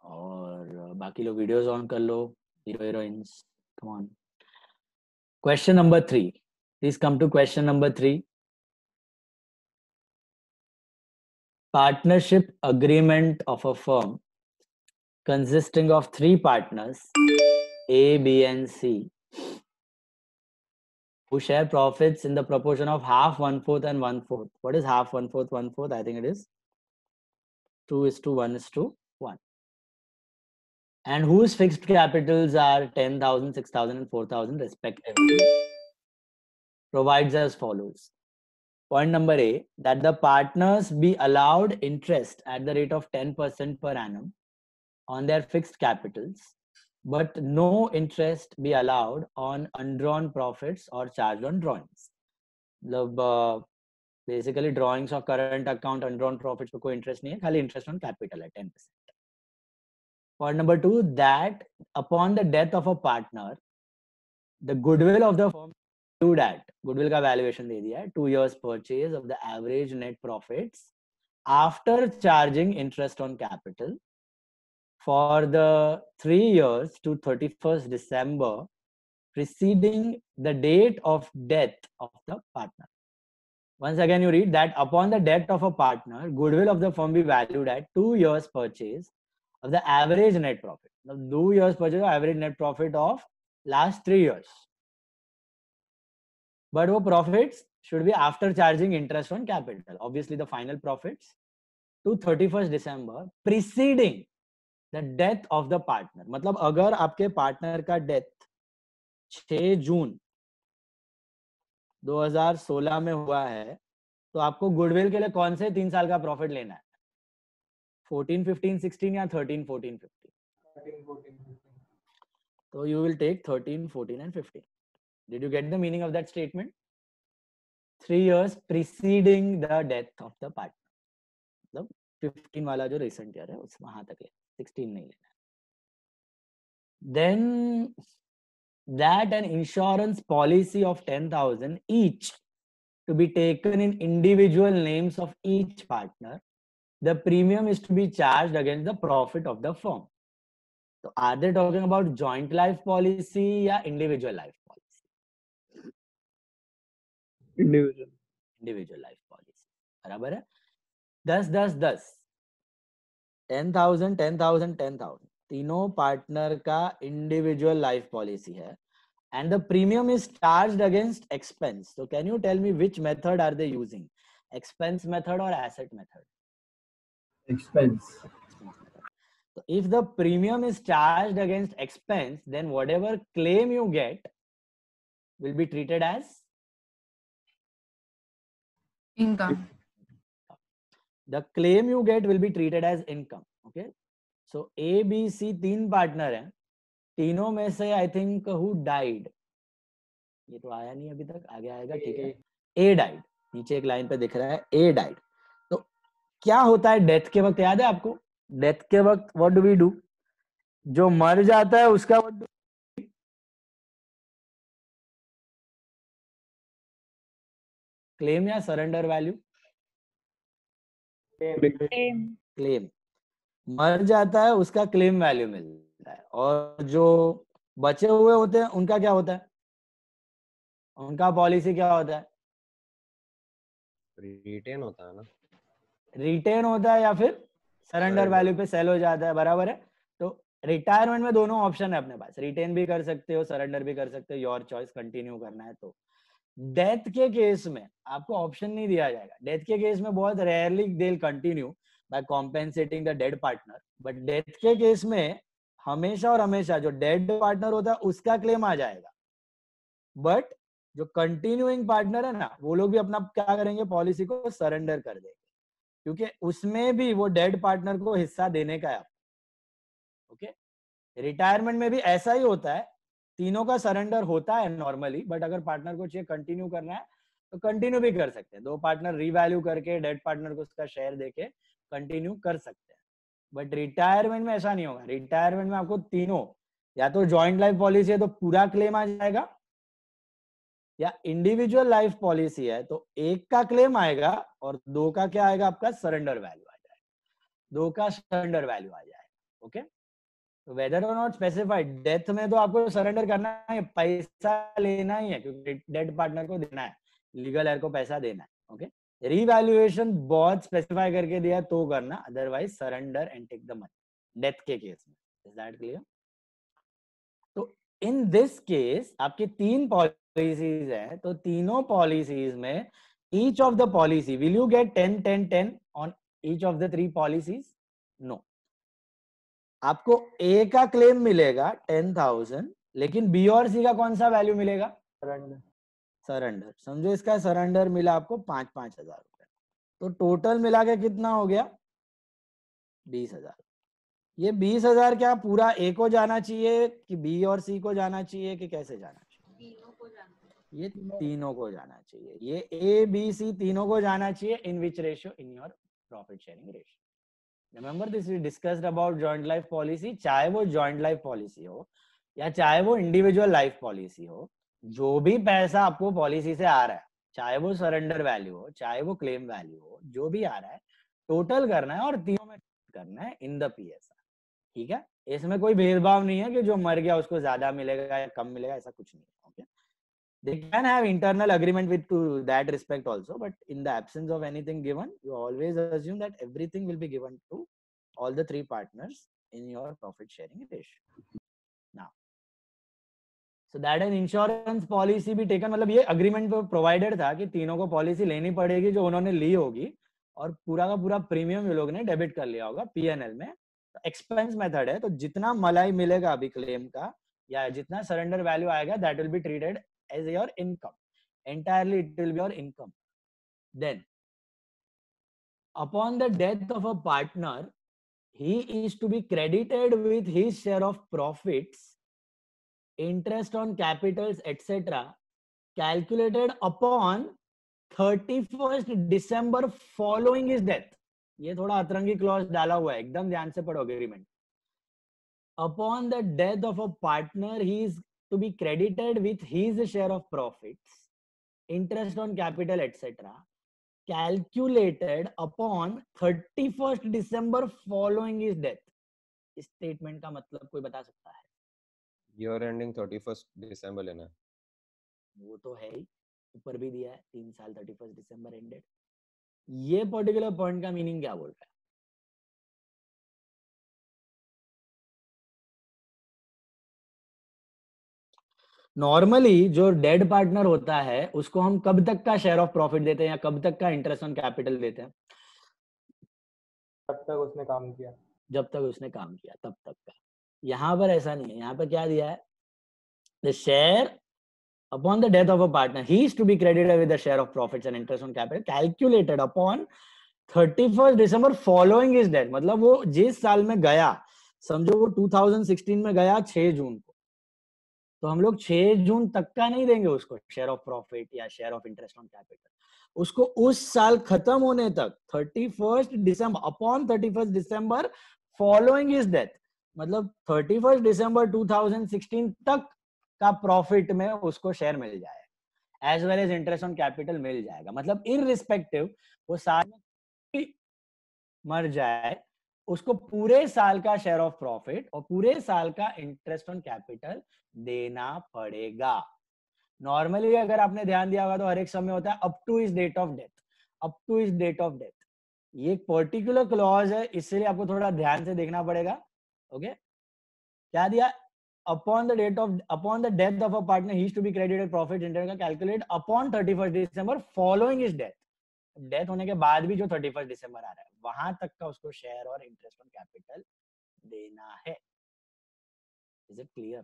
और बाकी लोग वीडियोस ऑन कर लो, hero heroines, come on. Question number 3, please come to question number 3। Partnership agreement of a firm consisting of 3 partners, A, B, and C, who share profits in the proportion of half, 1/4, and 1/4. What is half, 1/4, 1/4? I think it is 2:1:1. And whose fixed capitals are 10,000, 6,000, and 4,000 respectively, provides as follows. Point number A, that the partners be allowed interest at the rate of 10% per annum on their fixed capitals, but no interest be allowed on undrawn profits or charged on drawings. Basically drawings of current account, undrawn profits पे कोई interest नहीं है, खाली interest on capital है 10%. Point number 2, that upon the death of a partner, the goodwill of the firm valued at, goodwill का valuation दे दिया है, 2 years purchase of the average net profits after charging interest on capital for the 3 years to 31st December preceding the date of death of the partner. Once again, you read that upon the death of a partner, goodwill of the firm be valued at 2 years purchase of the average net profit. Now, 2 years purchase of average net profit of last 3 years. But wo profits should be after charging interest on capital. Obviously, the final profits to 31st December preceding the death of the partner. मतलब अगर आपके partner का death 6 जून 2016 में हुआ है, तो आपको goodwill के लिए कौन से 3 साल का प्रॉफिट लेना है? 14, 15, 16 या 13, 14, 15? 13, 14, 15. So you will take 13, 14 and 15. Did you get the meaning of that statement? 3 years preceding the death of the partner. मतलब 15 वाला जो recent year है उस वहां तक ले, 16 नहीं लेना है. Then that an insurance policy of 10,000 each to be taken in individual names of each partner, the premium is to be charged against the profit of the firm. So are they talking about joint life policy या individual life policy? Individual life policy. बराबर है? 10, 10, 10. 10,000, 10,000, 10,000. तीनों partner का individual life policy है. And the premium is charged against expense. So can you tell me which method are they using? Expense method or asset method? Expense. Expense method. So if the premium is charged against expense, then whatever claim you get will be treated as income. The claim you get will be treated as income. Okay. So A, B, C 3 partner हैं. तीनों में से I think who died, ये तो आया नहीं अभी तक, आगे आएगा. ठीक है. ए डाइड, नीचे एक लाइन पे दिख रहा है ए डाइड. तो क्या होता है डेथ के वक्त, याद है आपको? डेथ के वक्त व्हाट डू वी डू? जो मर जाता है उसका व्हाट डू? क्लेम या सरेंडर वैल्यू? क्लेम. मर जाता है उसका क्लेम वैल्यू मिलता है, और जो बचे हुए होते हैं उनका क्या होता है? उनका पॉलिसी क्या होता है? रिटेन होता है ना. रिटेन होता है या फिर सरेंडर वैल्यू पे सेल हो जाता है. बराबर है. तो रिटायरमेंट में दोनों ऑप्शन है अपने पास, रिटेन भी कर सकते हो, सरेंडर भी कर सकते हो, योर चॉइस. कंटिन्यू करना है तो. डेथ के केस में आपको ऑप्शन नहीं दिया जाएगा. डेथ के केस में बहुत rarely they will continue by compensating the dead partner. But death के केस में हमेशा और हमेशा जो डेड पार्टनर होता है उसका क्लेम आ जाएगा. बट जो कंटिन्यूइंग पार्टनर है ना, वो लोग भी अपना क्या करेंगे, पॉलिसी को सरेंडर कर देंगे, क्योंकि उसमें भी वो डेड पार्टनर को हिस्सा देने का है. ओके. रिटायरमेंट में भी ऐसा ही होता है, तीनों का सरेंडर होता है नॉर्मली, बट अगर पार्टनर को चाहिए कंटिन्यू करना है तो कंटिन्यू भी कर सकते हैं. 2 पार्टनर रीवैल्यू करके डेड पार्टनर को उसका शेयर देके कंटिन्यू कर सकते हैं. बट रिटायरमेंट में ऐसा नहीं होगा. रिटायरमेंट में आपको तीनों, या तो ज्वाइंट लाइफ पॉलिसी है तो पूरा क्लेम आ जाएगा, या इंडिविजुअल लाइफ पॉलिसी है तो एक का क्लेम आएगा और 2 का क्या आएगा, आपका सरेंडर वैल्यू आ जाएगा. 2 का सरेंडर वैल्यू आ जाएगा. Okay. Whether or not specified, death में तो आपको सरेंडर करना है, पैसा लेना ही है क्योंकि डेड पार्टनर को देना है, लीगल एयर को पैसा देना है। ओके, रीवैल्यूएशन बहुत स्पेसिफाई करके दिया तो करना, otherwise surrender and take the money death के केस में। Is that clear? तो इन दिस केस आपके 3 पॉलिसीज हैं, तो तीनों पॉलिसीज में each of the policy will you get 10 10 10 on each of the 3 policies? No, आपको ए का क्लेम मिलेगा 10,000, लेकिन बी और सी का कौन सा वैल्यू मिलेगा? सरेंडर। सरेंडर। समझो इसका सरेंडर मिला आपको 5,000 रुपए, तो टोटल मिला के कितना हो गया? 20,000। ये 20,000 क्या पूरा ए को जाना चाहिए कि बी और सी को जाना चाहिए कि कैसे जाना चाहिए? तीनों को जाना है। ये तीनों को जाना चाहिए। ये ए बी सी तीनों को जाना चाहिए। In which ratio? In your profit sharing ratio. Remember this we discussed about joint life policy. चाहे वो जॉइंट लाइफ पॉलिसी हो या चाहे वो इंडिविजुअल लाइफ पॉलिसी हो, जो भी पैसा आपको पॉलिसी से आ रहा है, चाहे वो सरेंडर वैल्यू हो चाहे वो क्लेम वैल्यू हो, जो भी आ रहा है टोटल करना है और तीनों में करना है इन द पीएसआर। ठीक है, इसमें कोई भेदभाव नहीं है कि जो मर गया उसको ज्यादा मिलेगा या कम मिलेगा, ऐसा कुछ नहीं है। Okay, they can have internal agreement with to that respect also, but in the absence of anything given, you always assume that everything will be given to all the 3 partners in your profit sharing ratio. Now, so that an insurance policy be taken, मतलब ये agreement पे provided था कि तीनों को policy लेनी पड़ेगी जो उन्होंने ली होगी, और पूरा का पूरा प्रीमियम ये लोग ने डेबिट कर लिया होगा पीएनएल में। एक्सपेंस मेथड है, तो जितना मलाई मिलेगा अभी क्लेम का या जितना सरेंडर वैल्यू आएगा, that will be treated as your income. Entirely it will be your income. Then upon the death of a partner, he is to be credited with his share of profits, interest on capitals, etc., calculated upon 31st December following his death. ये थोड़ा अतरंगी clause डाला हुआ है, एकदम ध्यान से पढ़ो agreement. Upon the death of a partner, he is to be credited with his share of profits, interest on capital, etc., calculated upon 31st December following his death. इस स्टेटमेंट का मतलब कोई बता सकता है? ईयर एंडिंग 31st दिसंबर लेना है। वो तो है ही, ऊपर भी दिया है 3 साल 31st दिसंबर एंडेड। ये पर्टिकुलर पॉइंट का मीनिंग क्या बोल रहा है? नॉर्मली जो डेड पार्टनर होता है उसको हम कब तक का शेयर ऑफ प्रॉफिट देते हैं या कब तक का इंटरेस्ट ऑन कैपिटल देते हैं? जब तक उसने काम किया। जब तक उसने काम किया तब तक का। यहां पर ऐसा नहीं है, यहाँ पर क्या दिया है? The share upon the death of a partner, he is to be credited with the share of profits and interest on capital calculated upon 31st December following his death। मतलब वो जिस साल में गया, समझो वो 2016 में गया 6 जून को, तो हम लोग 6 जून तक का नहीं देंगे उसको शेयर ऑफ प्रॉफिट या share of interest on capital. उसको उस साल खत्म होने तक 31st December, upon 31st December following his death, मतलब 31st दिसंबर 2016 तक का प्रॉफिट में उसको शेयर मिल जाएगा, as well as interest on capital मिल जाएगा। मतलब इररिस्पेक्टिव वो साल में मर जाए, उसको पूरे साल का शेयर ऑफ प्रॉफिट और पूरे साल का इंटरेस्ट ऑन कैपिटल देना पड़ेगा। नॉर्मली अगर आपने ध्यान दिया होगा तो हर एक समय होता है up to his date of death, up to his date of death. ये एक पर्टिकुलर क्लॉज है, इसलिए आपको थोड़ा ध्यान से देखना पड़ेगा। ओके, क्या दिया? upon the death of a partner, he is to be credited profit interest calculated upon 31st December following his death। Death होने के बाद भी जो 31st दिसंबर आ रहा है वहां तक का उसको शेयर और इंटरेस्ट ऑन कैपिटल देना है। Is it clear?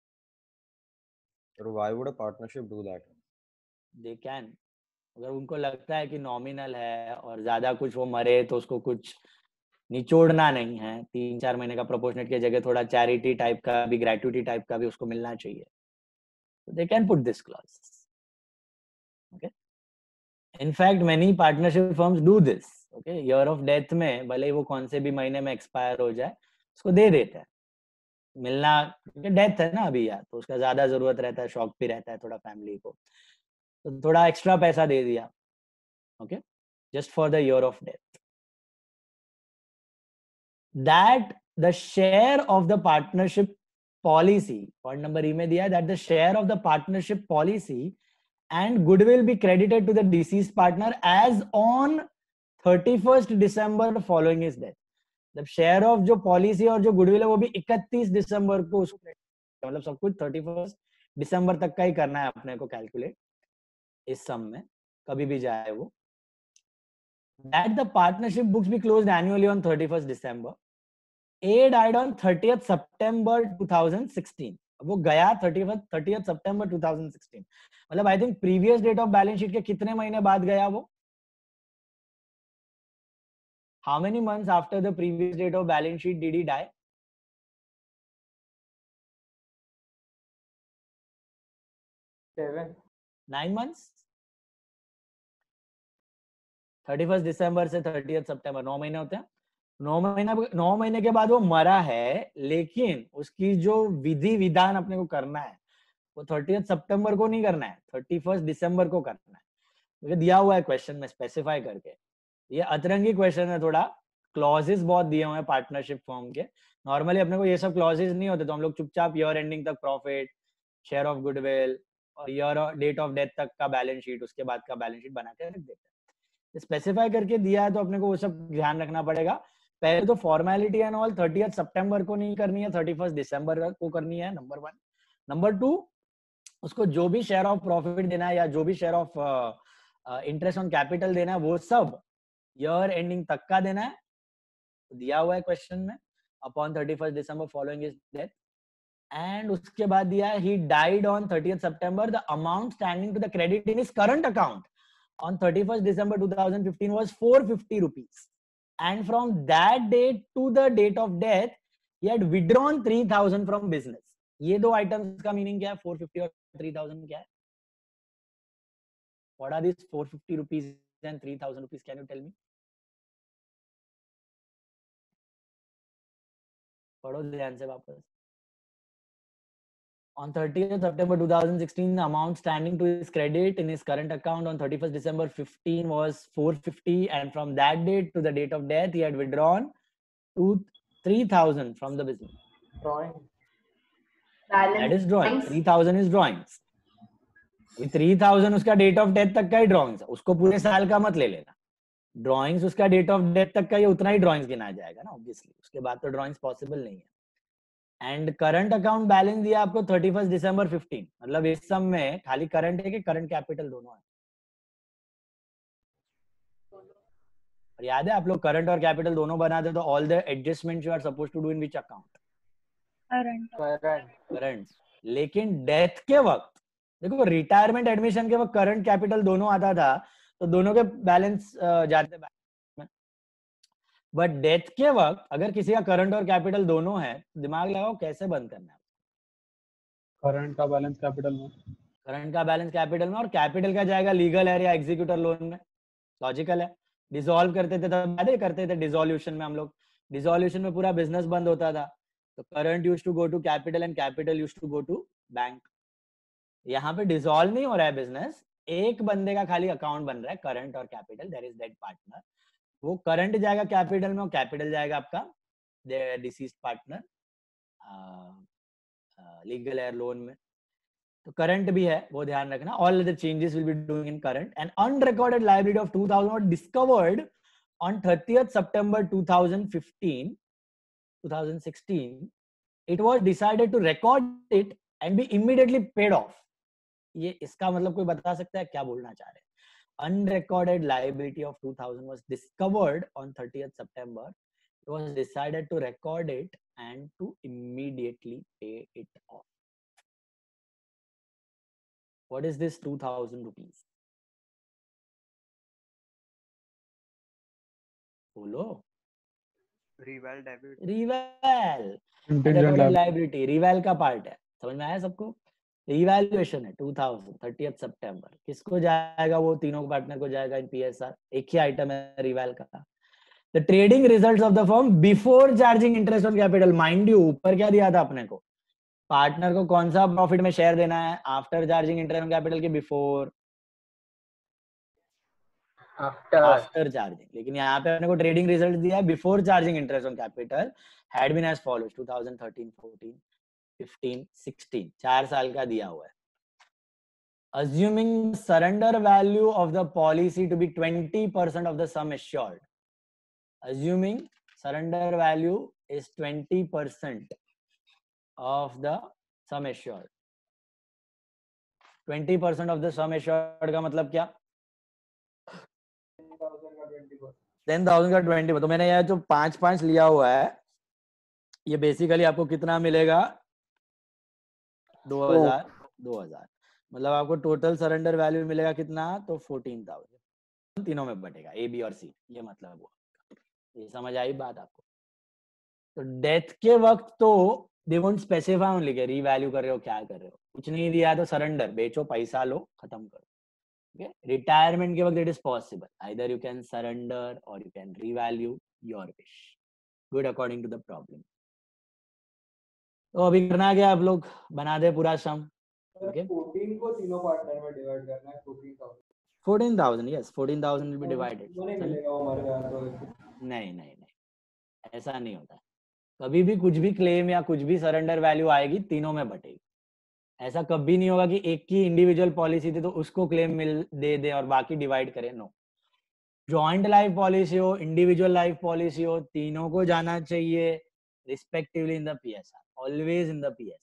But why would a partnership do that? They can, अगर उनको लगता है कि नॉमिनल है और ज्यादा कुछ वो मरे तो उसको कुछ निचोड़ना नहीं है, 3-4 महीने का प्रोपोर्शनेट की जगह थोड़ा चैरिटी टाइप का भी, ग्रेट्युटी टाइप का भी उसको मिलना चाहिए, तो they can put this clause. Okay, in fact many partnership firms do this. Okay, year of death में भले ही वो कौन से भी महीने में एक्सपायर हो जाए, उसको दे देते हैं मिलना, क्योंकि डेथ है ना अभी यार, तो उसका ज्यादा जरूरत रहता है, शॉक भी रहता है थोड़ा फैमिली को, तो थोड़ा एक्स्ट्रा पैसा दे दिया। Okay, just for the year of death. That the share of the partnership policy, point number E में दिया है, that the share of the partnership policy and goodwill be credited to the deceased partner as on 31st December following his death. जब share of जो policy और जो goodwill है वो भी 31 दिसंबर को उसको मतलब सब कुछ 31 दिसंबर तक का ही करना है अपने को कैलकुलेट इस सम में, कभी भी जाए वो. That the partnership books be closed annually on 31st December. A died on 30th September 2016. वो गया 30th September 2016. मतलब I think previous date of balance sheet के कितने महीने बाद गया वो? How many months after the previous date of balance sheet did he die? 7. 9 months. 31st दिसंबर से 30th सितंबर 9 महीने होते हैं. 9 महीने के बाद वो मरा है, लेकिन उसकी जो विधि विधान अपने को करना है वो 30th सितंबर को नहीं करना है, 31st दिसंबर को करना है. मुझे दिया हुआ है क्वेश्चन में स्पेसिफाई करके. ये अतरंगी क्वेश्चन है, थोड़ा क्लॉजेस बहुत दिए हुए हैं पार्टनरशिप फॉर्म के. नॉर्मली अपने को ये सब क्लॉजेस नहीं होते, तो हम लोग चुपचाप ईयर एंडिंग तक प्रॉफिट, शेयर ऑफ गुडविल और ईयर डेट ऑफ डेथ तक का बैलेंस शीट, उसके बाद का बैलेंस शीट बना के रख देते हैं. स्पेसिफाई करके दिया है तो अपने को वो सब ध्यान रखना पड़ेगा. पहले तो फॉर्मेलिटी एंड ऑल 30th सितंबर को नहीं करनी है, 31st दिसंबर को करनी है, नंबर 1. नंबर 2, उसको जो भी शेयर ऑफ प्रॉफिट देना है या जो भी share of interest on capital देना है वो सब ईयर एंडिंग तक का देना है, दिया हुआ है क्वेश्चन में. Upon 31st December following his death. And उसके बाद दिया है he died on 30th September, the amount standing to the credit in his current account on 31st December 2015 was 450 rupees, and from that date to the date of death he had withdrawn 3000 from business. ये दो items का meaning क्या है? 450 और 3000 क्या है? What are these 450 rupees and 3000 rupees? Can you tell me? पढ़ो ध्यान से वापस. On 30th September 2016, the amount standing to his credit in his current account on 31st December 15 was 450, and from that date to the date of death, he had withdrawn 3,000 from the business. Drawing. That is drawing. 3,000 is drawings. 3,000 उसका date of death तक का ही drawings है, उसको पूरे साल का मत ले लेना. ड्रॉइंग्स उसका डेट ऑफ डेथ तक का ही उतना ही ड्रॉइंग्स गिना जाएगा ना, ऑब्वियसली. उसके बाद तो ड्रॉइंग्स पॉसिबल नहीं है. एंड करंट अकाउंट बैलेंस दिया आपको 31st दिसंबर 15. मतलब इस सम में खाली करंट है कि करंट कैपिटल दोनों है? और याद है आप लोग करंट और कैपिटल दोनों बनाते तो all the adjustments you are supposed to do in which account? Current. लेकिन डेथ के वक्त देखो, रिटायरमेंट एडमिशन के वक्त करंट कैपिटल दोनों आता था, तो दोनों के बैलेंस जाते. बट डेथ के वक्त अगर किसी का करंट और कैपिटल दोनों है, दिमाग लगाओ कैसे बंद करना है. करंट का बैलेंस कैपिटल में, करंट का बैलेंस कैपिटल में, और कैपिटल का जाएगा लीगल है या एग्जीक्यूटर लोन में. लॉजिकल है. डिसॉल्व करते थे तब याद है, करते थे डिसॉल्यूशन में हम लोग. डिसॉल्यूशन में पूरा बिजनेस बंद होता था, तो current used to go to capital and capital used to go to bank. यहाँ पे डिसॉल्व नहीं हो रहा है बिजनेस, एक बंदे का खाली अकाउंट बन रहा है, करंट और capital. There is that partner. वो करंट जाएगा कैपिटल में और कैपिटल जाएगा आपका deceased partner legal heir loan में. तो करंट भी है, वो ध्यान रखना. All other changes will be doing in current. And unrecorded liability of 2000 was discovered on 30th September 2016. It was decided to record it and be immediately paid off. ये इसका मतलब कोई बता सकता है क्या बोलना चाह रहे हैं? Unrecorded liability of 2000 was discovered on 30th September. It was decided to record it and to immediately pay it off. What is this 2000 rupees? बोलो. Reval debit. Reval contingent liability reval का पार्ट है. समझ में आया सबको? Revaluation है 2000 30th सितंबर. किसको जाएगा? वो तीनों पार्टनर को जाएगा इन पीएसआर. एक ही आइटम है रिवैल का. The trading results of the firm before charging interest on capital. Mind you, ऊपर क्या दिया था अपने को? पार्टनर को कौन सा प्रॉफिट में शेयर देना है? After charging interest on capital के बिफोर. आफ्टर चार्जिंग, लेकिन यहाँ पे अपने को ट्रेडिंग रिजल्ट दिया है before charging interest on capital had been as follows 2013, 14, 15, 16, 4 साल का दिया हुआ है. Assuming surrender value of the policy to be 20% of the sum assured. Assuming surrender value is 20% of the sum assured. 20% of the sum assured का मतलब क्या? 10,000 का 20. तो मैंने यह जो 5 लिया हुआ है, ये बेसिकली आपको कितना मिलेगा? 2000. मतलब आपको टोटल सरेंडर वैल्यू मिलेगा कितना? तो 14,000. तीनों में बटेगा, ए बी और सी. ये मतलब हुआ. ये समझ आई बात आपको? तो डेथ के वक्त तो दे वोंट स्पेसिफाई ओनली के रीवैल्यू कर रहे हो, क्या कर रहे हो. कुछ नहीं दिया तो सरेंडर, बेचो, पैसा लो, खत्म करो. Okay? रिटायरमेंट के वक्त it is possible. Either you can surrender or you can revalue, your wish. Good, according to the problem. तो अभी करना क्या, आप लोग बना दे पूरा सम. Okay. 14 को तीनों पार्टनर में डिवाइड करना है. 14,000. 14,000, yes, 14,000 will be divided. नहीं मिलेगा वो मर गया तो. नहीं, ऐसा नहीं होता. कभी भी कुछ भी क्लेम या कुछ भी सरेंडर वैल्यू आएगी, तीनों में बटेगी. ऐसा कभी नहीं होगा कि एक की इंडिविजुअल पॉलिसी थी तो उसको क्लेम मिल दे और बाकी डिवाइड करें. नो. जॉइंट लाइफ पॉलिसी हो, इंडिविजुअल लाइफ पॉलिसी हो, तीनों को जाना चाहिए respectively in the PSR. Always in the PSR.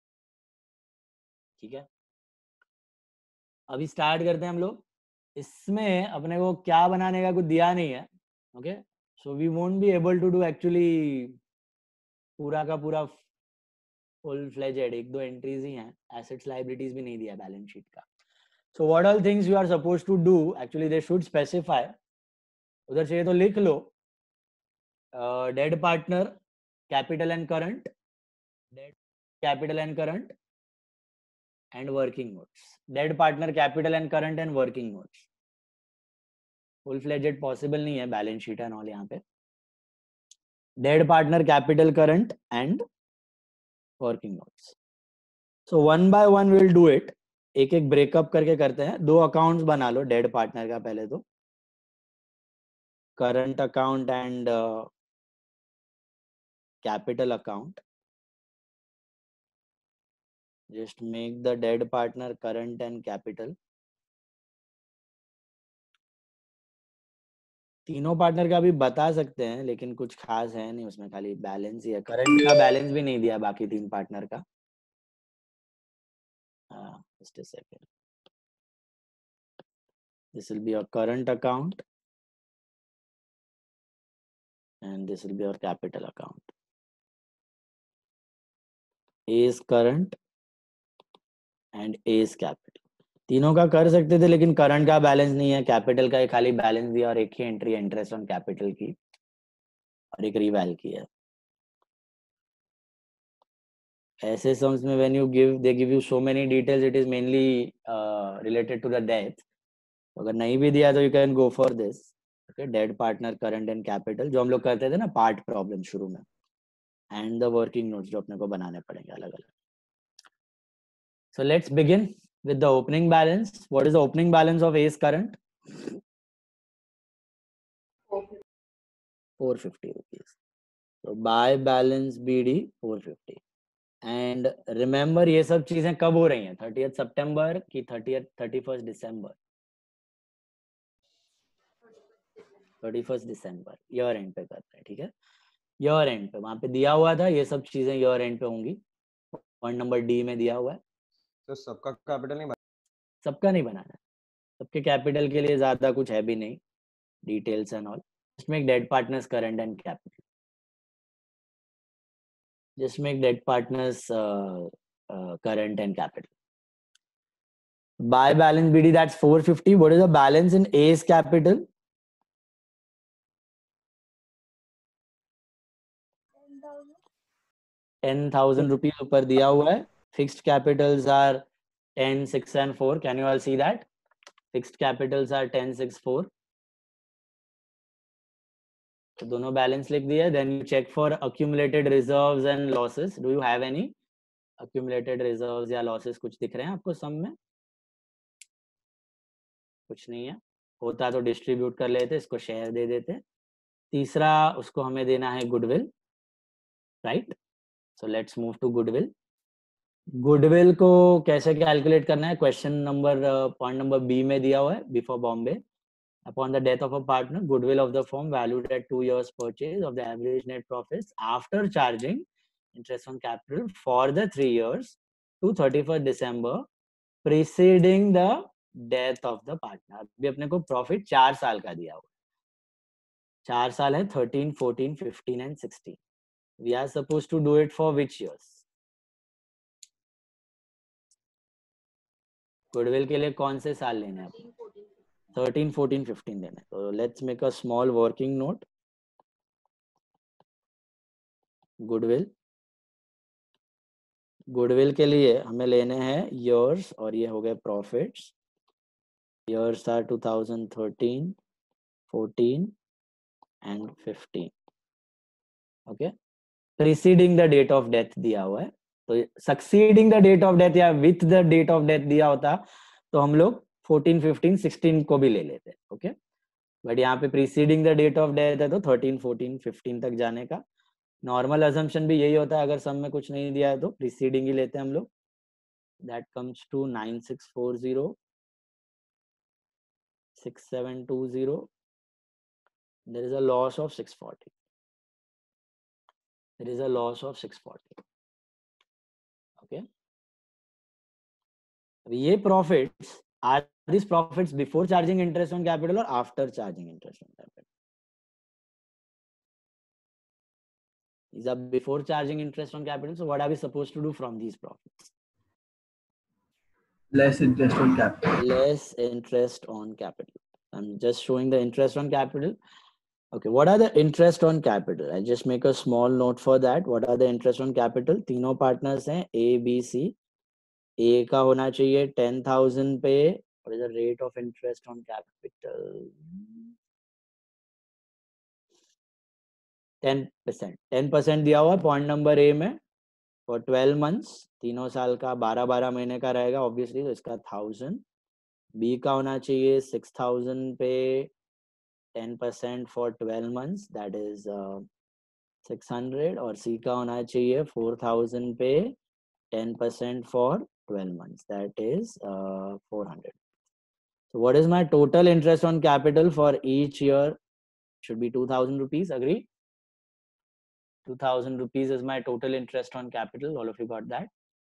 ठीक है, अभी स्टार्ट करते हैं हम लोग. इसमें अपने को क्या बनाने का कुछ दिया नहीं है. Okay, so we won't be able to do actually पूरा का पूरा फुल फ्लेजेड. 1-2 एंट्रीज ही हैं. एसेट्स लायबिलिटीज भी नहीं दिया बैलेंस शीट का. So what all things you are suppose to do, actually they should specify. उधर चाहिए तो लिख लो. Dead partner, capital and current, dead capital and current and working notes. Dead partner, capital and current and working notes. Full fledged possible नहीं है balance sheet and all. यहाँ पे dead partner, capital, current and working notes. So 1 by 1 will do it. एक एक breakup करके करते हैं. 2 accounts बना लो डेड पार्टनर का. पहले तो current account and capital account. Just make the dead partner current and capital. तीनों पार्टनर का भी बता सकते हैं, लेकिन कुछ खास है नहीं उसमें, खाली बैलेंस ही है. करंट का बैलेंस भी नहीं दिया बाकी 3 पार्टनर का. just a second. This will be your current account and this will be your capital account. A is current and A is capital. तीनों का कर सकते थे, लेकिन करंट का बैलेंस नहीं है, कैपिटल का एक खाली बैलेंस दिया और एक ही एंट्री इंटरेस्ट ऑन कैपिटल की और एक रिवैल की है. ऐसे सम्स में when you give, they give you so many details, it is mainly related to the death. अगर नहीं भी दिया तो you can go for this. Okay, dead partner, current and capital, जो हम लोग करते थे ना पार्ट प्रॉब्लम शुरू में, एंड द वर्किंग नोट्स जो अपने को बनाने पड़ेंगे अलग अलग. So let's begin with the opening balance. What is the opening balance of A's current? 450 rupees. So buy balance BD 450. And remember ये सब चीजें कब हो रही हैं? 30th सितंबर की 31st December? 31st December year and पे करते हैं. ठीक है, ईयर एंड पे वहां पे दिया हुआ था. ये सब चीजें ईयर एंड पे होंगी. पॉइंट नंबर डी में दिया हुआ है. तो सबका कैपिटल नहीं सबका नहीं बनाना है. सबके कैपिटल के लिए ज्यादा कुछ है भी नहीं, details and all. Just make dead partners current and capital. Just make dead partners current and capital. Buy balance BD, that's 450. What is the balance in A's capital? 10,000 rupees ऊपर दिया हुआ है. Fixed capitals are 10, 6 and 4. Can you all see that? Fixed capitals are 10, 6, 4. तो दोनों balance लिख दिया. Then you check for accumulated reserves and losses. Do you have any accumulated reserves या losses कुछ दिख रहे हैं आपको सम में? कुछ नहीं है. होता तो डिस्ट्रीब्यूट कर लेते, इसको शेयर दे देते। तीसरा उसको हमें देना है goodwill, right? So let's move to goodwill. Goodwill को कैसे कैलकुलेट करना है, question number point number B में दिया हुआ है, before Bombay upon the death of a partner, goodwill of the firm valued at 2 years purchase of the average net profits after charging interest on capital for the 3 years to 31st December preceding the death of the partner। अभी अपने को profit 4 साल का दिया हुआ, 4 साल है, 13, 14, 15 and 16। We are supposed to do it for which years? Goodwill के लिए कौन से साल लेने हैं अपने? 13, 14, 15 देना है। तो let's make a small working note. Goodwill के लिए हमें लेने हैं ईयर्स, और ये हो गए profits. Years are 2013, 14 and 15। Okay, preceding the date of death दिया हुआ है, तो succeeding the date of death या with the date of death दिया होता तो हम लोग 14, 15, 16 को भी ले लेते। ओके, बट यहाँ पे preceding the date of death है तो 13, 14, 15 तक जाने का नॉर्मल अजम्पशन भी यही होता है। अगर सम में कुछ नहीं दिया है तो प्रीसीडिंग ही लेते हैं हम लोग। That comes to 9640, 6720। there is a loss of 640, there is a loss of 640। okay, ये profits, are these profits before charging interest on capital or after charging interest on capital? These are before charging interest on capital, so what are we supposed to do from these profits? Less interest on capital. Less interest on capital. I'm just showing the interest on capital. Okay, what are the interest on capital? I just make a small note for that. What are the interest on capital? तीनों partners हैं A, B, C. A का होना चाहिए 10,000 पे। What is the rate of interest on capital? 10%। 10% दिया हुआ point number A में for 12 months, तीनों साल का 12 महीने का रहेगा ऑब्वियसली, तो इसका 1000। बी का होना चाहिए 6000 पे 10% फॉर 12 months, दैट इज 600। और सी का होना चाहिए 4000 पे 10% for 12 months, that is 400। So what is my total interest on capital for each year? Should be 2000 rupees, agree? 2000 rupees is my total interest on capital. All of you got that?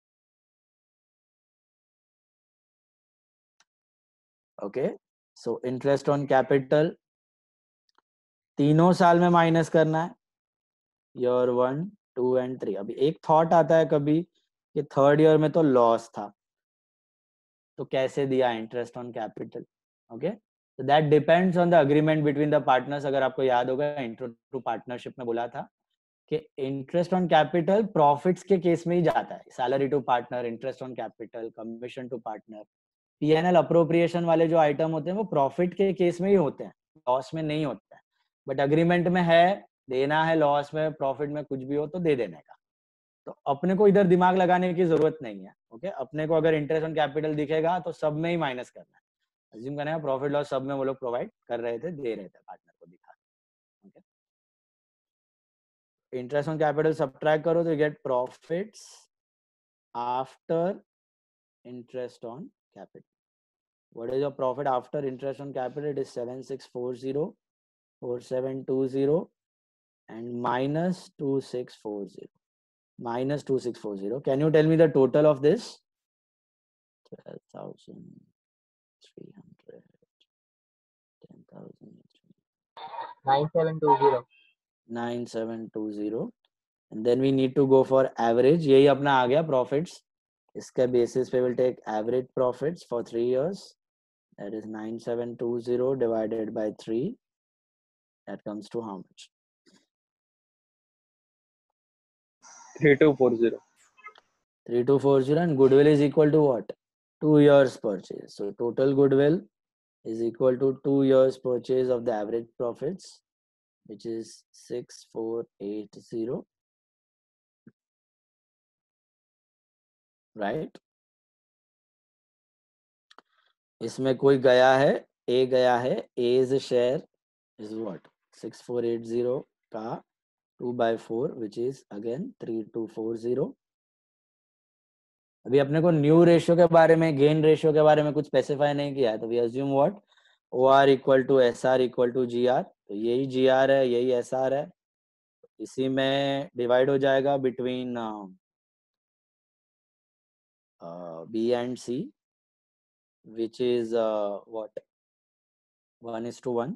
Okay, so interest on capital तीनों साल में minus करना है, year 1, 2 and 3। अभी एक thought आता है कभी कि थर्ड ईयर में तो लॉस था, तो कैसे दिया interest on capital? Okay, so that depends on the agreement between the partners। अगर आपको याद होगा इंट्रो टू पार्टनरशिप में बोला था कि इंटरेस्ट ऑन कैपिटल प्रॉफिट्स के केस में ही जाता है। Salary to partner, interest on capital, commission to partner, PNL appropriation वाले जो आइटम होते हैं वो प्रॉफिट के केस में ही होते हैं, लॉस में नहीं होते हैं। बट अग्रीमेंट में है देना है, लॉस में प्रॉफिट में कुछ भी हो तो दे देने का। तो अपने को इधर दिमाग लगाने की जरूरत नहीं है। ओके, अपने को अगर इंटरेस्ट ऑन कैपिटल दिखेगा तो सब में ही माइनस करना है। अज्यूम करना है प्रॉफिट लॉस सब में वो लोग प्रोवाइड कर रहे थे, दे रहे थे पार्टनर को दिखा। Okay, interest on capital subtract करो तो get profits after interest on capital. What is your profit after interest on capital? It is 7640, 4720 and minus 2640. Minus 2640. Can you tell me the total of this? 12,300. 10,000. 9720 9720. And then we need to go for average। यही अपना आ गया profits। इसके basis पे we'll take average profits for 3 years। That is 9720 divided by 3. That comes to how much? 3240. 3240, and goodwill is equal to what? 2 years purchase. So total goodwill is equal to 2 years purchase of the average profits, which is 6480, right? इसमें कोई गया है ए गया है, as share is what 6480 का 2/4 which is again 3240। अभी अपने को न्यू रेशियो के बारे में, गेन रेशियो के बारे में कुछ स्पेसिफाई नहीं किया है, तो we assume what O R equal to S R equal to G R. तो यही जी आर है, यही एस आर है, इसी में डिवाइड हो जाएगा between B and C which is what 1:1।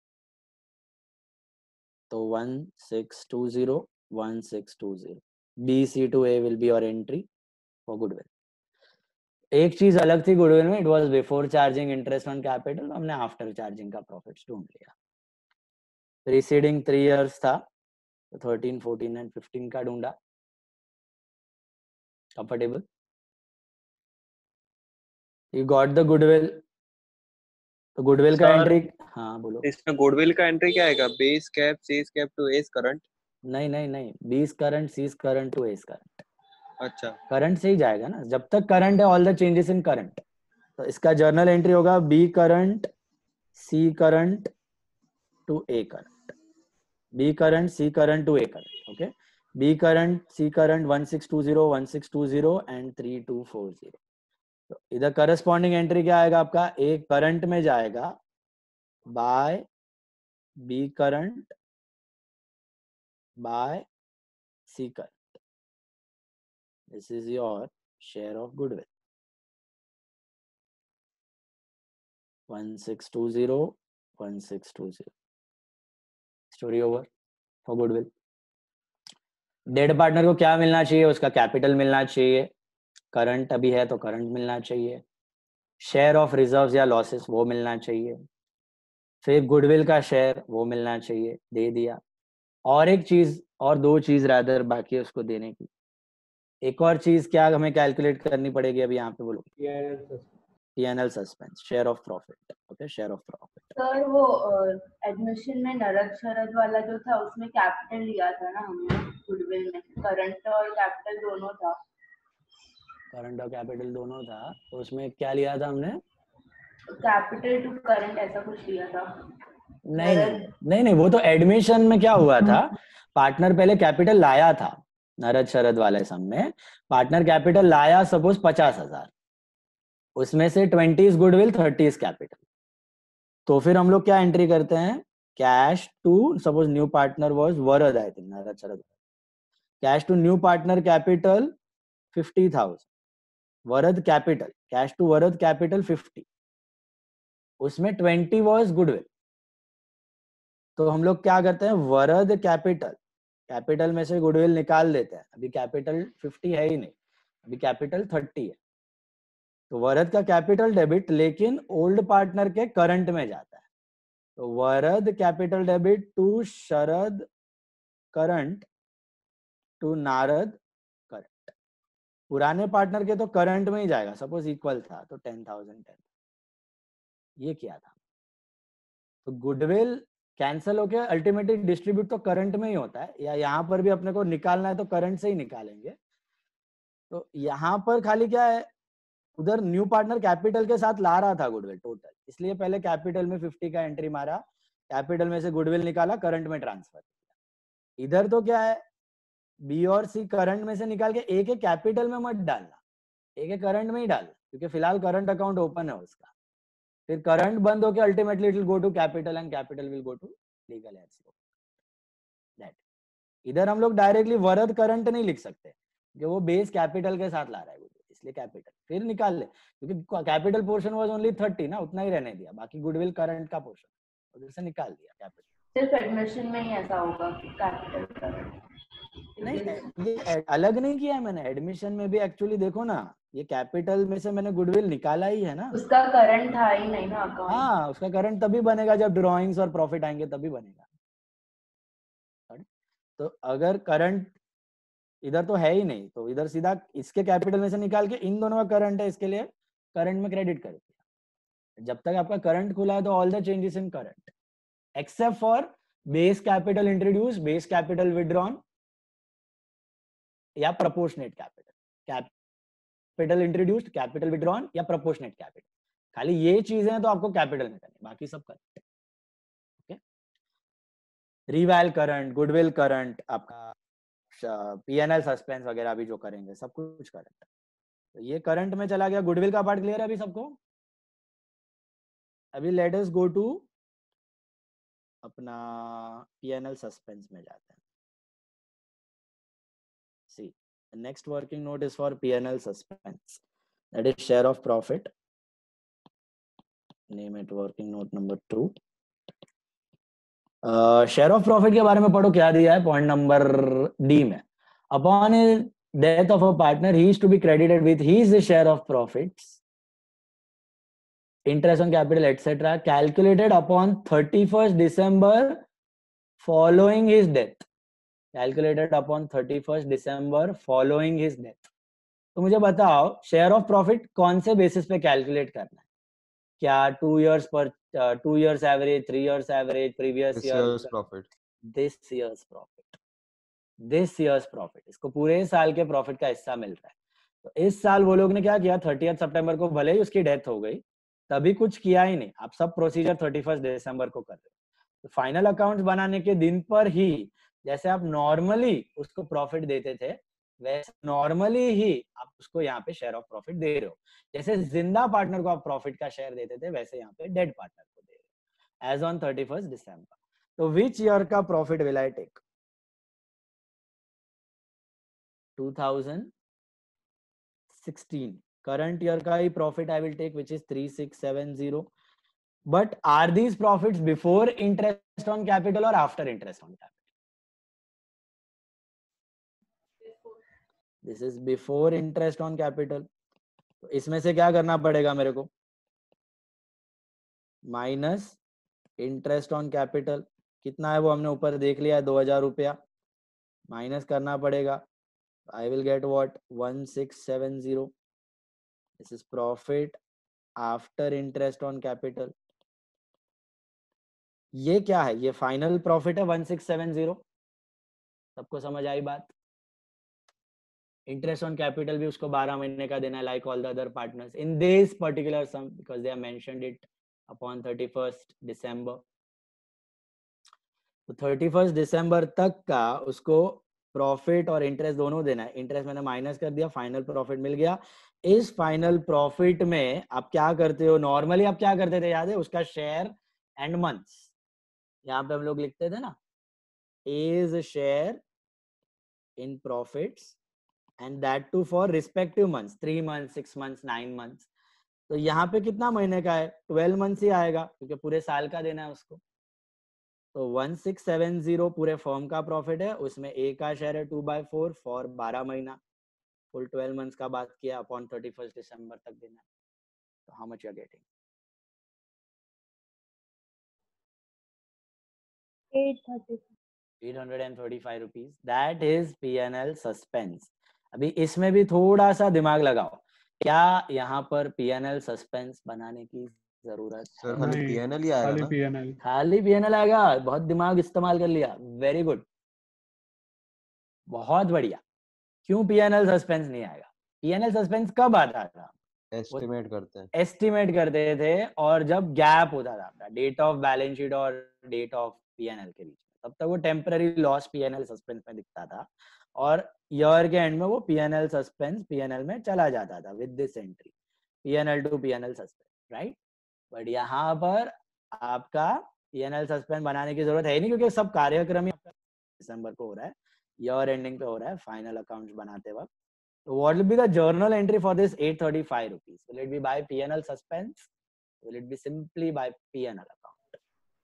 तो 1620 1620 B C to A will be your entry for goodwill. एक चीज अलग थी गुडविल में, it was before charging interest on capital, हमने आफ्टर चार्जिंग का प्रॉफिट्स ढूंढ लिया। प्रीसीडिंग 3 इयर्स था, तो 13 14 एंड 15 का ढूंढा। Comfortable, you got the goodwill. तो गुडविल का Sir, एंट्री, हाँ बोलो। इसमें गुडविल का एंट्री क्या आएगा? B's cap, C's cap to A's current. नहीं नहीं नहीं, B's current, C's current to A's current. अच्छा, करंट से ही जाएगा ना, जब तक करंट है all the changes in current. तो इसका जर्नल एंट्री होगा B current, C current to A current, B current, C current to A current. Okay, B current, C current 1620 1620 and 3240। तो इधर करस्पॉन्डिंग एंट्री क्या आएगा आपका? ए करंट में जाएगा by B current by C current. This is your share of goodwill 1620 1620। Story over for goodwill. Dead partner को क्या मिलना चाहिए? उसका कैपिटल मिलना चाहिए। करंट अभी है तो करंट मिलना चाहिए। शेयर ऑफ रिजर्व्स या लॉसेस वो मिलना चाहिए। फिर गुडविल का शेयर वो मिलना चाहिए, दे दिया। और एक चीज, और दो चीज रादर बाकी है उसको देने की। एक और चीज क्या हमें कैलकुलेट करनी पड़ेगी अभी यहाँ पे, बोलो। PNL suspense, share of profit. Okay, share of profit. Sir वो एडमिशन में नरक शरद वाला जो था उसमें कैपिटल लिया था ना हमने गुडविल में, करंट और कैपिटल दोनों था। करंट और कैपिटल दोनों था, तो उसमें क्या लिया था हमने? कैपिटल टू करंट ऐसा कुछ लिया था। नहीं नहीं नहीं, वो तो एडमिशन में क्या हुआ था, पार्टनर पहले कैपिटल लाया था। नरद शरद वाले सम में पार्टनर कैपिटल लाया सपोज 50,000, उसमें से 20 गुडविल 30 कैपिटल। तो फिर हम लोग क्या एंट्री करते हैं? Cash to, suppose new partner was Varad, I think Narad Sharad. Cash to new partner capital 50,000, Varad capital, cash to Varad capital 50, उसमें 20 वाज गुडविल। तो हम लोग क्या करते हैं? वरद कैपिटल, कैपिटल में से गुडविल निकाल देते हैं। अभी कैपिटल 50 है ही नहीं, अभी कैपिटल 30 है। तो वरद का कैपिटल डेबिट, लेकिन ओल्ड पार्टनर के करंट में जाता है। तो Varad capital debit to Sharad current to Narad current. पुराने पार्टनर के तो करंट में ही जाएगा, सपोज इक्वल था तो 10,010। ये किया था। तो गुडविल कैंसिल होके अल्टीमेटली डिस्ट्रीब्यूट तो करंट में ही होता है, या यहाँ पर भी अपने को निकालना है तो करंट से ही निकालेंगे। तो यहाँ पर खाली क्या है, उधर न्यू पार्टनर कैपिटल के साथ ला रहा था गुडविल टोटल, इसलिए पहले कैपिटल में 50 का एंट्री मारा, कैपिटल में से गुडविल निकाला, करंट में ट्रांसफर किया। इधर तो क्या है, बी और सी करंट में से निकाल के एक एक कैपिटल में मत डालना, एक एक करंट में ही डालना, क्योंकि फिलहाल करंट अकाउंट ओपन है उसका। फिर करंट बंद होके ultimately it will go to capital and capital will go to legal asset. That इधर हम लोग डायरेक्टली वरद करंट नहीं लिख सकते, क्योंकि वो बेस कैपिटल के साथ ला रहा है, इसलिए कैपिटल फिर निकाल ले, क्योंकि कैपिटल पोर्शन वाज ओनली 30 ना, उतना ही रहने दिया, बाकी गुडविल करंट का पोर्शन उधर से निकाल दिया कैपिटल। सिर्फ एडमिशन में ही ऐसा होगा कि कैपिटल करंट नहीं, ये अलग नहीं किया है मैंने, एडमिशन में भी एक्चुअली देखो ना, ये कैपिटल में से मैंने गुडविल निकाला ही है ना। उसका करंट था ही नहीं ना अकाउंट। हाँ, उसका करंट तभी बनेगा जब ड्रॉइंग्स और प्रॉफिट आएंगे, तभी बनेगा। तो अगर करंट इधर तो है ही नहीं, तो इधर सीधा इसके कैपिटल में से निकाल के इन दोनों का करंट है, इसके लिए करंट में क्रेडिट कर दिया। जब तक आपका करंट खुला है तो all the changes in current, except for base capital introduce, base capital withdrawn या proportionate capital, capital introduced, capital withdrawn या प्रोपोर्शनेट कैपिटल। खाली ये चीजें तो आपको कैपिटल में करनी, बाकी सब current. Okay, reval current, goodwill current, आपका पीएनएल सस्पेंस वगैरह भी जो करेंगे सब कुछ करंट। तो ये करंट में चला गया। गुडविल का पार्ट क्लियर है अभी सबको? अभी लेट अस गो टू अपना पीएनएल सस्पेंस में जाते हैं। See, the next working note is for P&L suspense, that is share of profit. Name it working note number 2. Share of profit के बारे में पढ़ो, क्या दिया है पॉइंट नंबर डी में। Upon death of a partner he is to be credited with his share of profits, interest on capital etc. calculated upon 31st December following his death, calculated upon 31st December following his death। तो मुझे बताओ share of profit कौन से basis पे calculate करना है? क्या 2 years पर 2 years average, 3 years average, previous year's profit, this year's profit, this year's profit, इसको पूरे साल के प्रॉफिट का हिस्सा मिल रहा है। तो इस साल वो लोग ने क्या किया, 30th सितंबर को भले ही उसकी डेथ हो गई, तभी कुछ किया ही नहीं, आप सब प्रोसीजर 31st दिसंबर को कर रहे हो। तो फाइनल अकाउंट्स बनाने के दिन पर ही जैसे आप नॉर्मली उसको प्रॉफिट देते थे, वैसे नॉर्मली ही आप उसको यहाँ पे शेयर ऑफ प्रॉफिट दे रहे हो। जैसे जिंदा पार्टनर को आप प्रॉफिट का शेयर देते थे, वैसे यहाँ पे डेड पार्टनर को दे रहे हो एज ऑन 31st दिसंबर। तो विच ईयर का profit will I take? 2016 current year का ही profit I will take, which is 3670. But are these profits before interest on capital or after interest on capital? This is before interest on capital. तो इसमें से क्या करना पड़ेगा मेरे को? Minus interest on capital, कितना है वो हमने ऊपर देख लिया है, 2000 रुपया माइनस करना पड़ेगा। I will get what? 1670. This is profit after interest on capital. ये क्या है? ये फाइनल प्रॉफिट है 1670। सबको समझ आई बात? इंटरेस्ट ऑन कैपिटल भी उसको 12 महीने का देना है, like all the other partners in this particular sum, because they have mentioned it upon 31st December. तो 31st दिसंबर तक का उसको प्रॉफिट और इंटरेस्ट दोनों देना है। इंटरेस्ट मैंने माइनस कर दिया, फाइनल प्रॉफिट मिल गया। इस फाइनल प्रॉफिट में आप क्या करते हो? नॉर्मली आप क्या करते थे, याद है? उसका शेयर एंड मंथ्स, यहाँ पे हम लोग लिखते थे ना, is share in profits and that too for respective months, 3 months, 6 months, 9 months। तो यहाँ पे कितना महीने का है? 12 months ही आएगा, क्योंकि पूरे साल का देना है उसको। तो 1670 पूरे फर्म का प्रॉफिट है, उसमें ए का शेयर है 2/4 फॉर 12 महीना, फुल 12 months का बात किया, अपॉन 31st दिसंबर तक देना है। तो how much you are getting? 835 rupees. That is P&L suspense. अभी इसमें भी थोड़ा सा दिमाग लगाओ, क्या यहाँ पर P&L सस्पेंस बनाने की जरूरत सर है? खाली नहीं, पीएनएल ही आएगा खाली ना? पीएनएल। खाली P&L आएगा? बहुत दिमाग इस्तेमाल कर लिया, वेरी गुड, बहुत बढ़िया। क्यों P&L सस्पेंस नहीं आएगा? P&L सस्पेंस कब आता था? एस्टिमेट करते हैं, एस्टिमेट करते थे, और जब गैप होता था आपका डेट ऑफ बैलेंस शीट और डेट ऑफ P&L के बीच में, तब तक वो टेम्पररी लॉस P&L सस्पेंस में दिखता था, और ईयर के एंड में वो P&L सस्पेंस P&L में चला जाता था with this entry, P&L to P&L suspense, right? But यहाँ पर आपका P&L सस्पेंस बनाने की जरूरत है नहीं, क्योंकि सब कार्यक्रम ही दिसंबर को हो रहा है, ईयर एंडिंग पे हो रहा है, फाइनल अकाउंट्स बनाते वक्त। So what will be the journal entry for this 835 rupees? Will it be by P&L suspense? Will it be simply by P&L account?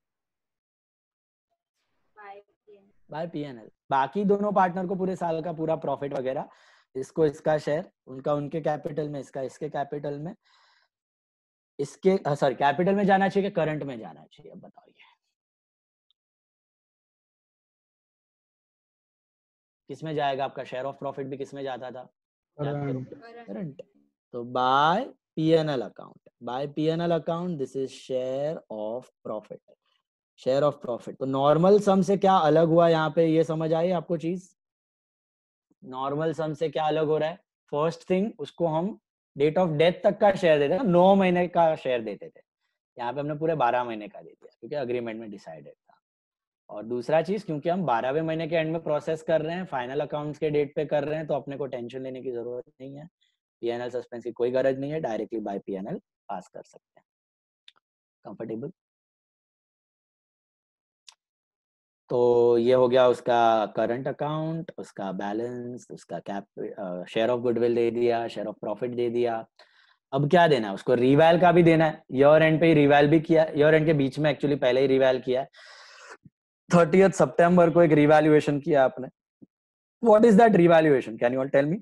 By P&L। बाकी दोनों पार्टनर को पूरे साल का पूरा प्रॉफिट वगैरह, इसको इसका शेयर, उनका उनके कैपिटल में, इसका इसके कैपिटल में, इसके सॉरी कैपिटल में जाना चाहिए कि करंट में जाना चाहिए? अब बताइए किसमें जाएगा? आपका शेयर ऑफ प्रॉफिट भी किसमें जाता था? करंट। तो by P&L account, by P&L account, this is share of profit, share of profit. तो नॉर्मल सम से क्या अलग हुआ यहाँ पे, ये समझ आई आपको चीज? नॉर्मल सम से क्या अलग हो रहा है? फर्स्ट थिंग, उसको हम डेट ऑफ डेथ तक का शेयर देते थे, 9 महीने का शेयर देते थे। यहाँ पे हमने पूरे 12 महीने का दे दिया क्योंकि अग्रीमेंट में डिसाइडेड था। और दूसरा चीज, क्योंकि हम 12वें महीने के एंड में प्रोसेस कर रहे हैं, फाइनल अकाउंट्स के डेट पे कर रहे हैं, तो अपने को टेंशन लेने की जरूरत नहीं है, पीएनएल सस्पेंस की कोई गरज नहीं है, डायरेक्टली बाय पीएनएल पास कर सकते हैं। कंफर्टेबल? तो ये हो गया उसका करंट अकाउंट, उसका बैलेंस, उसका कैप, शेयर ऑफ गुडविल दे दिया, शेयर ऑफ प्रॉफिट दे दिया। अब क्या देना है उसको? रिवैल का भी देना है। ईयर एंड पे ही रिवैल भी किया, ईयर एंड के बीच में एक्चुअली पहले ही रिवैल किया, 30th सितंबर को एक रिवैल्यूएशन किया आपने। What is that revaluation? Can you all tell me?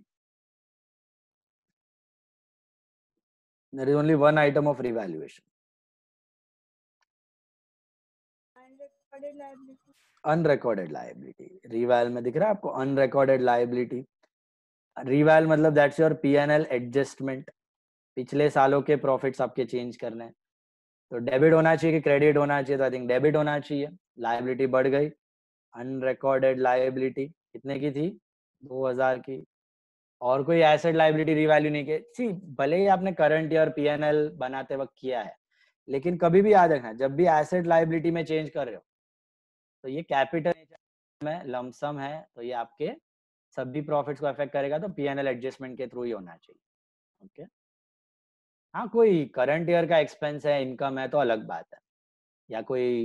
There is only one item of revaluation, unrecorded liability. Reval में दिख रहा है आपको अनरिकॉर्डेड लायबिलिटी। रिवैल मतलब दैट्स योर पीएनएल एडजस्टमेंट, पिछले सालों के प्रॉफिट्स आपके चेंज करने हैं। तो डेबिट होना चाहिए कि क्रेडिट होना चाहिए? तो आई थिंक डेबिट होना चाहिए। लायबिलिटी बढ़ गई, अनरिकॉर्डेड लायबिलिटी कितने की थी? 2000 की। और कोई एसेट लायबिलिटी रिवैल्यू नहीं की। सी, भले ही आपने करंट ईयर पीएनएल बनाते वक्त किया है, लेकिन कभी भी याद रखना, जब भी एसेट लायबिलिटी में चेंज कर रहे हो तो ये कैपिटल में लमसम है, तो ये आपके सभी प्रॉफिट्स को अफेक्ट करेगा, तो पीएनएल एडजस्टमेंट के थ्रू ही होना चाहिए। ओके। हाँ, कोई करंट ईयर का एक्सपेंस है, इनकम है, तो अलग बात है, या कोई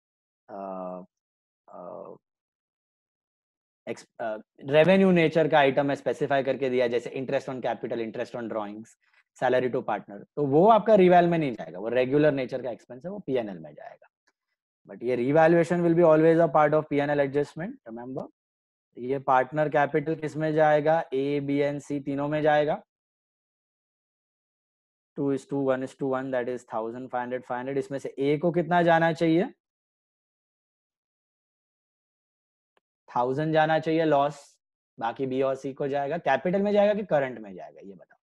रेवेन्यू नेचर का आइटम है, स्पेसिफाई करके दिया, जैसे interest on capital, interest on drawings, salary to partner, तो वो आपका रिवैल में नहीं जाएगा, वो रेगुलर नेचर का एक्सपेंस है, वो पीएनएल में जाएगा। बट ये revaluation will be always a part of PNL adjustment, remember. ये पार्टनर कैपिटल किस में जाएगा? ए, बी एंड सी तीनों में जाएगा। 2:1:1, दैट इज 1500 500। इसमें से ए को कितना जाना चाहिए? 1000 जाना चाहिए लॉस, बाकी बी और सी को जाएगा। कैपिटल में जाएगा कि करंट में जाएगा, ये बताओ।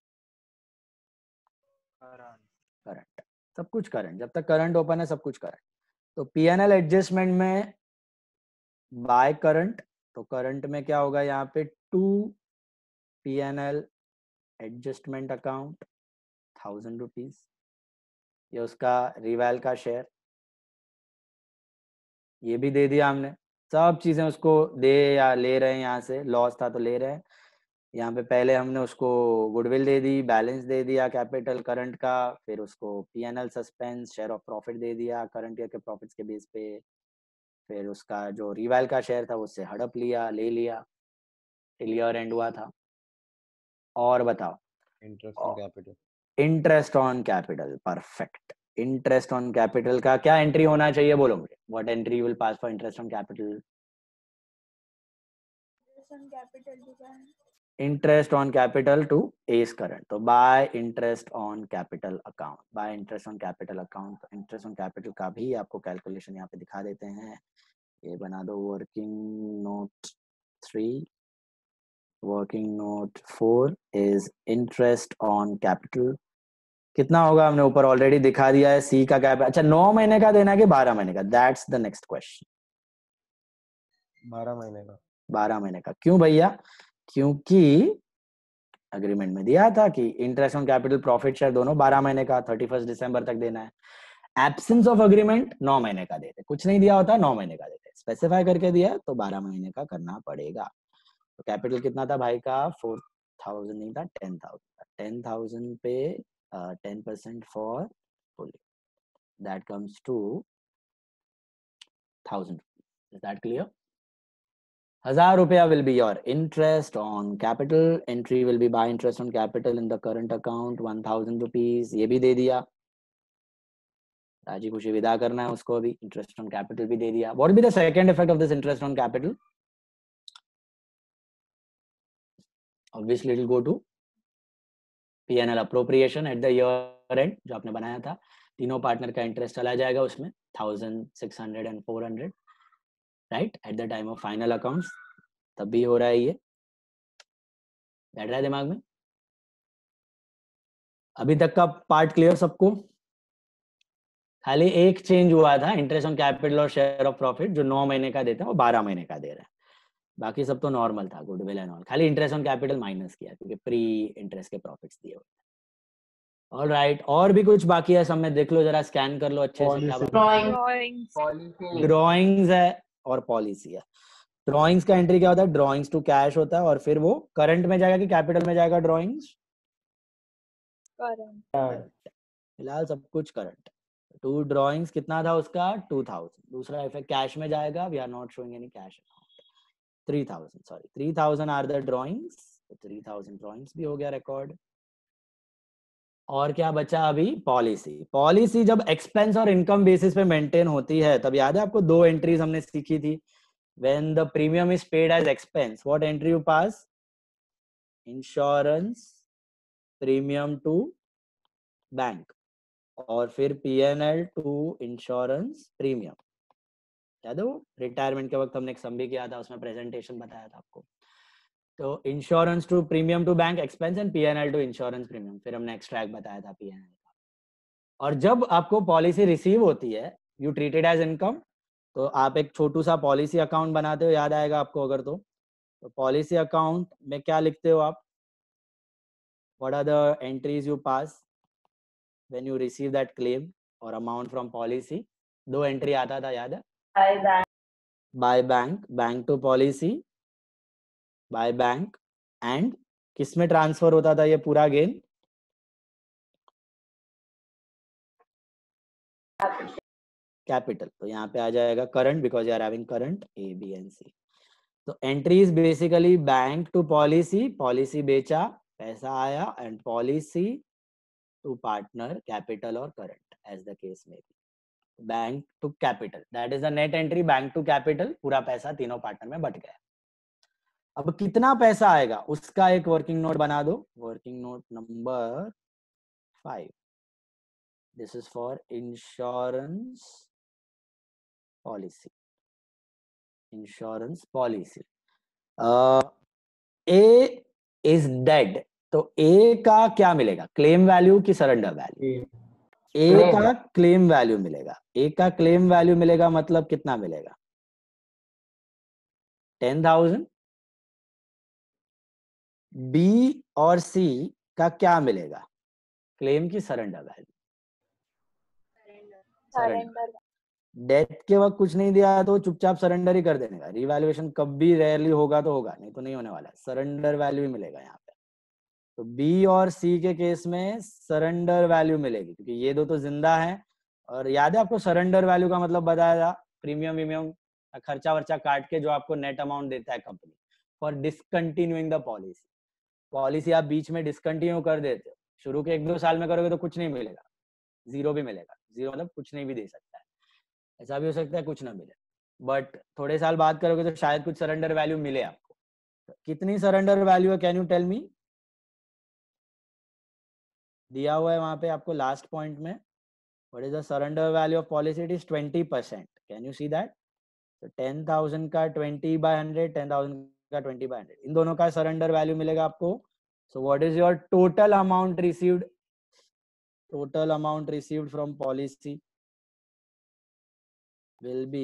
करंट, सब कुछ करंट, जब तक करंट ओपन है सब कुछ करंट। तो पीएनएल एडजस्टमेंट में बाय करंट, तो करंट में क्या होगा यहाँ पे? 2 पीएनएल एडजस्टमेंट अकाउंट 1000 रुपीज, ये उसका रिवैल का शेयर, ये भी दे दिया हमने। सब चीजें उसको दे या ले रहे हैं, यहाँ से लॉस था तो ले रहे हैं। यहाँ पे पहले हमने उसको गुडविल दे दी, बैलेंस दे दिया कैपिटल करंट का, फिर उसको PNL suspense, share of profit दे दिया करंट ईयर के प्रॉफिट्स के बेस पे, फिर उसका जो रिवैल का शेयर था उससे हड़प लिया, ले लिया, टिल ईयर एंड हुआ था। और बताओ। Interest on capital, interest on capital, perfect. Interest on capital का क्या एंट्री होना चाहिए? बोलो मुझे, what entry will pass for interest on capital? Interest on capital to A's current, तो by interest on capital account, by interest on capital account. Interest on capital का भी आपको कैलकुलेशन यहाँ पे दिखा देते हैं, ये बना दो working note 3, working note 4 is interest on capital. कितना होगा हमने ऊपर ऑलरेडी दिखा दिया है। सी का कैपिटल, अच्छा 9 महीने का देना है कि 12 महीने का? That's the next question. 12 महीने का। 12 महीने का क्यों भैया? क्योंकि अग्रीमेंट में दिया था कि interest on capital, profit share दोनों 12 महीने का, 31 दिसंबर तक देना है। एब्सेंस ऑफ अग्रीमेंट 9 महीने का देते, कुछ नहीं दिया होता 9 महीने का देते, स्पेसिफाई करके दिया तो 12 महीने का करना पड़ेगा। तो कैपिटल कितना था भाई का? 4000 नहीं था, 10,000 था। 10,000 पे 10% for fully, that comes to 1000। Is that clear? 1000 रुपया will be your interest on capital. Entry will be by interest on capital in the current account 1000 rupees, ये भी दे दिया। राजी खुशी विदा करना है उसको अभी। इंटरेस्ट ऑन कैपिटल भी दे दिया। What will be the second effect of this interest on capital? Obviously it will go to P&L appropriation at the year end, जो आपने बनाया था। तीनों पार्टनर का इंटरेस्ट चला जाएगा उसमें, 1600 and 400, right, at the time of final accounts. तब भी हो रहा है, ये बैठ रहा है दिमाग में? अभी तक का पार्ट क्लियर सबको? खाली एक चेंज हुआ था, इंटरेस्ट ऑन कैपिटल और शेयर ऑफ प्रॉफिट, जो 9 महीने का देते हैं वो 12 महीने का दे रहे हैं। बाकी सब तो नॉर्मल था, गुडविल एंड ऑल। खाली इंटरेस्ट ऑन कैपिटल माइनस किया क्योंकि प्री इंटरेस्ट के प्रॉफिट्स दिए हुए। ऑलराइट, और भी कुछ बाकी है सब में? देख लो जरा, स्कैन कर लो अच्छे से क्या Policy. Drawing Drawings. Policy drawings है और पॉलिसी है। ड्रॉइंग्स का एंट्री क्या होता है? ड्रॉइंग्स टू कैश होता है, और फिर वो करंट में जाएगा कि कैपिटल में जाएगा? Drawings Current. फिलहाल सब कुछ करंट। टू ड्रॉइंग्स कितना था उसका? 2000। दूसरा इफेक्ट कैश में जाएगा, we are not showing any cash account. 3000, sorry 3000 are the drawings, 3000 drawings भी हो गया रिकॉर्ड। और क्या बचा अभी? पॉलिसी। पॉलिसी जब एक्सपेंस और इनकम बेसिस पे मेंटेन होती है, तब याद है आपको दो एंट्रीज हमने सीखी थी। When the premium is paid as expense, what entry you pass? Insurance premium to bank, और फिर पीएनएल टू इंश्योरेंस प्रीमियम। याद है वो रिटायरमेंट के वक्त हमने एक सम भी किया था, उसमें प्रेजेंटेशन बताया था आपको। तो insurance to premium to bank expense and PNL to insurance premium, फिर हमने एक्सट्रैक्ट बताया था पीएनएल का। और जब आपको पॉलिसी रिसीव होती है, यू ट्रीटेड एज इनकम, तो आप एक छोटू सा पॉलिसी अकाउंट बनाते हो, याद आएगा आपको अगर तो पॉलिसी अकाउंट में क्या लिखते हो आप? What are the entries you pass when you receive that claim और अमाउंट फ्रॉम पॉलिसी? दो एंट्री आता था, याद है? By bank by bank, bank to policy, by bank, and किस में ट्रांसफर होता था ये पूरा गेन? कैपिटल। तो यहाँ पे आ जाएगा current, because you are having current A B and C. तो entries basically bank to policy, policy बेचा पैसा आया, and policy to partner capital और current as the case may be. Bank to capital, that is the net entry. Bank to capital, पूरा पैसा तीनों partner में but गया। अब कितना पैसा आएगा उसका एक वर्किंग नोट बना दो, working note number 5। This is for insurance policy. Insurance policy A is dead, तो ए का क्या मिलेगा? क्लेम वैल्यू की सरेंडर वैल्यू? ए का क्लेम वैल्यू मिलेगा। ए का क्लेम वैल्यू मिलेगा मतलब कितना मिलेगा? 10,000। बी और सी का क्या मिलेगा? क्लेम की सरेंडर वैल्यू। Surrender. डेथ के वक्त कुछ नहीं दिया तो चुपचाप सरेंडर ही कर देने का। रिवैल्यूएशन कब भी रेयरली होगा तो होगा, नहीं तो नहीं होने वाला है। सरेंडर वैल्यू ही मिलेगा यहाँ पे। तो बी और सी के केस में सरेंडर वैल्यू मिलेगी, क्योंकि ये दो तो जिंदा हैं। और याद है आपको सरेंडर वैल्यू का मतलब बताया था? प्रीमियम वीमियम खर्चा वर्चा काट के जो आपको नेट अमाउंट देता है company for discontinuing the policy. Policy आप बीच में डिसकंटिन्यू कर देते हो, शुरू के 1-2 साल में करोगे तो कुछ नहीं मिलेगा, जीरो भी मिलेगा। जीरो मतलब कुछ नहीं भी दे सकता है, ऐसा भी हो सकता है कुछ ना मिले। बट थोड़े साल बाद करोगे तो शायद कुछ सरेंडर वैल्यू मिले आपको। कितनी सरेंडर वैल्यू है? Can you tell me? दिया हुआ है वहां पे आपको लास्ट पॉइंट में। What is the surrender value of policy? It is 20%। Can you see that? तो 10,000 का 20/100, 10,000 का 20/100, इन दोनों का सरेंडर वैल्यू मिलेगा आपको। So what is your total amount received? Total amount received from policy will be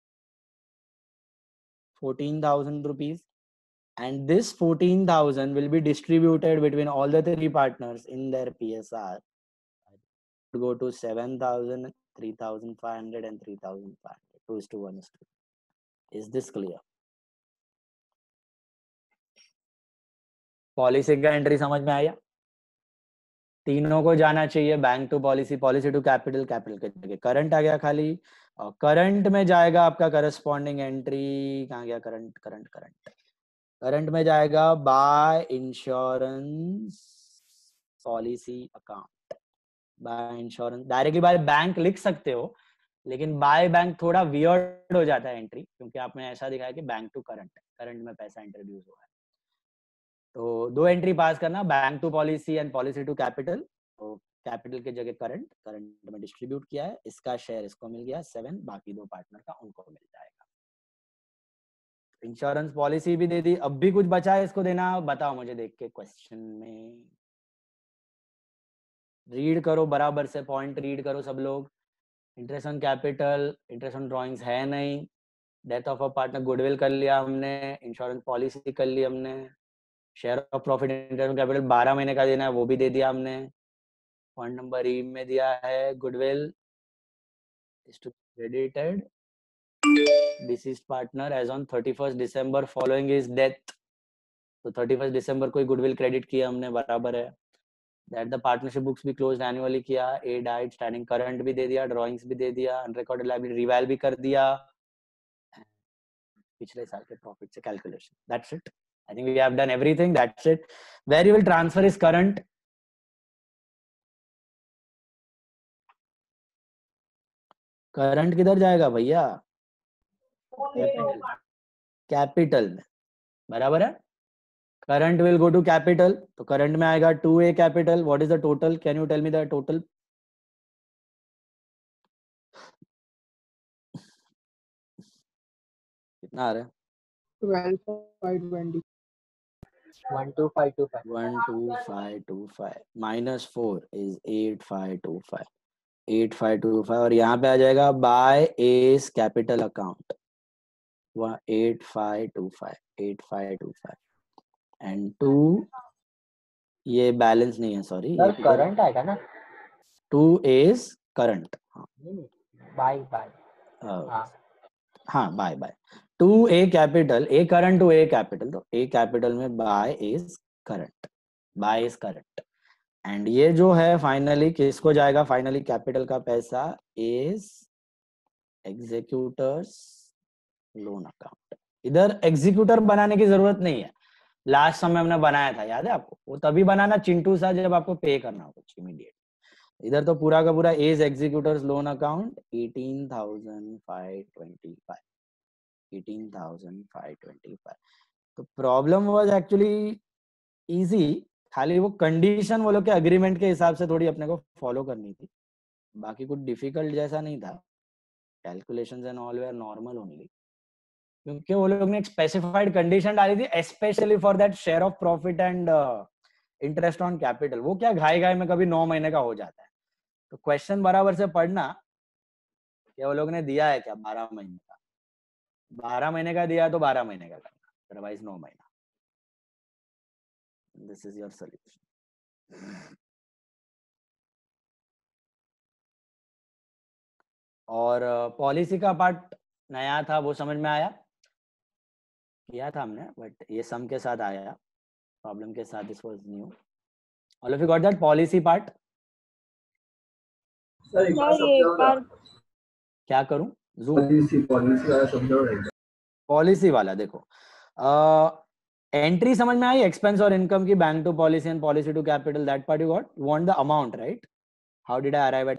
14,000 rupees, and this 14,000 will be distributed between all the 3 partners in their PSR. Go to 7,000, 3,500 and 3,500, 2:1. Is this clear? Policy का entry समझ में आया? तीनों को जाना चाहिए, bank to policy, policy to capital, capital के जगह करंट आ गया खाली, और करंट में जाएगा आपका करस्पॉन्डिंग एंट्री। कहाँ गया करंट? करंट करंट करंट में जाएगा by insurance policy account. By insurance, directly by bank लिख सकते हो, लेकिन बाय बैंक थोड़ा वियर्ड हो जाता है एंट्री, क्योंकि आपने ऐसा दिखाया कि बैंक टू करंट, करंट में पैसा इंट्रोड्यूस हुआ है। तो दो एंट्री पास करना, bank to policy and policy to capital. तो कैपिटल के जगह करंट, करंट में डिस्ट्रीब्यूट किया है, इसका शेयर इसको मिल गया 7, बाकी 2 पार्टनर का उनको मिल जाएगा। इंश्योरेंस पॉलिसी भी दे दी, अब भी कुछ बचा है इसको देना? बताओ मुझे देख के क्वेश्चन में। रीड करो बराबर से, पॉइंट रीड करो सब लोग। Interest on capital, interest on drawings है नहीं, death of a partner goodwill कर लिया हमने, इंश्योरेंस पॉलिसी कर ली हमने, share of profit interest on capital 12 महीने का देना है वो भी दे दिया हमने, पॉइंट नंबर ई में दिया है goodwill is to be credited deceased partner as on 31st December following his death. तो 31st December को गुडविल क्रेडिट किया हमने, बराबर है. That the partnership books भी closed annually किया. A died, standing current भी दे दिया, drawings भी दे दिया, unrecorded liability रिवैल भी कर दिया, पिछले साल के प्रॉफिट से calculation. That's it. I think we have done everything. That's it. Where you will transfer is current. Current किधर जाएगा भैया? कैपिटल में, बराबर है. Current will go to capital, तो करंट में आएगा 2A capital. What is the total? Can you tell me the total? कितना आ रहा है? 12,520. 12525. 12525 minus 4 is 8525. 8525 और यहाँ पे आ जाएगा by S capital account 8525 and 2 ये बैलेंस नहीं है, सॉरी, सर करंट आएगा ना? 2 इज करंट. बाय हाँ by 2A capital, A current to A capital, तो A कैपिटल में by is current, by is current. And ये जो है फाइनली किसको जाएगा? फाइनली कैपिटल का पैसा इज एग्जीक्यूटर्स लोन अकाउंट. इधर एग्जीक्यूटर बनाने की जरूरत नहीं है, लास्ट समय हमने बनाया था, याद है आपको? वो तभी बनाना चिंटू सा जब आपको पे करना हो कुछ इमीडिएट. इधर तो पूरा का पूरा इज एग्जीक्यूटर्स लोन अकाउंट 18,525. तो प्रॉब्लम वाज एक्चुअली इजी, खाली वो कंडीशन वो लोग के अग्रीमेंट के हिसाब से थोड़ी अपने को फॉलो करनी थी, बाकी कुछ डिफिकल्ट जैसा नहीं था. Calculations and all were normal only, क्योंकि वो लोग ने एक स्पेसिफाइड कंडीशन डाली थी specially for that share of profit and interest on capital. वो क्या घाई में कभी 9 महीने का हो जाता है. तो क्वेश्चन बराबर से पढ़ना कि वो लोग ने दिया है क्या 12 महीने का. 12 महीने का दिया है तो 12 महीने का करना, अदरवाइज 9 महीना. This is your solution. और पॉलिसी का पार्ट नया था, वो समझ में आया, किया था हमने, बट ये सम के साथ आया, प्रॉब्लम के साथ. This was new. All of you got that policy part? Sir एक बार क्या करूं? पॉलिसी वाला समझाओ. पॉलिसी वाला देखो, एंट्री समझ में आई? एक्सपेंस और इनकम की, bank to policy and policy to capital, that part you got. You want the amount, right? How did I arrive at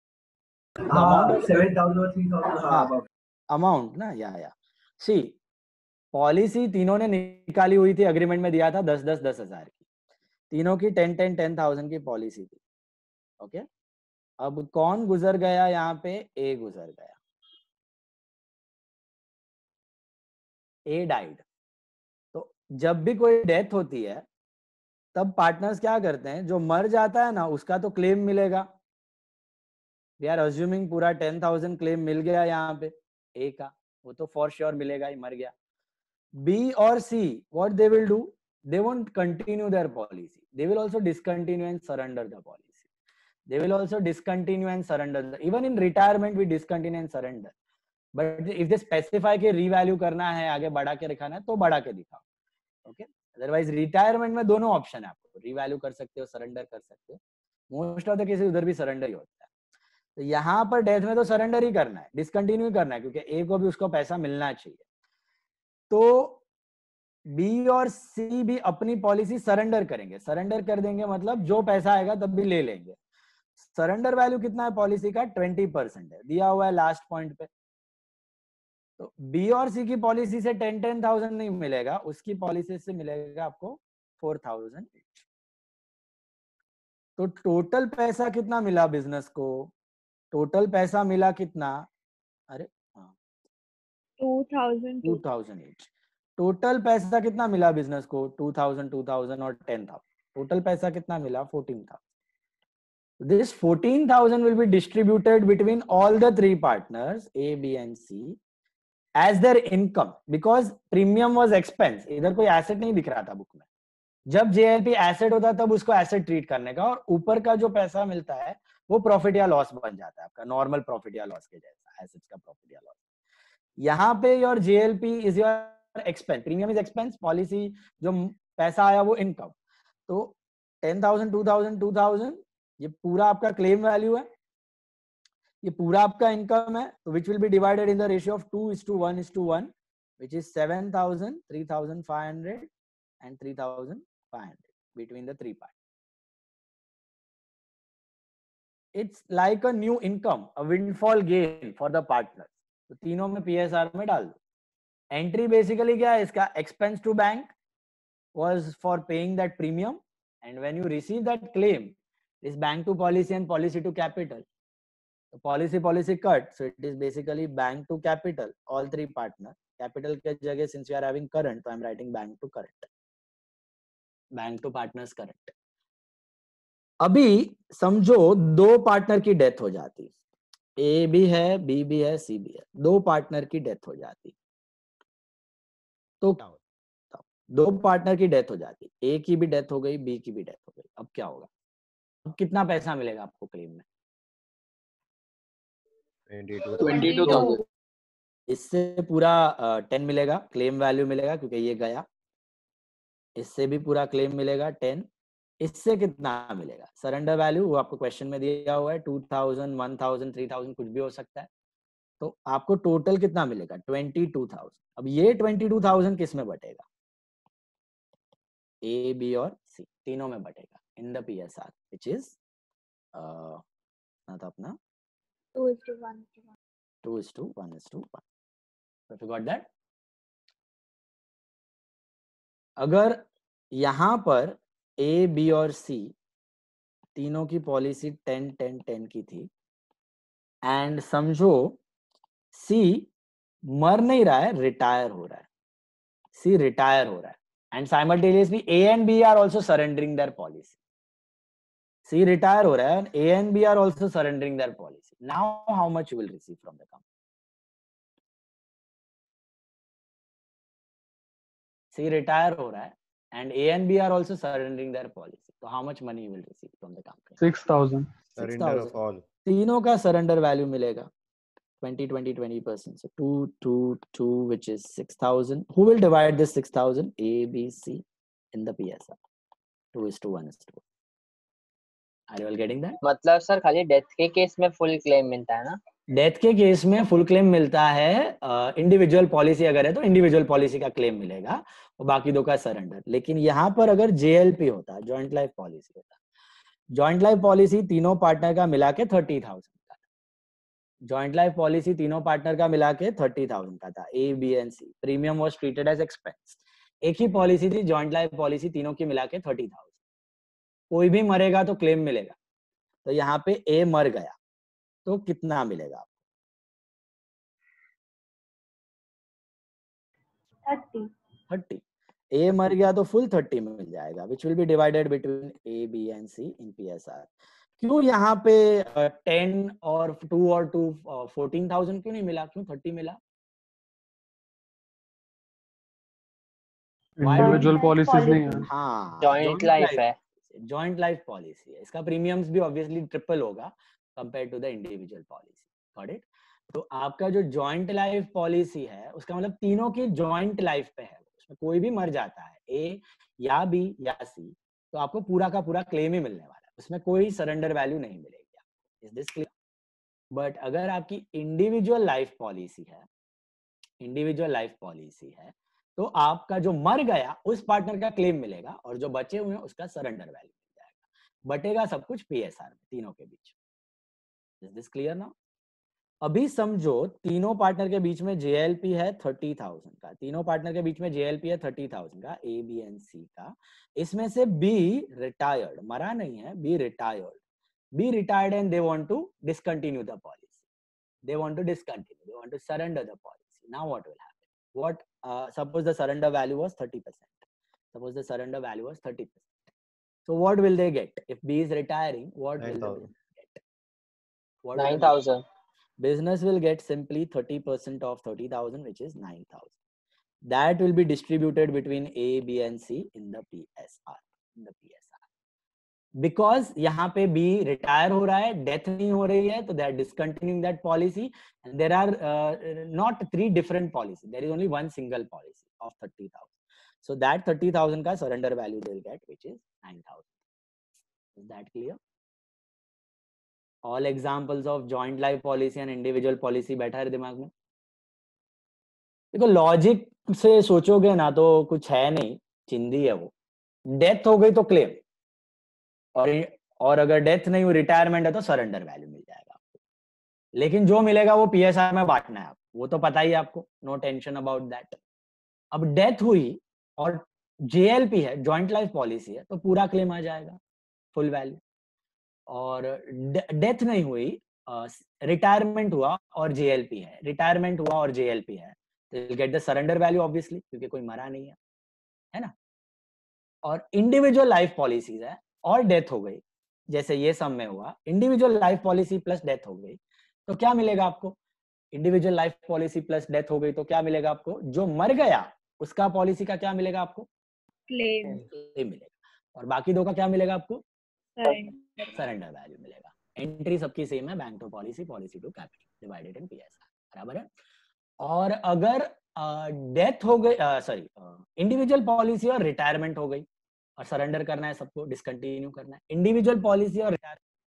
7,000 or 3,000. हाँ अमाउंट ना, या सी पॉलिसी तीनों ने निकाली हुई थी, अग्रीमेंट में दिया था 10,000 की, तीनों की 10,000 की पॉलिसी थी. ओके, अब कौन गुजर गया यहाँ पे? ए गुजर गया, ए डाइड. तो जब भी कोई डेथ होती है तब पार्टनर्स क्या करते हैं, जो मर जाता है ना उसका तो क्लेम मिलेगा. वी आर अज्यूमिंग पूरा 10,000 क्लेम मिल गया यहाँ पे ए का, वो तो फॉर श्योर मिलेगा ही, मर गया. बी और C what they will do? They won't continue their policy, they will also discontinue and surrender the policy. They will also discontinue and surrender. Even in retirement we discontinue and surrender. But if they specify कि revalue करना है, आगे बढ़ा के दिखाना है, तो बढ़ा के दिखाओ. Okay? Otherwise retirement में दोनों ऑप्शन है आपको, revalue कर सकते हो, surrender कर सकते हो. Most of the cases उधर भी surrender ही होता है. तो यहाँ पर डेथ में तो surrender ही करना है, discontinue करना है, क्योंकि ए को भी उसको पैसा मिलना चाहिए. तो बी और सी भी अपनी पॉलिसी सरेंडर करेंगे. सरेंडर कर देंगे मतलब जो पैसा आएगा तब भी ले लेंगे. सरेंडर वैल्यू कितना है पॉलिसी का? 20% है, दिया हुआ है लास्ट पॉइंट पे. तो बी और सी की पॉलिसी से 10,000 नहीं मिलेगा, उसकी पॉलिसी से मिलेगा आपको 4,000. तो टोटल पैसा कितना मिला बिजनेस को? टोटल पैसा मिला कितना? अरे हाँ 2,000 each. टोटल पैसा कितना मिला बिजनेस को? 2,000, 2,000 और 10,000. टोटल पैसा कितना मिला? 14,000. This 14,000 will be distributed between all the three partners A, B and C as their income, because premium was expense. इधर कोई asset नहीं दिख रहा था बुक में, जब JLP एसेट होता है तब उसको एसेट ट्रीट करने का, और ऊपर का जो पैसा मिलता है वो प्रॉफिट या लॉस बन जाता है आपका, नॉर्मल प्रॉफिट या लॉस के जैसा, एसेट्स का प्रॉफिट या लॉस। यहाँ पे your JLP is your expense, premium is expense, policy जो पैसा आया वो इनकम। तो 10,000 2,000 2,000 ये पूरा आपका क्लेम वैल्यू है, ये पूरा आपका इनकम है, तो which will be divided in the ratio of 2:1:1, which is 7,000, 3,500 and 3,500 between the three parts. It's like a new income, a windfall gain for the partners. तो तीनों में PSR में डाल दो। एंट्री बेसिकली क्या है इसका, expense to bank was for paying that premium, and when you receive that claim, is bank to policy and policy to capital. So policy cut, so it is basically bank to capital, all three partners. Capital के जगह since you are having current, so I am writing bank to current, bank to partners current. अभी समझो दो partner की death हो जाती, ए भी है, बी भी है, सी भी है, दो पार्टनर की डेथ हो जाती, तो क्या होता? दो पार्टनर की डेथ हो जाती, ए की भी डेथ हो गई, बी की भी डेथ हो गई, अब क्या होगा? अब कितना पैसा मिलेगा आपको क्लेम में? 22,000। इससे पूरा 10 मिलेगा, क्लेम वैल्यू मिलेगा क्योंकि ये गया, इससे भी पूरा क्लेम मिलेगा 10, इससे कितना मिलेगा? सरेंडर वैल्यू वो आपको क्वेश्चन में दिया हुआ है, 2,000 1,000 3,000 कुछ भी हो सकता है, तो आपको टोटल कितना मिलेगा? 22,000। अब ये 22,000 किस में बटेगा? ए, बी और सी तीनों में बटेगा in the PSR, which is अपना 2:1. 2:1:1. Have you got that? अगर यहाँ पर ए, बी और सी तीनों की पॉलिसी 10-10-10 की थी, एंड समझो सी मर नहीं रहा है, रिटायर हो रहा है, सी रिटायर हो रहा है, and simultaneously A and B are also surrendering their policy. C retire हो रहा है, A and B are also surrendering their policy. Now how much you will receive from the company? C retire हो रहा है and A and B are also surrendering their policy. So how much money you will receive from the company? 6,000. Surrender of all. तीनों का surrender value मिलेगा 20%. So 2, 2, 2, which is 6,000. Who will divide this 6,000? A, B, C in the PSR. 2:1:1. Are you all getting that? मतलब sir खाली death के case में full claim मिलता है ना? डेथ के केस में फुल क्लेम मिलता है, इंडिविजुअल पॉलिसी अगर है तो इंडिविजुअल पॉलिसी का क्लेम मिलेगा और बाकी दो का सरेंडर। लेकिन यहाँ पर अगर JLP होता, जॉइंट लाइफ पॉलिसी होता, जॉइंट लाइफ पॉलिसी तीनों पार्टनर का मिला के 30,000 का, जॉइंट लाइफ पॉलिसी तीनों पार्टनर का मिला के 30,000 का था, A, B and C। Premium was treated as expense. एक ही पॉलिसी थी, जॉइंट लाइफ पॉलिसी तीनों की मिला के 30,000। कोई भी मरेगा तो क्लेम मिलेगा, तो यहाँ पे A मर गया तो कितना मिलेगा आपको? 30। A मर गया तो फुल 30 में मिल जाएगा, which will be divided between A, B and C in PSR। क्यों यहाँ पे 10 और 2 और 2 14,000 क्यों नहीं मिला, क्यों 30 मिला? इंडिविजुअल पॉलिसीज नहीं है। हाँ, जॉइंट लाइफ है, जॉइंट लाइफ पॉलिसी है, इसका प्रीमियम्स भी ऑब्वियसली ट्रिपल होगा compare to the individual policy. Got it? तो आपका जो जॉइंट लाइफ पॉलिसी है उसका मतलब तीनों की जॉइंट लाइफ पे है, उसमें कोई भी मर जाता है ए या बी या सी तो आपको पूरा का पूरा क्लेम ही मिलने वाला है, उसमें कोई सरेंडर वैल्यू नहीं मिलेगी आपको। Is this clear? बट अगर आपकी इंडिविजुअल लाइफ पॉलिसी है, इंडिविजुअल लाइफ पॉलिसी है तो आपका जो मर गया उस पार्टनर का क्लेम मिलेगा और जो बचे हुए हैं उसका सरेंडर वैल्यू मिल जाएगा। बटेगा सब कुछ PSR में तीनों के बीच। Is this clear now? अभी समझो तीनों पार्टनर के बीच में JLP है 30,000 का, तीनों पार्टनर के बीच में JLP है 30,000 का, A, B and C का। इसमें से B रिटायर्ड, मरा नहीं है, B retired and they want to discontinue the policy, they want to discontinue, they want to surrender the policy. Now what will happen? What suppose the surrender value was 30%. Suppose the surrender value was 30%. So what will they get if B is retiring? What will the business get? 9,000. Business will get simply 30% of 30,000, which is 9,000. that will be distributed between A, B and C in the PSR. Because यहाँ पे B retire हो रहा है, death नहीं हो रही है, तो they are discontinuing that policy, and there are not 3 different policies. There is only one single policy of 30,000. So that 30,000 का surrender value they'll get, which is 9,000. Is that clear? All examples of joint life policy and individual policy बैठा है दिमाग में? देखो logic से सोचोगे ना तो कुछ है नहीं, चिंदी है वो. डेथ हो गई तो क्लेम, और अगर डेथ नहीं हुई, रिटायरमेंट है तो सरेंडर वैल्यू मिल जाएगा आपको. लेकिन जो मिलेगा वो पीएसआर में बांटना है आपको, वो तो पता ही है आपको, नो टेंशन अबाउट दैट. अब डेथ हुई और जेएलपी है, जॉइंट लाइफ पॉलिसी है, तो पूरा क्लेम आ जाएगा, फुल वैल्यू. और डेथ नहीं हुई, रिटायरमेंट हुआ और जेएलपी है, रिटायरमेंट हुआ और जेएलपी है, तो you'll get the surrender value obviously, क्योंकि कोई मरा नहीं है ना. और इंडिविजुअल लाइफ पॉलिसीज है और डेथ हो गई, जैसे ये सम में हुआ, individual life policy plus death हो गई, तो क्या मिलेगा आपको? Individual life policy plus death हो गई तो क्या मिलेगा आपको? जो मर गया उसका पॉलिसी का क्या मिलेगा आपको? क्लेम मिलेगा. और बाकी दो का क्या मिलेगा आपको? सरेंडर वैल्यू मिलेगा. एंट्री सबकी सेम है, bank to policy, policy to capital, divided in PSR, बराबर है. और अगर डेथ हो गई, सॉरी, इंडिविजुअल पॉलिसी और रिटायरमेंट हो गई और सरेंडर करना है सबको, डिसकंटिन्यू करना है, इंडिविजुअल पॉलिसी और रिटायरमेंट,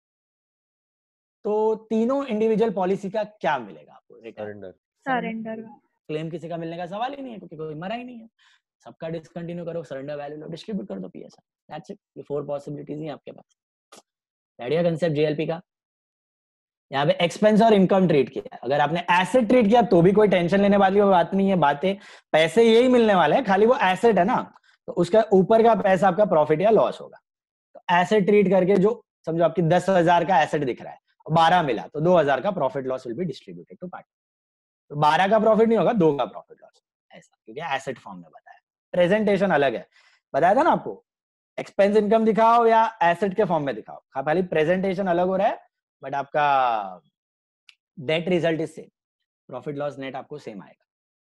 तो तीनों इंडिविजुअल पॉलिसी का क्या मिलेगा आपको? सरेंडर. क्लेम किसी का मिलने का सवाल ही नहीं है, क्योंकि कोई मरा ही नहीं है. सबका डिसकंटिन्यू करो, सरेंडर वैल्यू लो, डिस्ट्रीब्यूट कर दो पीएसआर. That's it. ये 4 पॉसिबिलिटीज हैं आपके पास. आइडिया कंसेप्ट जेएलपी का. यहाँ पे एक्सपेंस और इनकम ट्रीट किया, अगर आपने एसेट ट्रीट किया तो भी कोई टेंशन लेने वाली बात नहीं है. बातें, पैसे यही मिलने वाले हैं, खाली वो एसेट है ना, तो उसका ऊपर का पैसा आपका प्रॉफिट या लॉस होगा. तो एसेट ट्रीट करके, जो समझो आपकी 10,000 का एसेट दिख रहा है, 12 मिला, तो 2,000 का profit loss will be distributed to partner. तो 12 का प्रॉफिट नहीं होगा, 2 का प्रॉफिट लॉस, ऐसा, क्योंकि एसेट फॉर्म में बताया. प्रेजेंटेशन अलग है, बताया था ना आपको, एक्सपेंस इनकम दिखाओ या एसेट के फॉर्म में दिखाओ, खाली प्रेजेंटेशन अलग हो रहा है, बट आपका that result is same, profit loss net आपको सेम आएगा.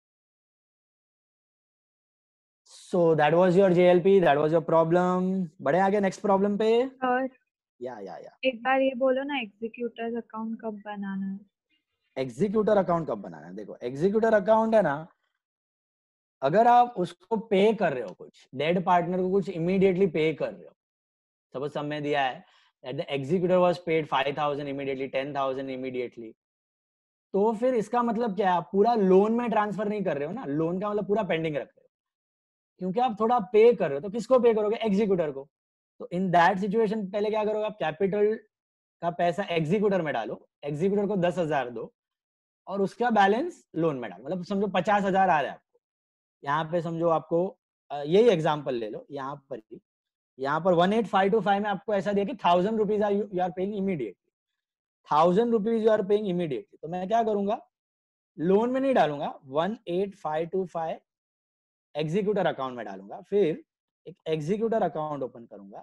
So that was your JLP, that was your problem. बढ़े आगे नेक्स्ट प्रॉब्लम पे. और या एक बार ये बोलो ना, एग्जीक्यूटर्स अकाउंट कब बनाना है? एग्जीक्यूटर अकाउंट कब बनाना है? देखो एग्जीक्यूटर अकाउंट है ना, अगर आप उसको पे कर रहे हो, कुछ डेड पार्टनर को कुछ इमीडिएटली पे कर रहे हो, सपोज सब में दिया है that the executor was paid 5,000 immediately, 10,000 immediately, तो फिर इसका मतलब क्या है? आप पूरा लोन में ट्रांसफर नहीं कर रहे हो ना, लोन का मतलब पूरा पेंडिंग रख रहे हो, क्योंकि आप थोड़ा पे कर रहे हो. तो किसको पे करोगे? एग्जीक्यूटर को. तो इन दैट सिचुएशन पहले क्या करोगे? आप कैपिटल का पैसा एग्जीक्यूटर में डालो, एग्जीक्यूटर को 10,000 दो और उसका बैलेंस लोन में डालो. मतलब समझो 50,000 आ रहा है आपको, यहाँ पे समझो आपको यही एग्जाम्पल ले लो, यहाँ पर 18,525 में आपको ऐसा दिया कि 1,000 rupees you are paying immediately, 1,000 rupees you are paying immediately. तो मैं क्या करूंगा? लोन में नहीं डालूंगा, 18,525 एग्जीक्यूटर अकाउंट में डालूंगा. फिर एक एग्जीक्यूटर अकाउंट ओपन करूंगा,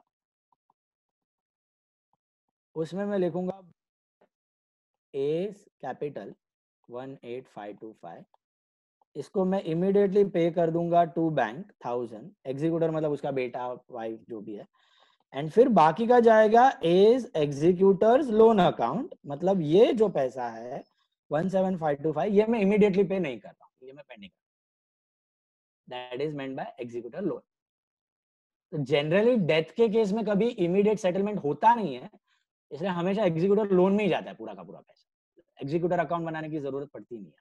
उसमें मैं लिखूंगा एस कैपिटल 18,525, इसको मैं इमीडिएटली पे कर दूंगा टू बैंक 1,000. एग्जीक्यूटर मतलब उसका बेटा, वाइफ, जो भी है. एंड फिर बाकी का जाएगा एज एग्जीक्यूटर्स लोन अकाउंट, मतलब ये जो पैसा है 17,525, ये मैं इमीडिएटली पे नहीं कर रहा हूँ, ये मैं pending. That is meant by executor loan. तो जनरली डेथ के केस में कभी इमीडिएट सेटलमेंट होता नहीं है, इसलिए हमेशा एग्जीक्यूटर लोन में ही जाता है पूरा का पूरा पैसा. एग्जीक्यूटर अकाउंट बनाने की जरूरत पड़ती नहीं है.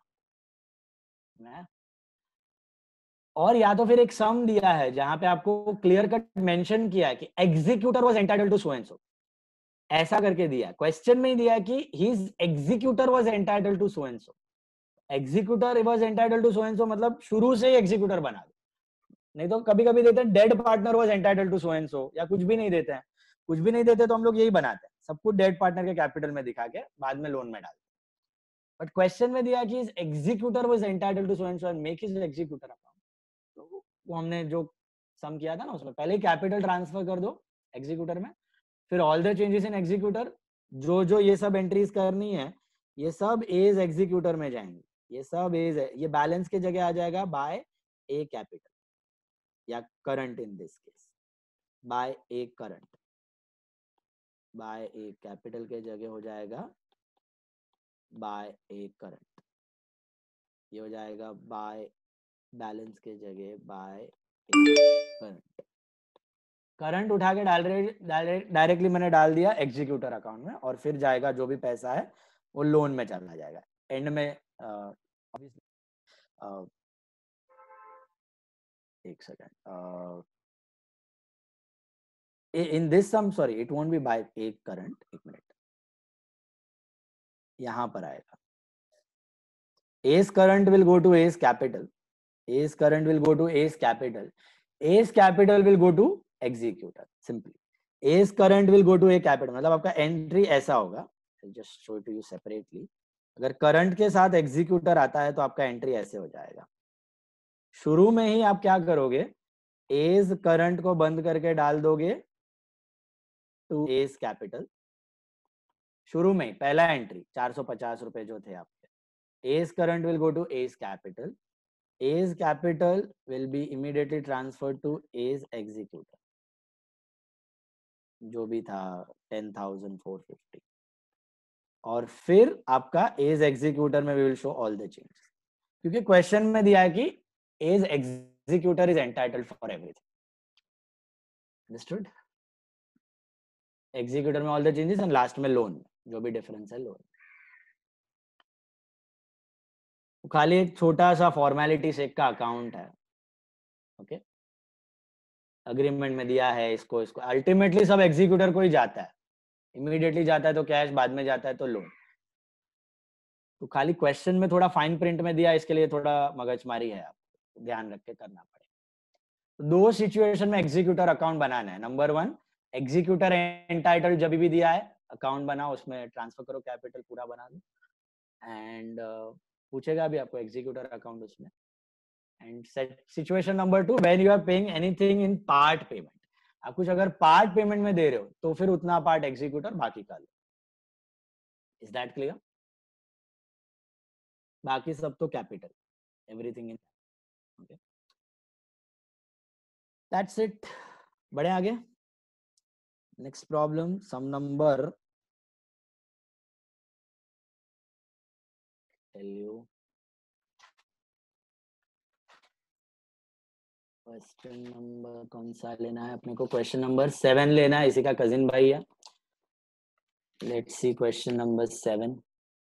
और या तो फिर एक सम दिया है जहां पे आपको क्लियर कट मेंशन किया है कि executor was entitled to so and so, ऐसा करके दिया है. क्वेश्चन में ही दिया है कि his executor was entitled to so and so. Executor was entitled to so and so मतलब शुरू से ही एग्जीक्यूटर बना दो. नहीं तो कभी कभी देते हैं dead partner was entitled to so and so, या कुछ भी नहीं देते हैं. कुछ भी नहीं देते तो हम लोग यही बनाते हैं, सब कुछ डेड पार्टनर के कैपिटल में दिखा के बाद में लोन में डालते. बट क्वेश्चन में दिया कि his executor was entitled to so and so and make his executor account. तो वो हमने जो सम किया था ना, उसमें पहले कैपिटल ट्रांसफर कर दो एग्जीक्यूटर में, फिर all the changes in executor, जो ये सब एंट्रीज करनी है ये सब एज एग्जीक्यूटर में जाएंगी. ये सब एज है, ये बैलेंस के जगह आ जाएगा बाय ए कैपिटल या current in this case by A current, by A capital के जगह हो जाएगा बाय ए करंट, ये हो जाएगा बाय बैलेंस के जगह बाय करंट। करंट उठा के डायरेक्टली मैंने डाल दिया एग्जीक्यूटर अकाउंट में, और फिर जाएगा जो भी पैसा है वो लोन में चला जाएगा एंड में। एक second, in this sum, sorry, it won't be by a current, एक मिनट, यहां पर आएगा A's current will go to A's capital, A's current will go to A's capital, A's capital will go to executor, simply A's current will go to A capital। मतलब आपका entry ऐसा होगा, just show it to you separately। अगर current के साथ executor आता है तो आपका एंट्री ऐसे हो जाएगा। शुरू में ही आप क्या करोगे, A's करंट को बंद करके डाल दोगे टू A's कैपिटल। शुरू में पहला एंट्री 450 रुपए जो थे आपके, A's current will go to A's capital, A's capital will be immediately transferred to A's executor, जो भी था 10,450, और फिर आपका A's executor में we will show all the changes, क्योंकि क्वेश्चन में दिया है कि A's executor is entitled for everything, understood? executor में all the changes and last में loan, जो भी डिफरेंस है लोन। खाली एक छोटा सा फॉर्मेलिटी चेक का अकाउंट है, ओके, अग्रीमेंट में दिया है इसको, अल्टीमेटली सब एग्जीक्यूटर को ही जाता है, इमीडिएटली जाता है तो कैश, बाद में जाता है तो लोन। तो खाली क्वेश्चन में थोड़ा फाइन प्रिंट में दिया, इसके लिए थोड़ा मगजमारी है, आपको ध्यान रख के करना पड़ेगा। तो दो सिचुएशन में एग्जीक्यूटर अकाउंट बनाना है। नंबर 1, एग्जीक्यूटर एंटाइटल जब भी दिया है अकाउंट बनाओ, उसमें ट्रांसफर करो कैपिटल, पूरा बना दो, एंड पूछेगा भी आपको एग्जीक्यूटर अकाउंट उसमें। And situation number 2, when you are paying anything in part payment, आप कुछ अगर पार्ट पेमेंट में दे रहे हो तो फिर उतना पार्ट एग्जीक्यूटर, बाकी का लो। Is that clear? बाकी सब तो capital, everything in, okay, that's it. बढ़े आगे, next problem, sum number, tell you question number कौन सा लेना है अपने को, क्वेश्चन नंबर 7 लेना है, इसी का कजिन भाई है। Let's see question number 7।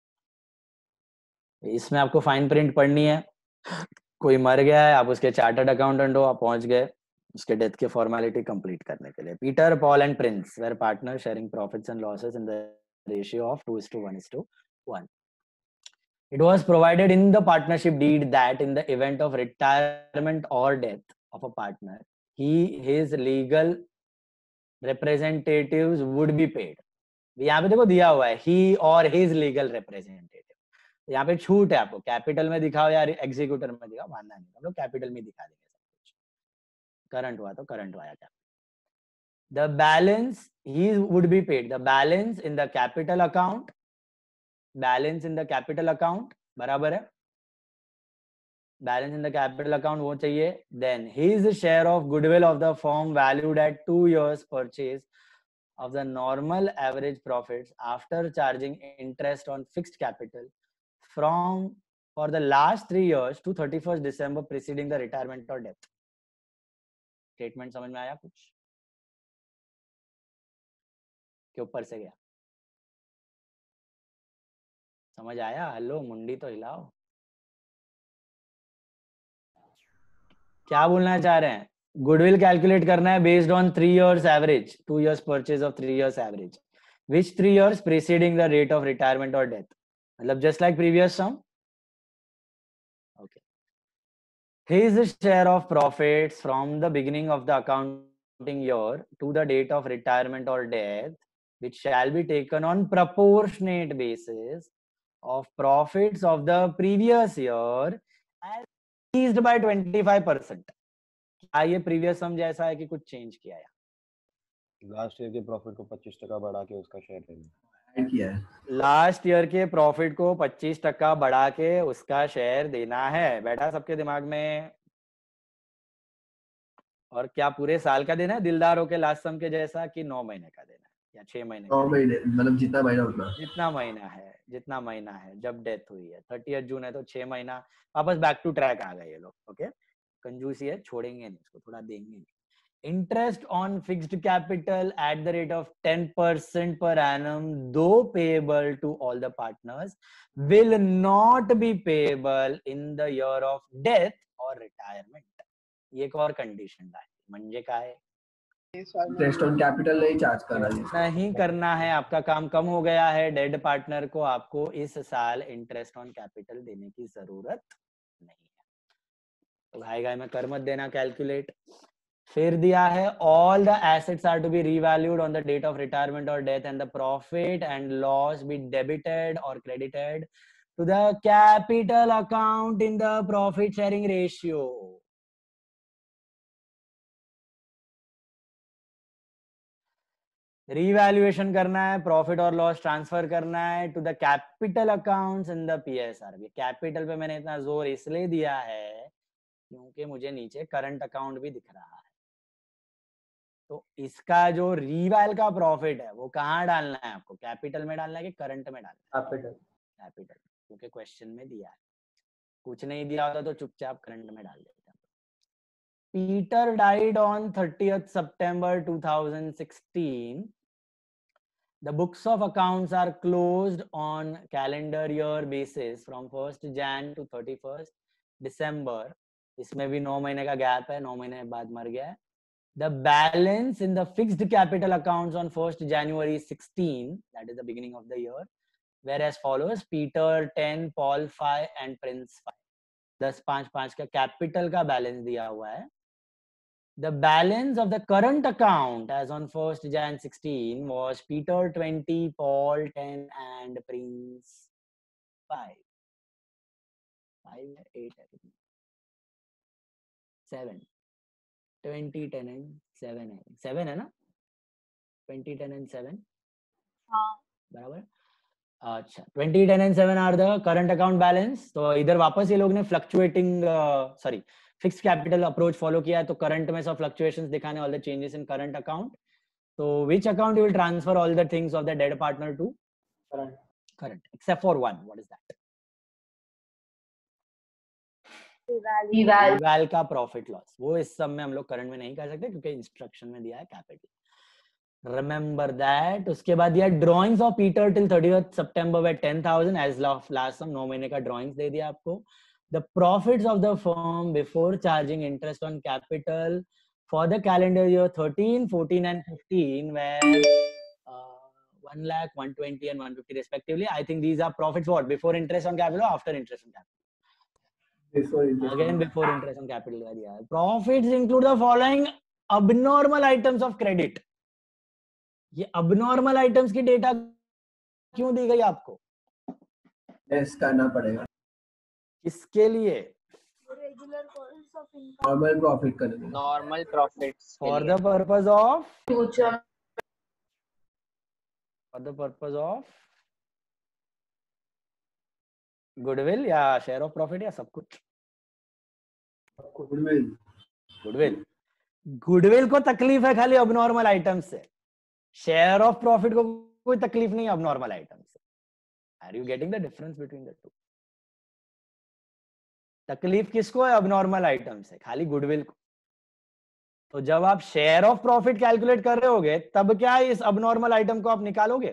इसमें आपको फाइन प्रिंट पढ़नी है। कोई मर गया है, आप उसके चार्टर्ड अकाउंटेंट हो, आप पहुंच गए उसके डेथ के फॉर्मेलिटी कंप्लीट करने के लिए। Peter, Paul and Prince were partner sharing profits and losses in the ratio of 2:1:1। It was provided in the partnership deed that in the event of retirement or death of a partner, his legal representatives would be paid। यहाँ पे देखो दिया हुआ है he or his legal representative, यहाँ पे छूट है आपको, कैपिटल में दिखाओ या एग्जीक्यूटर में दिखाओ, मानना नहीं, हम लोग कैपिटल में दिखा देंगे सब कुछ। करंट हुआ तो करंट हुआ क्या, the balance he would be paid, the balance in the capital account, balance in the capital account बराबर है, balance in the capital account वो चाहिए। Then his share of goodwill of the firm valued at 2 years purchase of the normal average profits after charging interest on fixed capital from for the last 3 years to 31st December preceding the retirement और death. Statement समझ में आया कुछ के ऊपर से गया? समझ आया? हेलो, मुंडी तो हिलाओ। क्या बोलना चाह रहे हैं? गुडविल कैलकुलेट करना है based on 3 years average, 2 years purchase of 3 years average, which 3 years preceding the rate of retirement और डेथ, मतलब just like previous sum. Okay, his share of profits from the beginning of the accounting year to the date of retirement और death which shall be taken on proportionate basis of profits of the previous year as increased by 25%। क्या ये previous सम जैसा है कि कुछ change किया है? Last year के प्रॉफिट को 25% बढ़ा के उसका शेयर देना। ऐड किया है। लास्ट ईयर के प्रॉफिट को 25% बढ़ा के उसका शेयर देना है। बैठा सबके दिमाग में? और क्या पूरे साल का देना है दिलदारों के लास्ट सम के जैसा, कि 9 महीने का देना है या 6 महीने का? 9 महीने, मतलब जितना महीना उतना। जितना महीना है जब डेथ हुई है, 30 जून है तो 6 महीना वापस बैक टू ट्रैक आ गए ये लोग। ओके, कंजूसी है, छोड़ेंगे नहीं इसको, थोड़ा देंगे नहीं। Interest on fixed capital at the rate of 10% per annum, though payable to all the partners, will not be payable in the year of death or retirement. ये एक और कंडीशन है, म्हणजे काय? इंटरेस्ट ऑन कैपिटल नहीं charge करना है। नहीं करना है, आपका काम कम हो गया है, डेड पार्टनर को आपको इस साल इंटरेस्ट ऑन कैपिटल देने की जरूरत नहीं है। तो भाई में कर मत देना कैलकुलेट। फिर दिया है all the assets are to be revalued on the date of retirement or death and the profit and loss be debited or credited to the capital account in the profit sharing ratio. Revaluation करना है, profit और loss transfer करना है to the capital accounts in the PSR. Capital पे मैंने इतना जोर इसलिए दिया है क्योंकि मुझे नीचे करंट अकाउंट भी दिख रहा है। तो इसका जो रीवैल का प्रॉफिट है वो कहाँ डालना है आपको? कैपिटल में डालना है कि करंट में डालना है? कैपिटल, क्योंकि क्वेश्चन में दिया है। कुछ नहीं दिया होता तो चुपचाप करंट में डाल देते। Peter died on 30th September 2016. The books of accounts are closed on calendar year basis from 1st Jan to 31st December. इसमें भी 9 महीने का गैप है, 9 महीने बाद मर गया है। The balance in the fixed capital accounts on 1st January 16, that is the beginning of the year, whereas follows Peter 10, Paul 5 and Prince 5. 10, 5, 5 का कैपिटल का बैलेंस दिया हुआ है। The balance of the current account as on 1st Jan 16 was Peter 20, Paul 10 and Prince 5. 5 है, 8 है, 7. 20, 10 and 7 है, 7 है ना? 20, 10 and 7 हाँ बराबर। अच्छा, 20, 10 and 7 are the current account balance। तो इधर वापस ये लोग ने fluctuating fixed capital approach follow किया है, तो करंट में सब फ्लक्चुएशंस दिखाने, all the changes in current account. तो which account you will transfer all the things of the dead partner to? Current, except for one. What is that? Reval का profit loss, वो इस सब में हम लोग करंट में नहीं कर सकते क्योंकि इंस्ट्रक्शन में दिया है कैपिटल। Remember that. उसके बाद दिया drawings of Peter till 30th September with 10,000 as of last sum, 9 महीने का ड्राइंग्स दे दिया आपको। The profits of the firm before charging interest on capital for the calendar year 13, 14 and 15 were 1 lakh, 120 and 150 respectively. I think these are profits what? Before interest on capital or after interest on capital? Again before interest on capital का दिया है। Profits include the following abnormal items of credit. ये abnormal items की data क्यों दी गई आपको? Less करना पड़ेगा। किसके लिए? नॉर्मल प्रॉफिट करेंगे। Normal profits For the purpose of? Future For the purpose of goodwill या शेयर ऑफ प्रॉफिट या सब कुछ? गुडविल। गुडविल को तकलीफ है खाली अबनॉर्मल आइटम से, शेयर ऑफ प्रॉफिट को कोई तकलीफ नहीं अबनॉर्मल आइटम से। Are you getting the difference between the two? तकलीफ किसको है? अबनॉर्मल आइटम से, खाली गुडविल को। तो जब आप शेयर ऑफ प्रॉफिट कैलकुलेट कर रहे होगे तब क्या इस अबनॉर्मल आइटम को आप निकालोगे?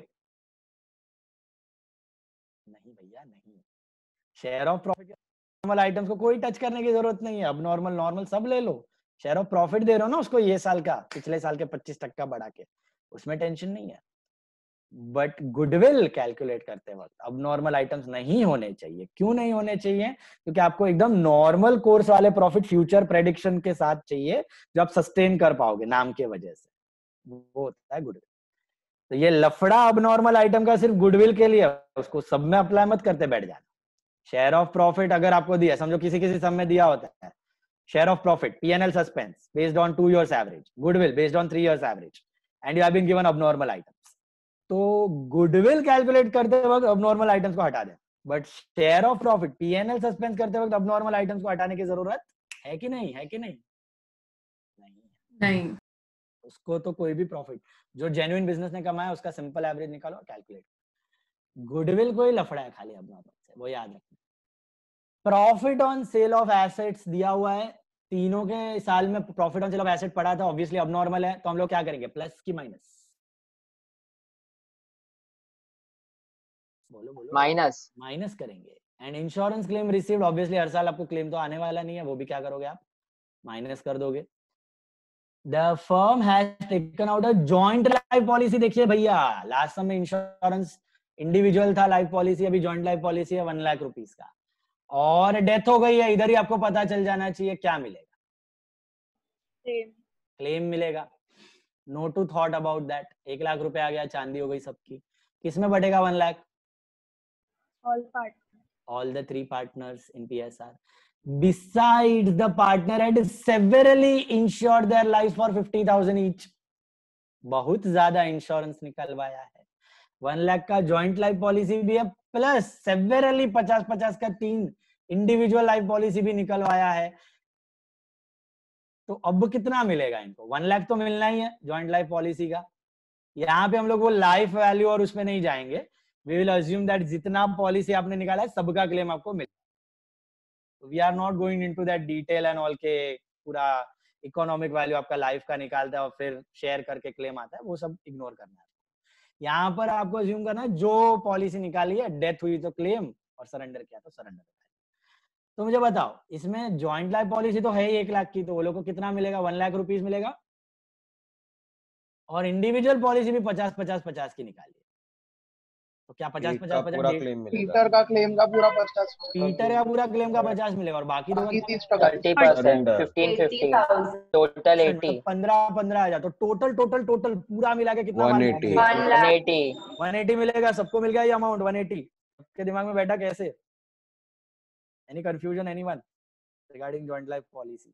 नहीं भैया नहीं, share of profit normal items को कोई टच करने की जरूरत नहीं है। अब नॉर्मल नॉर्मल सब ले लो, शेयर ऑफ प्रॉफिट दे रहे हो ना उसको ये साल का, पिछले साल के 25% बढ़ा के, उसमें टेंशन नहीं है। बट गुडविल कैलकुलेट करते वक्त अब नॉर्मल आइटम्स नहीं होने चाहिए। क्यों नहीं होने चाहिए? क्योंकि आपको एकदम नॉर्मल कोर्स वाले प्रॉफिट फ्यूचर प्रेडिक्शन के साथ चाहिए जो आप सस्टेन कर पाओगे नाम के वजह से, वो होता है गुडविल। तो ये लफड़ा अब नॉर्मल आइटम का सिर्फ गुडविल के लिए, उसको सब में अप्लाई मत करते बैठ जाना। शेयर ऑफ प्रॉफिट अगर आपको दिया, समझो किसी किसी सब में दिया होता है share of profit P&L suspense based on 2 years average, goodwill based on 3 years average, and you have been given abnormal items, तो गुडविल कैलकुलेट करते वक्त अबनॉर्मल आइटम्स को हटा दें। But share of profit P&L suspense करते वक्त abnormal items को हटाने की जरूरत है कि नहीं? है कि नहीं? नहीं है। नहीं, उसको तो कोई भी प्रॉफिट जो जेन्युइन बिजनेस ने कमाया उसका सिंपल एवरेज निकालो और कैलकुलेट। गुडविल कोई लफड़ा है खाली अपना से, वो याद रखना। Profit on sale of assets दिया हुआ है, तीनों के साल में profit on sale of asset पड़ा था, ऑब्वियसली अब नॉर्मल है, तो हम लोग क्या करेंगे, प्लस की माइनस? बोलो बोलो। माइनस। माइनस करेंगे। And insurance claim received, obviously हर साल आपको क्लेम तो आने वाला नहीं है, वो भी क्या करोगे आप, माइनस कर दोगे। The firm has taken out a joint life policy। देखिए भैया, लास्ट समय इंश्योरेंस इंडिविजुअल था लाइफ पॉलिसी, अभी जॉइंट लाइफ पॉलिसी है 1 लाख रुपीस का, और डेथ हो गई है, इधर ही आपको पता चल जाना चाहिए क्या मिलेगा, क्लेम मिलेगा। No two thought about that. 1 lakh रुपए आ गया, चांदी हो गई सबकी, किसमें बढ़ेगा 1 lakh? All the 3 partners in PSR. Besides, the partner had severally insured their life for 50,000 each. बहुत ज्यादा इंश्योरेंस निकलवाया है। 1 लाख का जॉइंट लाइफ पॉलिसी भी है, प्लस सेवरली 50-50 का 3 इंडिविजुअल लाइफ पॉलिसी भी निकलवाया है। तो अब कितना मिलेगा इनको? 1 लाख तो मिलना ही है जॉइंट लाइफ पॉलिसी का। यहाँ पे हम लोग वो लाइफ वैल्यू और उसमें नहीं जाएंगे, वी विल अज्यूम दैट जितना पॉलिसी आपने निकाला है सबका क्लेम आपको मिलेगा। We are not going into that detail and all के पूरा इकोनॉमिक वैल्यू आपका लाइफ का निकालता है और फिर शेयर करके क्लेम आता है, वो सब इग्नोर करना है। यहाँ पर आपको अज्यूम करना है जो पॉलिसी निकाली है, डेथ हुई तो क्लेम और सरेंडर किया तो सरेंडर। तो मुझे बताओ, इसमें जॉइंट लाइफ पॉलिसी तो है ही 1 लाख की, तो वो लोग को कितना मिलेगा? 1 लाख रुपीस मिलेगा। और इंडिविजुअल पॉलिसी भी 50-50-50 की निकाली है, तो क्या 50-50-50 पूरा क्लेम मिलेगा? पीटर का क्लेम का पूरा 50, पीटर का पूरा क्लेम का 50 मिलेगा और बाकी दो 30%, 15-15, टोटल 80, 15-15 आ जाए तो टोटल पूरा मिला के कितना? 180। 180 मिलेगा। सबको मिल गया ये अमाउंट 180? सबके दिमाग में बैठा कैसे? Any confusion anyone regarding joint life policy?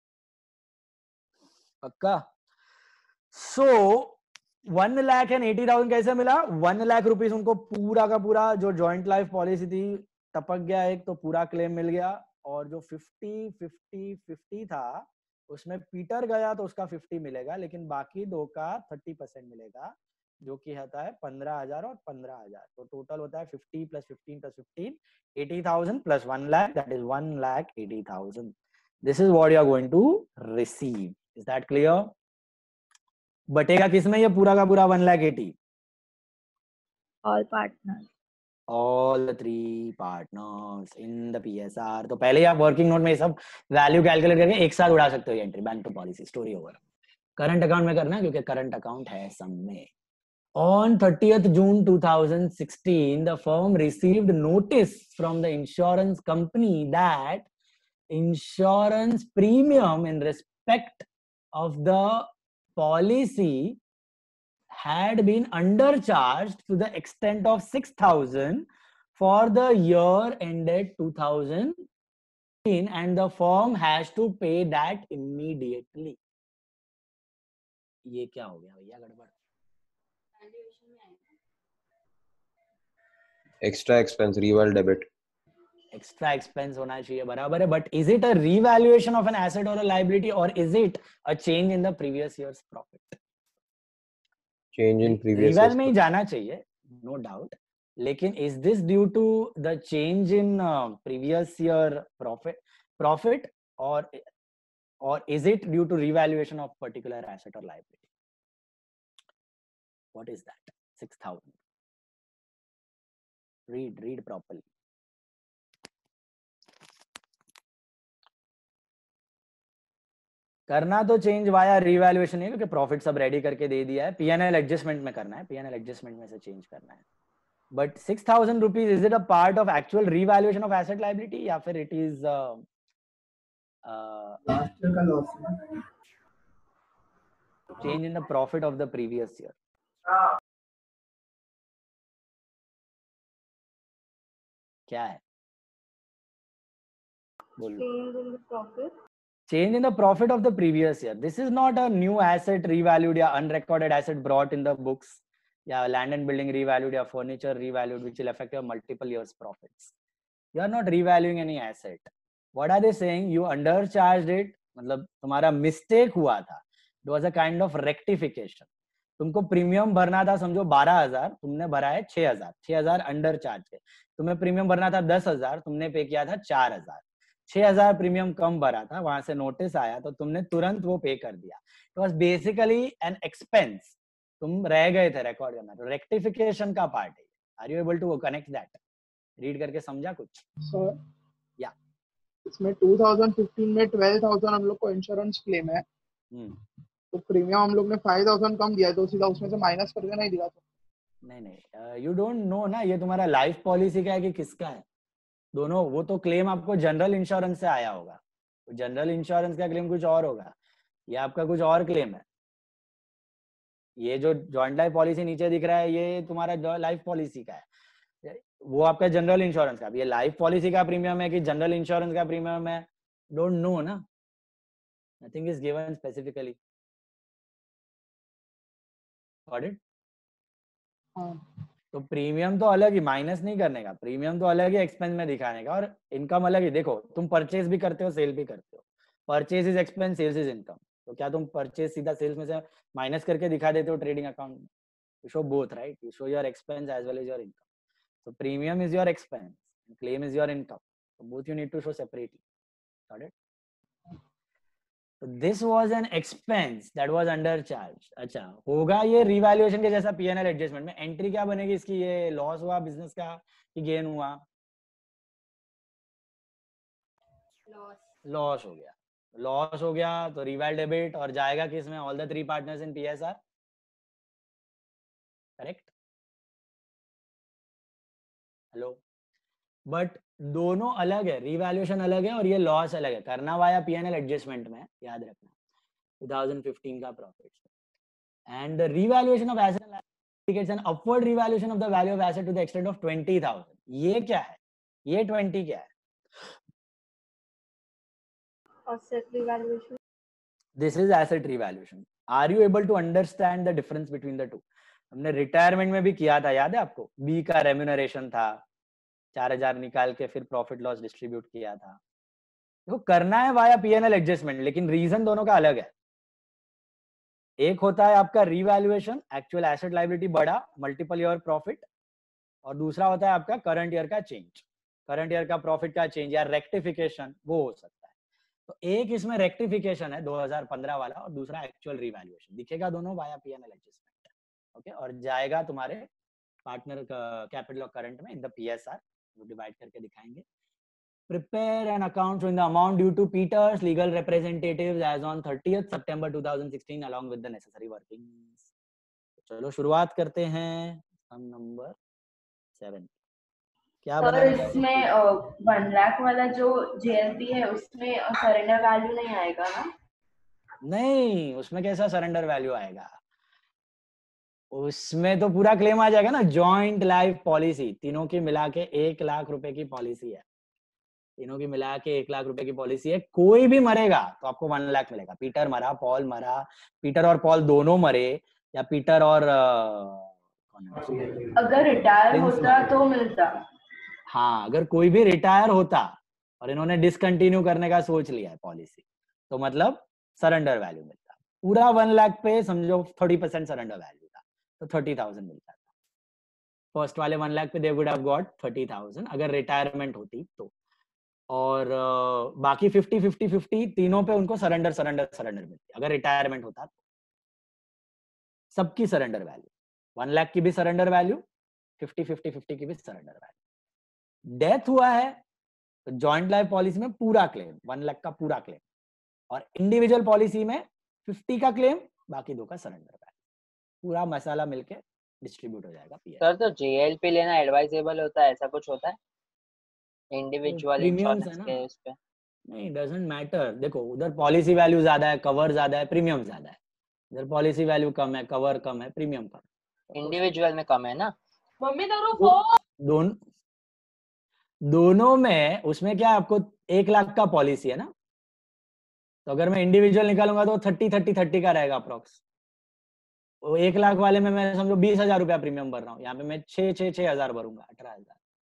पक्का? सो 1,80,000 कैसे मिला? 1 लाख रुपीस उनको पूरा का पूरा जो जॉइंट लाइफ पॉलिसी थी टपक गया एक, तो पूरा क्लेम मिल गया। और जो 50-50-50 था उसमें पीटर गया तो उसका 50 मिलेगा, लेकिन बाकी दो का 30% मिलेगा, जो कि होता है 15,000 और 15,000। तो टोटल होता है 50 + 15 + 15, 80,000 + 1 lakh, that is 1,80,000। This is what you are going to receive. Is that clear? बटेगा किसमें ये पूरा का पूरा 1,80,000? All partners. All the 3 partners in the PSR। तो पहले ही आप वर्किंग नोट में सब वैल्यू कैलकुलेट करके एक साथ उड़ा सकते हो ये entry. Bank to policy, story over. Current account में करना है क्योंकि करंट अकाउंट है सम में। On 30th June 2016, the firm received notice from the insurance company that insurance premium in respect of the policy had been undercharged to the extent of 6,000 for the year ended 2018, and the firm has to pay that immediately। ये क्या हो गया भैया गड़बड़? Extra expense, reval debit. Extra expense होना चाहिए, बराबर है, but is it a revaluation of an asset और अ लायबिलिटी, और is it a change in the previous years profit? Change in previous reval में ही जाना चाहिए, नो डाउट, लेकिन is this due to the change in previous year profit और is it due to revaluation of particular asset और liability? What is that? 6,000। read properly। करना तो change via revaluation है, क्योंकि प्रॉफिट सब रेडी करके दे दिया है, पीएनएल एडजस्टमेंट में करना है, पीएनएल एडजस्टमेंट में से चेंज करना है। But 6,000 rupees, is it a part of actual revaluation of asset liability या फिर इट इज लास्ट ईयर का loss change in the profit of the previous year? क्या है? बोलो। Change in the profit of the previous year. This is not a new asset revalued या unrecorded asset brought in the books, या land and building revalued या furniture revalued, which will affect your multiple years profits. You are not revaluing any asset. What are they saying? You undercharged it, मतलब तुम्हारा mistake हुआ था, it was a kind of rectification. तुमको premium भरना था समझो 12,000, तुमने भरा है 6,000, 6,000 अंडर चार्ज है। तुम्हें प्रीमियम भरना था 10,000, तुमने पे किया था 4,000, 6,000 प्रीमियम कम भरा था, वहां से नोटिस आया तो तुमने तुरंत वो पे कर दिया। It was basically an expense, तुम रह गए थे रिकॉर्ड करना, तो रेक्टिफिकेशन का पार्ट है। Are you able to connect that? Read करके समझा कुछ? सर या इसमें 2015 में 12,000 हम लोग को इंश्योरेंस क्लेम है, तो प्रीमियम हम लोग ने 5,000 कम दिया है, तो सीधा उसमें से माइनस करके नहीं दिया। नहीं, यू डोंट नो ना ये तुम्हारा लाइफ पॉलिसी का है कि किसका है, दोनों। वो तो क्लेम आपको जनरल इंश्योरेंस से आया होगा, जनरल इंश्योरेंस का क्लेम कुछ और होगा, ये आपका कुछ और क्लेम है। ये जो जॉइंट लाइफ पॉलिसी नीचे दिख रहा है ये तुम्हारा लाइफ पॉलिसी का है, वो आपका जनरल इंश्योरेंस का। ये लाइफ पॉलिसी का प्रीमियम है कि जनरल इंश्योरेंस का प्रीमियम है, डोंट नो ना, nothing is given specifically. Got it? तो प्रीमियम तो अलग ही, माइनस नहीं करने का, प्रीमियम तो अलग ही एक्सपेंस में दिखाने का, और इनकम अलग ही। देखो तुम परचेज भी करते हो, सेल भी करते हो, purchase is expense, sales is income. तो क्या तुम परचेज सीधा सेल्स में से माइनस करके दिखा देते हो ट्रेडिंग अकाउंट में? You show both, right? You show your expense as well as your income. So premium is your expense, and claim is your income. So both you need to show separately. Got it? So this was an expense that was undercharged. अच्छा, होगा ये revaluation के जैसा P&L adjustment में। Entry क्या बनेगी इसकी? ये लॉस हुआ बिजनेस का कि गेन हुआ? लॉस हो गया। लॉस हो गया तो रिवैल डेबिट, और जाएगा किसमें? All the 3 partners in PSR। Correct? Hello? But दोनों अलग है, रिवैल्यूएशन अलग है और ये लॉस अलग है। करना वाया P&L एडजस्टमेंट में, याद रखना 2015 का profit. And the revaluation of asset indicates an upward revaluation of the value of asset to the extent of 20,000। ये क्या है? ये 20 क्या है? asset revaluation. This is asset revaluation. Are you able to understand the difference between the two? हमने retirement में भी किया था, याद है आपको? बी का रेम्यूनरेशन था, 4,000 निकाल के फिर प्रॉफिट लॉस डिस्ट्रीब्यूट किया था। देखो करना है वाया P&L एडजस्टमेंट, लेकिन रीजन दोनों का अलग है। एक होता है आपका रिवैल्यूएशन, एक्चुअल एसेट लायबिलिटी बढ़ा, मल्टीपल ईयर प्रॉफिट, और दूसरा होता है आपका करंट ईयर का चेंज, करंट ईयर का प्रॉफिट का चेंज या रेक्टिफिकेशन, वो हो सकता है। तो एक इसमें रेक्टिफिकेशन है 2015 वाला, और दूसरा एक्चुअल रिवैल्यूएशन। दिखेगा दोनों वाया P&L एडजस्टमेंट, ओके? और जाएगा तुम्हारे पार्टनर कैपिटल और करंट में इन द PSR, वो डिवाइड करके दिखाएंगे। Prepare an account showing the amount due to Peter's legal representatives as on 30th September 2016 along with the necessary workings. चलो शुरुआत करते हैं। सम नंबर 7 क्या सर बनेगा? इसमें 1 लाख वाला जो JLP है उसमें सरेंडर वैल्यू नहीं आएगा ना? नहीं, उसमें कैसा सरेंडर वैल्यू आएगा? उसमें तो पूरा क्लेम आ जाएगा ना। जॉइंट लाइफ पॉलिसी तीनों की मिला के 1 लाख रुपए की पॉलिसी है, तीनों की मिला के 1 लाख रुपए की पॉलिसी है। कोई भी मरेगा तो आपको 1 लाख मिलेगा। पीटर मरा, पॉल मरा, पीटर और पॉल दोनों मरे, या पीटर और अगर रिटायर होता तो मिलता। हाँ, अगर कोई भी रिटायर होता और इन्होंने डिसकंटिन्यू करने का सोच लिया है पॉलिसी, तो मतलब सरेंडर वैल्यू मिलता। पूरा 1 लाख पे समझो 30% सरेंडर वैल्यू था, तो 30,000 मिलता था। फर्स्ट वाले 1 लाख पे दे वुड हैव गॉट 30,000 अगर रिटायरमेंट होती तो। और बाकी 50-50-50 तीनों पे उनको सरेंडर मिलती अगर रिटायरमेंट होता तो। सबकी सरेंडर वैल्यू, 1 लाख की भी सरेंडर वैल्यू, 50-50-50 की भी सरेंडर वैल्यू। डेथ हुआ है तो जॉइंट लाइफ पॉलिसी में पूरा क्लेम 1 लाख का पूरा क्लेम, और इंडिविजुअल पॉलिसी में 50 का क्लेम, बाकी 2 का सरेंडर वैल्यू। पूरा मसाला मिलके डिस्ट्रीब्यूट हो जाएगा। सर तो JLP लेना एडवाइजेबल होता है, ऐसा कुछ होता है इंडिविजुअल इंश्योरेंस के उस पे? नहीं, डजंट मैटर। देखो उधर पॉलिसी वैल्यू ज्यादा है, कवर ज्यादा है, प्रीमियम ज्यादा है। इधर पॉलिसी वैल्यू कम है, कवर कम है, प्रीमियम कम है। इंडिविजुअल में कम है ना? मम्मी दोनों दोनों में उसमें क्या आपको 1 लाख का पॉलिसी है ना, तो अगर मैं इंडिविजुअल निकालूंगा तो 30-30-30 का रहेगा अप्रोक्स। 1 लाख वाले में मैं समझो 20,000 रुपया प्रीमियम भर रहा हूँ, यहाँ पे मैं 6,000 भरूंगा, 18,000।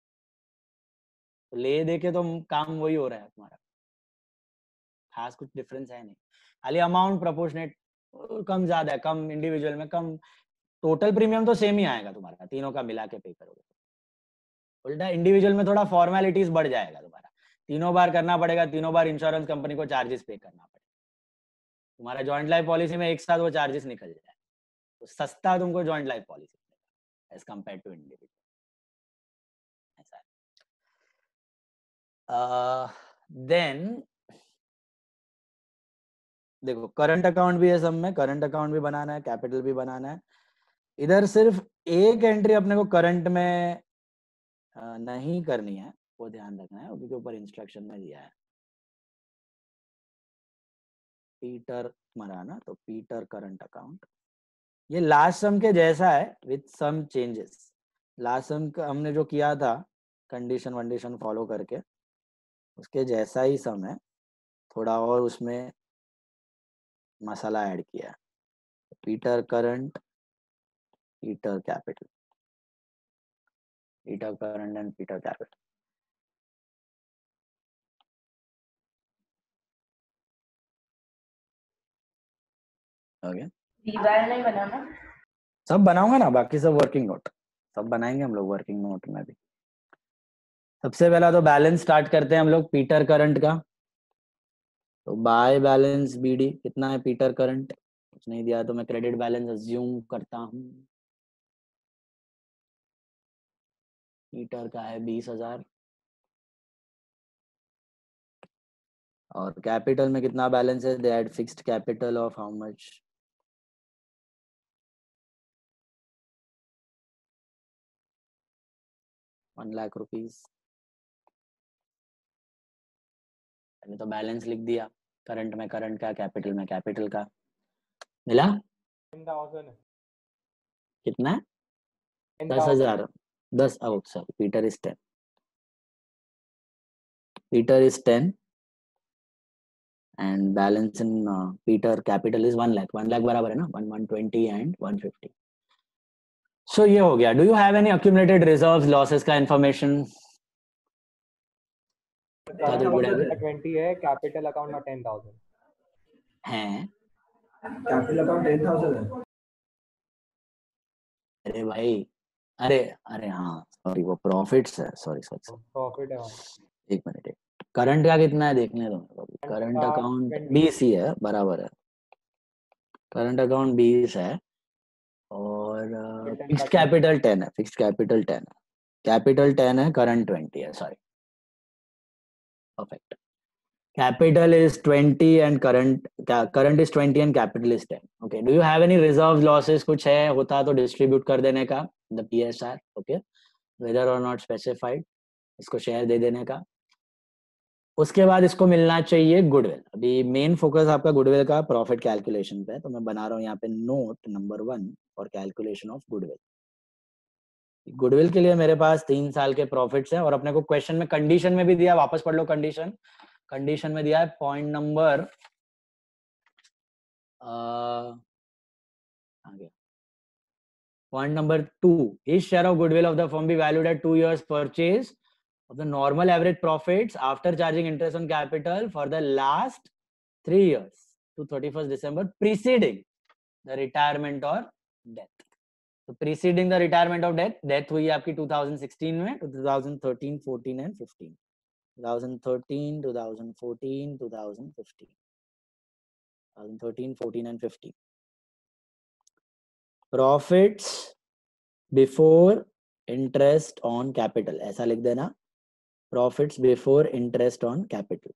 तो ले दे के तो काम वही हो रहा है तुम्हारा, खास कुछ डिफरेंस है नहीं, खाली अमाउंट प्रोपोर्शनेट कम ज्यादा है, कम इंडिविजुअल में कम, टोटल प्रीमियम तो सेम ही आएगा तुम्हारा, तीनों का मिला के पे करोगे। उल्टा इंडिविजुअल में थोड़ा फॉर्मेलिटीज बढ़ जाएगा तुम्हारा, तीनों बार करना पड़ेगा, तीनों बार इंश्योरेंस कंपनी को चार्जेस पे करना पड़ेगा। तुम्हारा जॉइंट लाइफ पॉलिसी में एक साथ वो चार्जेस निकल जाए, तो सस्ता तुमको joint life policy as compare to individual, ऐसा है। देन देखो करंट अकाउंट भी है सब में, करंट अकाउंट भी बनाना है, कैपिटल भी बनाना है। इधर सिर्फ एक एंट्री अपने को करंट में नहीं करनी है, वो ध्यान रखना है, उसके ऊपर इंस्ट्रक्शन में दिया है पीटर मराना, तो पीटर करंट अकाउंट, ये लास्ट सम के जैसा है with some changes. Last sum का हमने जो किया था कंडीशन वंडीशन फॉलो करके, उसके जैसा ही सम है, थोड़ा और उसमें मसाला ऐड किया है। Peter current, Peter capital, Peter current and Peter capital. Okay, डीवायर नहीं बनाना, सब बनाऊंगा ना, बाकी सब वर्किंग नोट सब बनाएंगे हम लोग वर्किंग नोट में भी। सबसे पहला तो बैलेंस स्टार्ट करते हैं हम लोग पीटर करंट का। तो बाय बैलेंस बीडी कितना है पीटर करंट, कुछ नहीं दिया तो मैं क्रेडिट बैलेंस अज्यूम करता हूँ। पीटर का है 20,000 और कैपिटल में कितना बैलेंस है, they had fixed capital of how much, 1 lakh rupees. मैंने तो बैलेंस लिख दिया, करंट में करंट का, कैपिटल में कैपिटल का, मिला 10,000 कितना है 10,000, 10 sorry Peter is 10, Peter is 10 and balance in Peter capital is 1 lakh, 1 lakh बराबर है ना 120 एंड 150। सो ये हो गया। Do you have any accumulated reserves losses का इंफॉर्मेशन? 20 है, कैपिटल अकाउंट में 10,000 हैं? कैपिटल अकाउंट 10,000 है। अरे भाई, अरे अरे हाँ सॉरी, वो प्रॉफिट्स है, सॉरी सॉरी प्रॉफिट है। एक मिनट, करंट का कितना है देखने दो मेरे को। करंट अकाउंट 20 ही है, बराबर है, करंट अकाउंट 20 है और फिक्स्ड कैपिटल 10 है, फिक्स्ड कैपिटल 10 है, कैपिटल 10 है, करंट 20 है, sorry perfect. Capital is 20 and current is 20 and capital is 10। Okay, do you have any reserve losses? कुछ है, होता तो डिस्ट्रीब्यूट कर देने का, the PSR, okay, whether or not specified, इसको शेयर दे देने का। उसके बाद इसको मिलना चाहिए गुडविल। अभी मेन फोकस आपका गुडविल का प्रॉफिट कैलकुलेशन पे है, तो मैं बना रहा हूँ यहाँ पे note number 1 for calculation of goodwill. Goodwill के लिए मेरे पास 3 साल के प्रॉफिट्स हैं और अपने को क्वेश्चन में कंडीशन में भी दिया, वापस पढ़ लो कंडीशन, कंडीशन में दिया है point number point number 2, his share of goodwill of the firm be valued at 2 years purchase of the normal average profits after charging interest on capital for the last 3 years to 31st December preceding the retirement or death। तो preceding the retirement of death हुई आपकी 2016 में, 2013, 14 and 15, 2013, 2014, 2015, 2013, 14 and 15। Profits before interest on capital, ऐसा लिख देना, profits before interest on capital,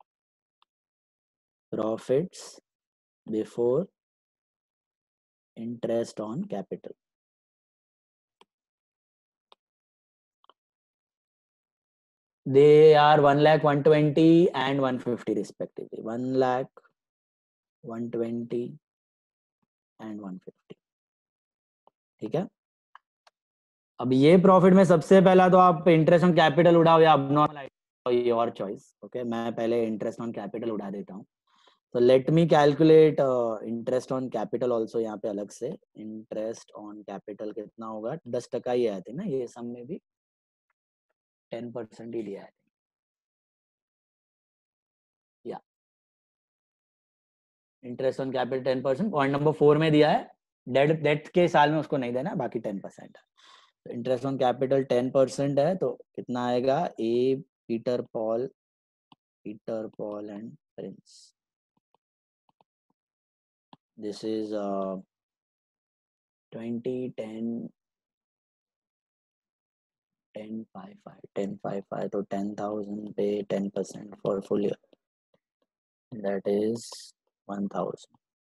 profits before interest on capital। They are 1,120,000 and 150 respectively, 1,120,000 and 150। ठीक है, अब ये प्रॉफिट में सबसे पहला तो आप इंटरेस्ट ऑन कैपिटल उड़ाओ या अबनॉर्मल, योर चॉइस। ओके, मैं पहले इंटरेस्ट ऑन कैपिटल उड़ा देता हूँ। तो let me calculate interest on capital also यहाँ पे अलग से। इंटरेस्ट ऑन कैपिटल कितना होगा, 10% ही आया थे ना, ये सम में भी 10% ही दिया है। या interest on capital 10%. Point number 4 में दिया है डेट के साल में उसको नहीं देना, बाकी 10% है. इंटरेस्ट ऑन कैपिटल 10% है तो कितना आएगा? ए Peter Paul and Prince. This is 10 10 तो 10,000 पे 10% for full year, that is 1,000.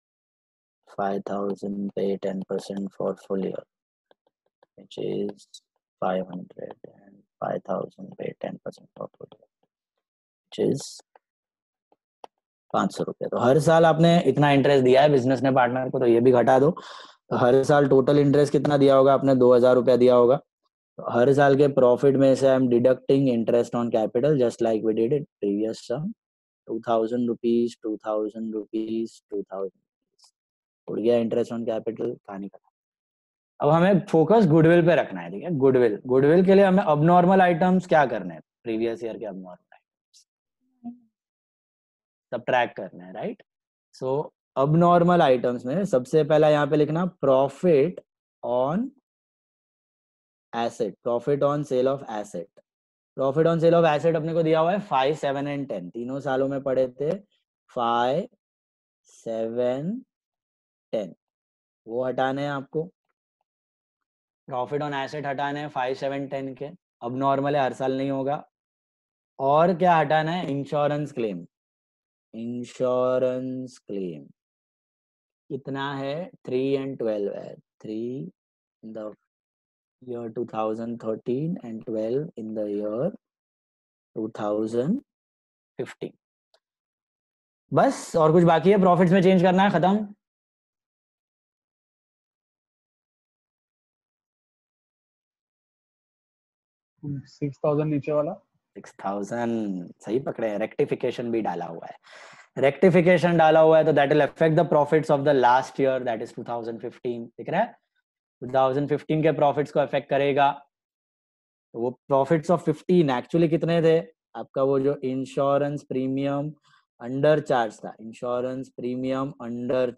5,000 pay 10% for full year, which is 500, and 5,000 pay 10% for full year, which is 500 रुपये. तो हर साल आपने इतना इंटरेस्ट दिया है बिजनेस ने पार्टनर को, तो ये भी घटा दो. तो हर साल टोटल इंटरेस्ट कितना दिया होगा आपने? 2,000 रुपया दिया होगा. तो हर साल के प्रॉफिट में से I am deducting interest on capital just like we did it previous sum. 2,000 rupees 2,000 rupees 2,000 उड़ गया इंटरेस्ट ऑन कैपिटल, कहानी खत्म. अब हमें फोकस गुडविल पे रखना है. ठीक है, गुडविल के लिए हमें अबनॉर्मल आइटम्स क्या करने हैं? प्रीवियस ईयर के अबनॉर्मल आइटम्स सबट्रैक्ट करना है, राइट? सो अबनॉर्मल आइटम्स में सबसे पहला यहाँ पे लिखना profit on asset, profit on sale of asset. Profit on sale of asset अपने को दिया हुआ है 5, 7 एंड 10. तीनों सालों में पढ़े थे 5, 7, 10. वो हटाने हैं आपको. प्रॉफिट ऑन एसेट हटाने हैं 5, 7, 10 के. अब नॉर्मल है, हर साल नहीं होगा. और क्या हटाना है? Insurance claim. इंश्योरेंस क्लेम कितना है? 3 and 12 है. 3 in the year 2013 and 12 in the year 2015. बस, और कुछ बाकी है? प्रॉफिट्स में चेंज करना है, खत्म. नीचे वाला 6,000 सही पकड़े हैं. रेक्टिफिकेशन भी डाला हुआ है. रेक्टिफिकेशन डाला हुआ है तो that will affect the profits of the last year, that is 2015. दिख रहा है? 2015 के प्रॉफिट्स को अफेक्ट करेगा. तो वो प्रॉफिट्स ऑफ 15 एक्चुअली कितने थे? आपका वो जो इंश्योरेंस प्रीमियम अंडर चार्ज था, इंश्योरेंस प्रीमियम अंडर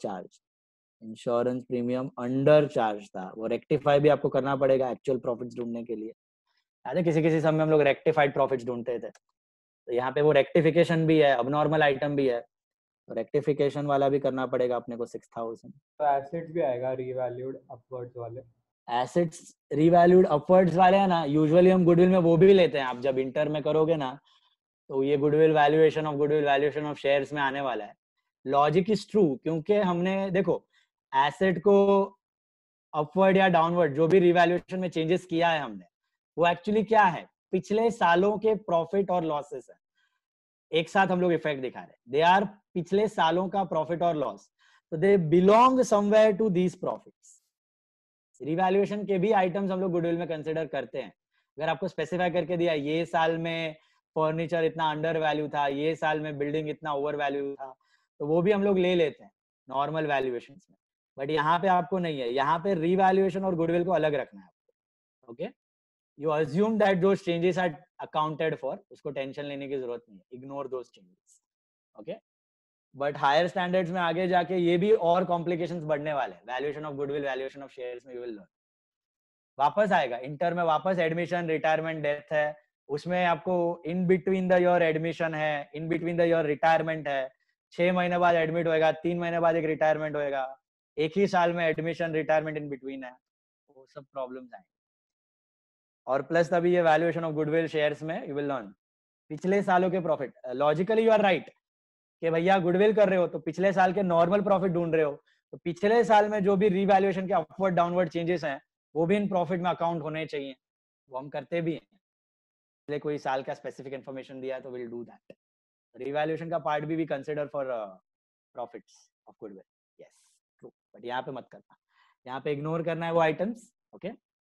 चार्ज था, वो रेक्टिफाई भी आपको करना पड़ेगा एक्चुअल प्रॉफिट्स ढूंढने के लिए. याद है किसी समय हम लोग रेक्टिफाइड प्रॉफिट्स ढूंढते थे, तो यहाँ पे वो रेक्टिफिकेशन भी है, अबनॉर्मल आइटम भी है, तो रेक्टिफिकेशन वाला भी करना पड़ेगा अपने को 6,000. तो एसेट्स भी आएगा रीवैल्यूड अपवर्ड्स वाले. एसेट्स रीवैल्यूड अपवर्ड्स वाले हैं ना, यूजुअली हम गुडविल में वो भी लेते हैं. आप जब इंटर में करोगे ना, तो ये गुडविल वैल्यूएशन ऑफ शेयर्स में आने वाला है. लॉजिक इज ट्रू, क्योंकि हमने देखो एसेट को अपवर्ड या डाउनवर्ड जो भी रिवैल्यूएशन में चेंजेस किया है हमने, वो एक्चुअली क्या है? पिछले सालों के प्रॉफिट और लॉसेस है. एक साथ हम लोग इफेक्ट दिखा रहे हैं. दे आर पिछले सालों का प्रॉफिट और लॉस, तो they belong somewhere to these profits. Revaluation के भी आइटम्स हम लोग गुडविल में कंसिडर करते हैं. अगर आपको स्पेसिफाई करके दिया ये साल में फर्नीचर इतना अंडर वैल्यू था, ये साल में बिल्डिंग इतना ओवर वैल्यू था, तो वो भी हम लोग ले लेते हैं नॉर्मल वैल्यूएशन में. बट यहाँ पे आपको नहीं है, यहाँ पे रिवैल्यूएशन और गुडविल को अलग रखना है आपको. Okay, you assume that those changes are accounted for, उसको टेंशन लेने की जरूरत नहीं है, ignore those changes. okay, but higher standards में आगे जाके ये भी और complications बढ़ने वाले हैं. valuation of goodwill, valuation of shares में you will learn. वापस आएगा इंटर में, वापस एडमिशन, रिटायरमेंट, डेथ है, उसमें आपको in between the your admission है, in between the your retirement है, 6 महीने बाद एडमिट होएगा, 3 महीने बाद एक रिटायरमेंट होएगा, एक ही साल में एडमिशन रिटायरमेंट इन बिटवीन है, वो सब प्रॉब्लम्स आएंगे. और प्लस तभी ये वैल्यूएशन ऑफ गुडविल शेयर्स में यू विल लर्न पिछले सालों के profit. Logically you are right कि भैया गुडविल कर रहे हो तो पिछले साल के नॉर्मल प्रॉफिट ढूंढ रहे हो, तो पिछले साल में जो भी रिवैल्यूएशन के अपवर्ड डाउनवर्ड चेंजेस हैं वो भी इन प्रॉफिट में अकाउंट होने चाहिए. वो हम करते भी हैं. इसलिए कोई साल का स्पेसिफिक इन्फॉर्मेशन दिया है तो विल डू दैट. रिवैल्यूएशन का पार्ट भी consider for profits of goodwill. Yes true, but यहाँ पे मत करना, यहाँ पे इग्नोर करना है वो आइटम्स. ओके,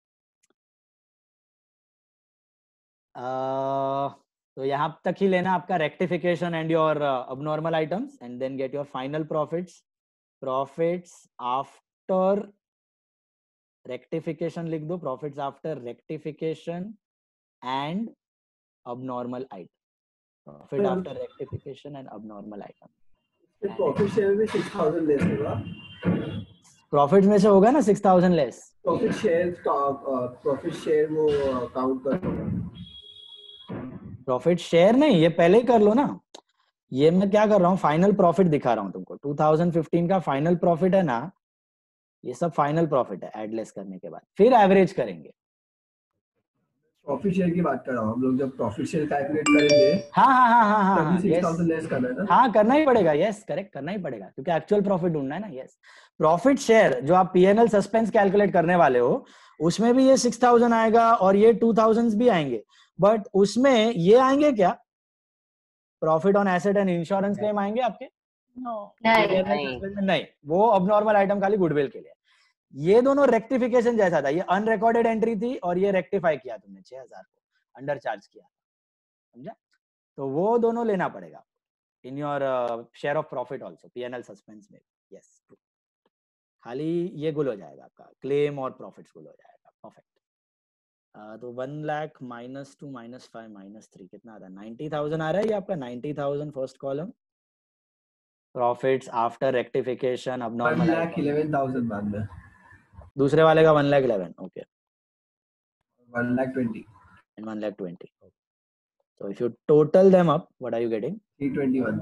तो यहाँ तक ही लेना आपका rectification and your abnormal items, and then get your final profits after rectification लिख दो. Profits after rectification and abnormal item. Profit after rectification and abnormal item. Profit share में 6000 लेस होगा। प्रॉफिट में से होगा ना 6000 लेस। प्रॉफिट शेयर वो count कर होगा। प्रॉफिट शेयर नहीं, ये पहले ही कर लो ना। ये मैं क्या कर रहा हूँ, फाइनल प्रॉफिट दिखा रहा हूँ तुमको। 2015 का फाइनल प्रॉफिट है ना, ये सब फाइनल प्रॉफिट है एड लेस करने के बाद, फिर एवरेज करेंगे। प्रॉफिट शेयर की बात कर रहा हूँ, हम लोग जब प्रॉफिट शेयर कैलकुलेट करेंगे हाँ तभी yes, 6000 लेस करना है ना। हाँ करना ही पड़ेगा, यस करेक्ट, करना ही पड़ेगा क्योंकि एक्चुअल प्रॉफिट ढूंढना है ना। यस, प्रॉफिट शेयर जो आप पीएनएल सस्पेंस कैलकुलेट करने वाले हो, उसमें भी ये 6000 आएगा और ये 2000 भी आएंगे, बट उसमें ये आएंगे क्या, profit on asset and insurance claim आएंगे आपके? नहीं, वो अब नॉर्मल आइटम खाली गुडविल के लिए। ये दोनों रेक्टिफिकेशन जैसा था, ये अनरिकॉर्डेड एंट्री थी और ये रेक्टिफाई किया तुमने 6000 को, अंडर चार्ज किया, समझा? तो वो दोनों लेना पड़ेगा in your share of profit also, PNL suspense में। यस, खाली ये गुल हो जाएगा आपका, क्लेम और प्रॉफिट्स गुल हो जाएगा। परफेक्ट। तो 1 लाख -2 -5 -3 कितना आ रहा है? 90,000 आ रहा है ये आपका। 90,000 first column, profits after rectification abnormal 1,11,000 बाद में। दूसरे वाले का 1,11,000, okay, 1,20,000 and 1,20,000. So if you total them up, what are you getting? 321.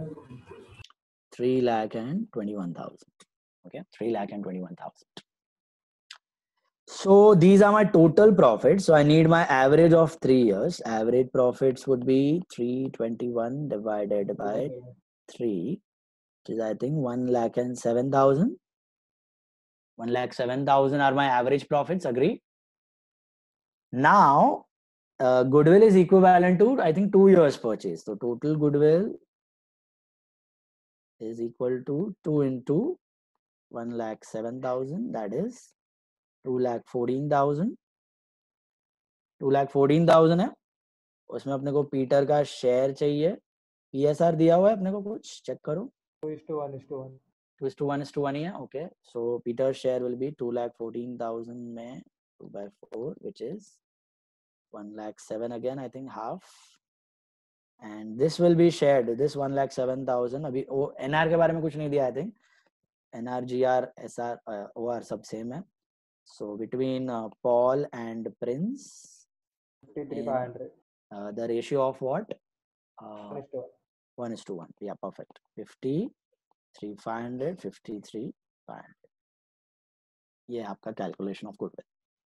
3,21,000. Okay, 3,21,000. So these are my total profits. So I need my average of 3 years. Average profits would be 321 divided by 3, which is I think 1,07,000. 1,07,000 are my average profits. Agree? Now, goodwill is equivalent to I think 2 years purchase. So total goodwill is equal to 2 into 1,07,000. That is 2,14,000. 2,14,000 है, उसमें अपने को Peter का share चाहिए। PSR दिया हुआ है अपने को, कुछ चेक करो। 2:1. 2:1 ही है, okay. So Peter share will be 2,14,000 में 2/4, which is 1,07,000 again, I think half, and this will be shared. This 1,07,000 अभी वो एनआर के बारे में कुछ नहीं दिया, I think NR, GR, SR, OR सब सेम है। So between Paul and Prince, 53,500. The ratio of what? 1:1. 1:1. Yeah, perfect. 53,500, 53,500. ये आपका कैलकुलेशन ऑफ गुडविल।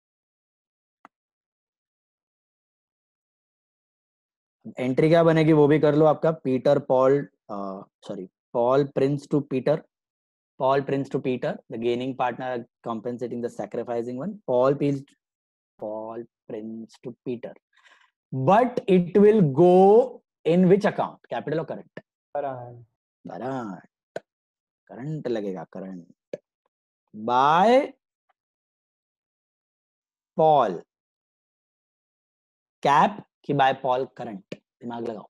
एंट्री क्या बनेगी वो भी कर लो आपका। Peter Paul, Paul Prince to Peter. Paul Prince to Peter, the gaining partner compensating the sacrificing one. Paul Prince to Peter. But it will go in which account? Capital or current? Current लगेगा, current. By Paul. Cap कि by Paul current? दिमाग लगाओ।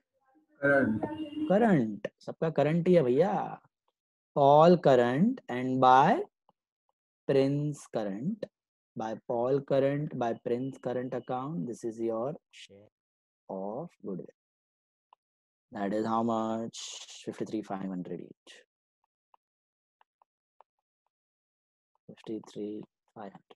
Current. सबका current ही है भैया। Paul current and by Prince current. By Paul current, by Prince current account, this is your share of goodwill. That is how much? 53,500 each. 53,500.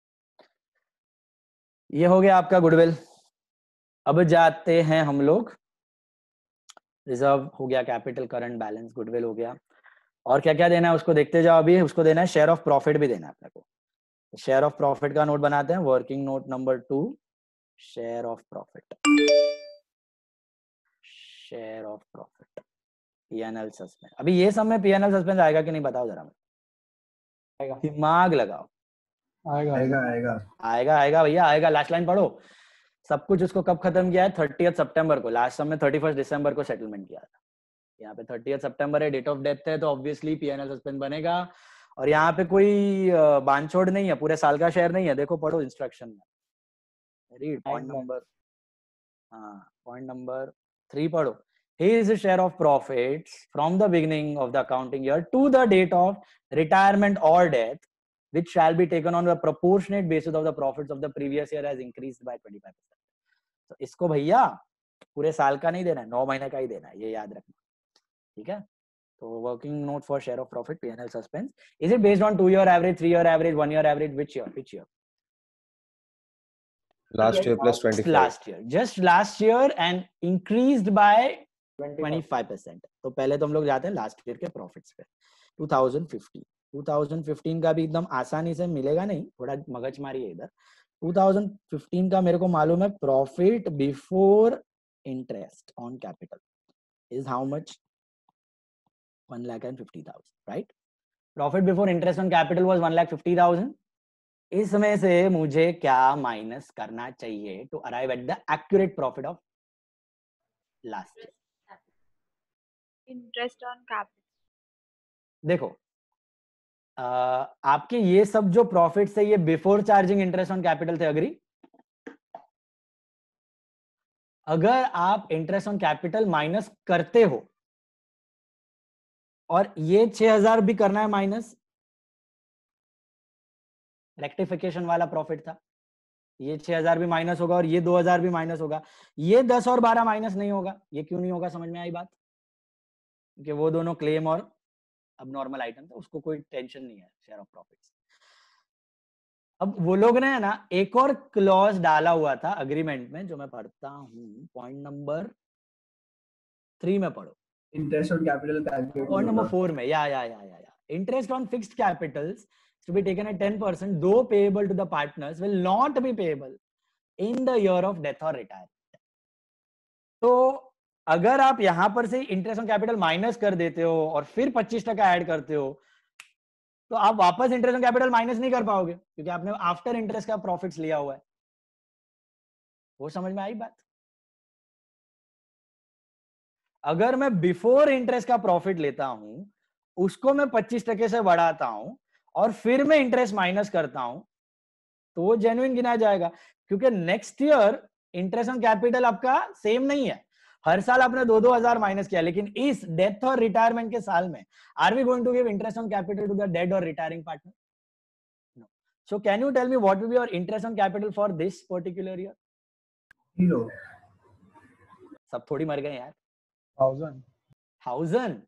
ये हो गया आपका गुडविल। अब जाते हैं हम लोग, रिजर्व हो गया, कैपिटल, करंट, बैलेंस, गुडविल हो गया, और क्या क्या देना है उसको देखते जाओ। अभी उसको देना है शेयर ऑफ प्रॉफिट भी देना है अपने को। शेयर ऑफ प्रॉफिट का नोट बनाते हैं, working note number 2, share of profit. Share of profit, PNL suspense. अभी ये सब में पीएनएल सस्पेंस आएगा कि नहीं बताओ जरा, दिमाग लगाओ। आएगा भैया, आएगा। लास्ट लाइन पढ़ो। सब कुछ उसको कब खत्म किया है? 30 सितंबर को। लास्ट सब में 31 दिसंबर को सेटलमेंट किया था। यहाँ पे 30 सितंबर है, डेट ऑफ डेथ है, तो ऑब्वियसली पीएनएल सस्पेंस बनेगा। और यहाँ पे कोई बांछोड़ नहीं है, पूरे साल का शेयर नहीं है। देखो, पढ़ो इंस्ट्रक्शन में, रीड पॉइंट नंबर 3 पढ़ो। His share of profits from the beginning of the accounting year to the date of retirement or death, which shall be taken on the proportionate basis of the profits of the previous year, has increased by 25%. तो इसको भैया पूरे साल का नहीं देना है, 9 महीने का ही देना है, ये याद रखना, ठीक है। तो working note for share of profit P&L suspense, is it based on 2-year average, 3-year average, 1-year average, which year? Last year plus 25. Last year, just last year and increased by 25%. तो पहले तो हम लोग जाते हैं last year के profits पे। 2015 का भी एकदम आसानी से मिलेगा नहीं, थोड़ा मगज मारी है इधर। 2015 का मेरे को मालूम है profit before interest on capital is how much? 1,50,000, right? Profit before interest on capital was 1,50,000। इसमें से मुझे क्या माइनस करना चाहिए to arrive at the accurate profit of last year? Interest on capital. देखो आपके ये सब जो प्रॉफिट्स है ये before charging interest on capital थे, अग्री? अगर आप इंटरेस्ट ऑन कैपिटल माइनस करते हो और ये 6,000 भी करना है माइनस, रेक्टिफिकेशन वाला प्रॉफिट था, ये 6,000 भी माइनस होगा और ये 2,000 भी माइनस होगा, ये 10 और 12 माइनस नहीं होगा। ये क्यों नहीं होगा, समझ में आई बात? क्योंकि वो दोनों क्लेम और अब नॉर्मल आइटम था, उसको कोई टेंशन नहीं है शेयर ऑफ प्रॉफिट्स। अब वो लोग ने है ना एक और क्लॉज डाला हुआ था अग्रीमेंट में, जो मैं पढ़ता हूं, पॉइंट नंबर 3 में पढ़ो, interest on capital calculate, point number 4 में, या interest on fixed capitals to be taken at 10%, though payable to the partners, will not be payable in the year of death or retirement. तो अगर आप यहां पर से इंटरेस्ट ऑन कैपिटल माइनस कर देते हो और फिर 25% ऐड करते हो, तो आप वापस इंटरेस्ट ऑन कैपिटल माइनस नहीं कर पाओगे, क्योंकि आपने आफ्टर इंटरेस्ट का प्रॉफिट्स लिया हुआ है। वो समझ में आई बात? अगर मैं बिफोर इंटरेस्ट का प्रॉफिट लेता हूं, उसको मैं 25% से बढ़ाता हूं और फिर मैं इंटरेस्ट माइनस करता हूं, तो वो जेन्युइन गिना जाएगा, क्योंकि next year interest on capital आपका सेम नहीं है। हर साल आपने 2,000 माइनस किया, लेकिन इस डेथ और रिटायरमेंट के साल में are we going to give interest on capital to the dead और retiring partner? No. So can you tell me what will be your interest on capital for this particular year? 0। सब थोड़ी मर गए यार। 1,000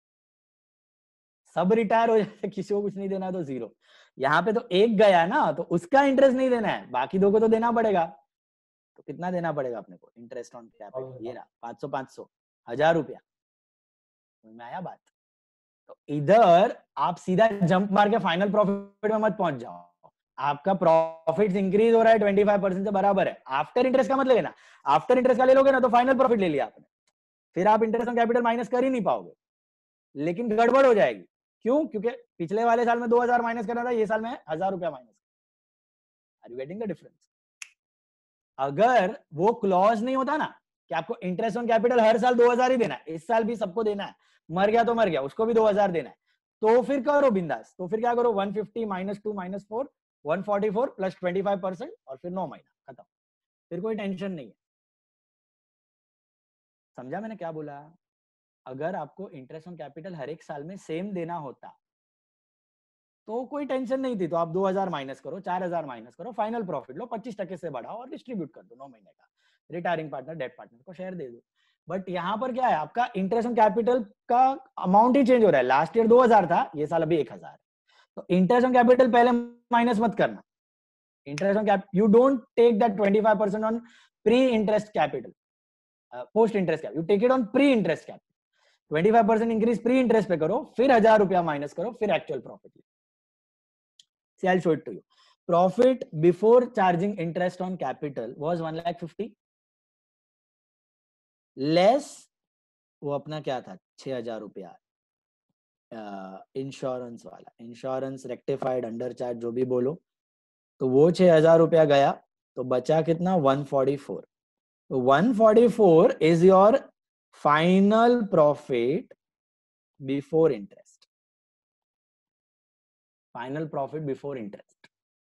सब रिटायर हो जाते, किसी को कुछ नहीं देना तो 0। यहाँ पे तो एक गया ना, तो उसका इंटरेस्ट नहीं देना है, बाकी 2 को तो देना पड़ेगा। तो कितना देना पड़ेगा अपने को इंटरेस्ट ऑन कैपिटल? ये रहा 500 1,000 रुपया। में आया बात? तो इधर आप सीधा जंप मार के फाइनल प्रॉफिट में मत पहुंच जाओ। आपका प्रॉफिट इंक्रीज हो रहा है 25% से बराबर है, आफ्टर इंटरेस्ट का मत लेना। आफ्टर इंटरेस्ट का ले लोगे ना तो फाइनल प्रॉफिट ले लिया आपने, फिर आप इंटरेस्ट ऑन कैपिटल माइनस कर ही नहीं पाओगे, लेकिन गड़बड़ हो जाएगी। क्यों? क्योंकि पिछले वाले साल में 2,000 माइनस करना था, ये साल में 1,000 रुपया minus. Are you getting the difference? अगर वो क्लॉज नहीं होता ना कि आपको इंटरेस्ट ऑन कैपिटल हर साल 2,000 ही देना है, इस साल भी सबको देना है, मर गया तो मर गया, उसको भी 2,000 देना है, तो फिर करो बिंदास। तो फिर क्या करो, 150 - 2 - 4 144 प्लस 25% और फिर 9 महीना खत्म, फिर कोई टेंशन नहीं है। समझा मैंने क्या बोला? अगर आपको इंटरेस्ट ऑन कैपिटल हर एक साल में सेम देना होता तो कोई टेंशन नहीं थी, तो आप 2,000 माइनस करो, 4,000 माइनस करो, फाइनल प्रॉफिट लो, 25% से बढ़ाओ और डिस्ट्रीब्यूट कर दो 9 महीने का, रिटायरिंग पार्टनर डेट पार्टनर को शेयर दे दो। बट यहाँ पर क्या है, आपका इंटरेस्ट ऑन कैपिटल का अमाउंट ही चेंज हो रहा है। लास्ट ईयर 2,000 था, ये साल अभी 1,000। तो इंटरेस्ट ऑन कैपिटल पहले माइनस मत करना। Interest on capital, you don't take that 25% on pre interest capital, post interest capital, you take it on pre interest capital. 25% increase pre interest पे करो, फिर 1,000 रुपया माइनस करो, फिर actual profit. See, I'll show it to you. Profit before charging interest on capital was 1,50,000 less वो अपना क्या था 6,000 रुपया इंश्योरेंस वाला, इंश्योरेंस रेक्टिफाइड अंडर चार्ज जो भी बोलो, तो वो 6,000 रुपया गया, तो बचा कितना 144। तो 144 is your final profit before interest, final profit before interest.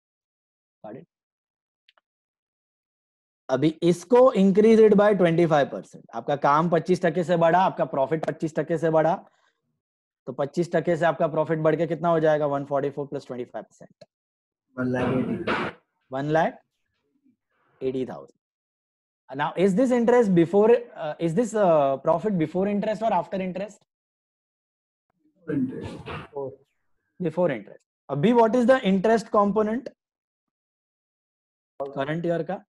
अभी इसको इंक्रीज बाय 25%, आपका काम 25% से बढ़ा, आपका प्रॉफिट 25% से बढ़ा, तो 25% से आपका प्रॉफिट बढ़ के कितना हो जाएगा 144 plus 25%, 1,80,000। Now is this interest before is this profit before interest or after interest? Before interest. अभी what is the interest component current year का?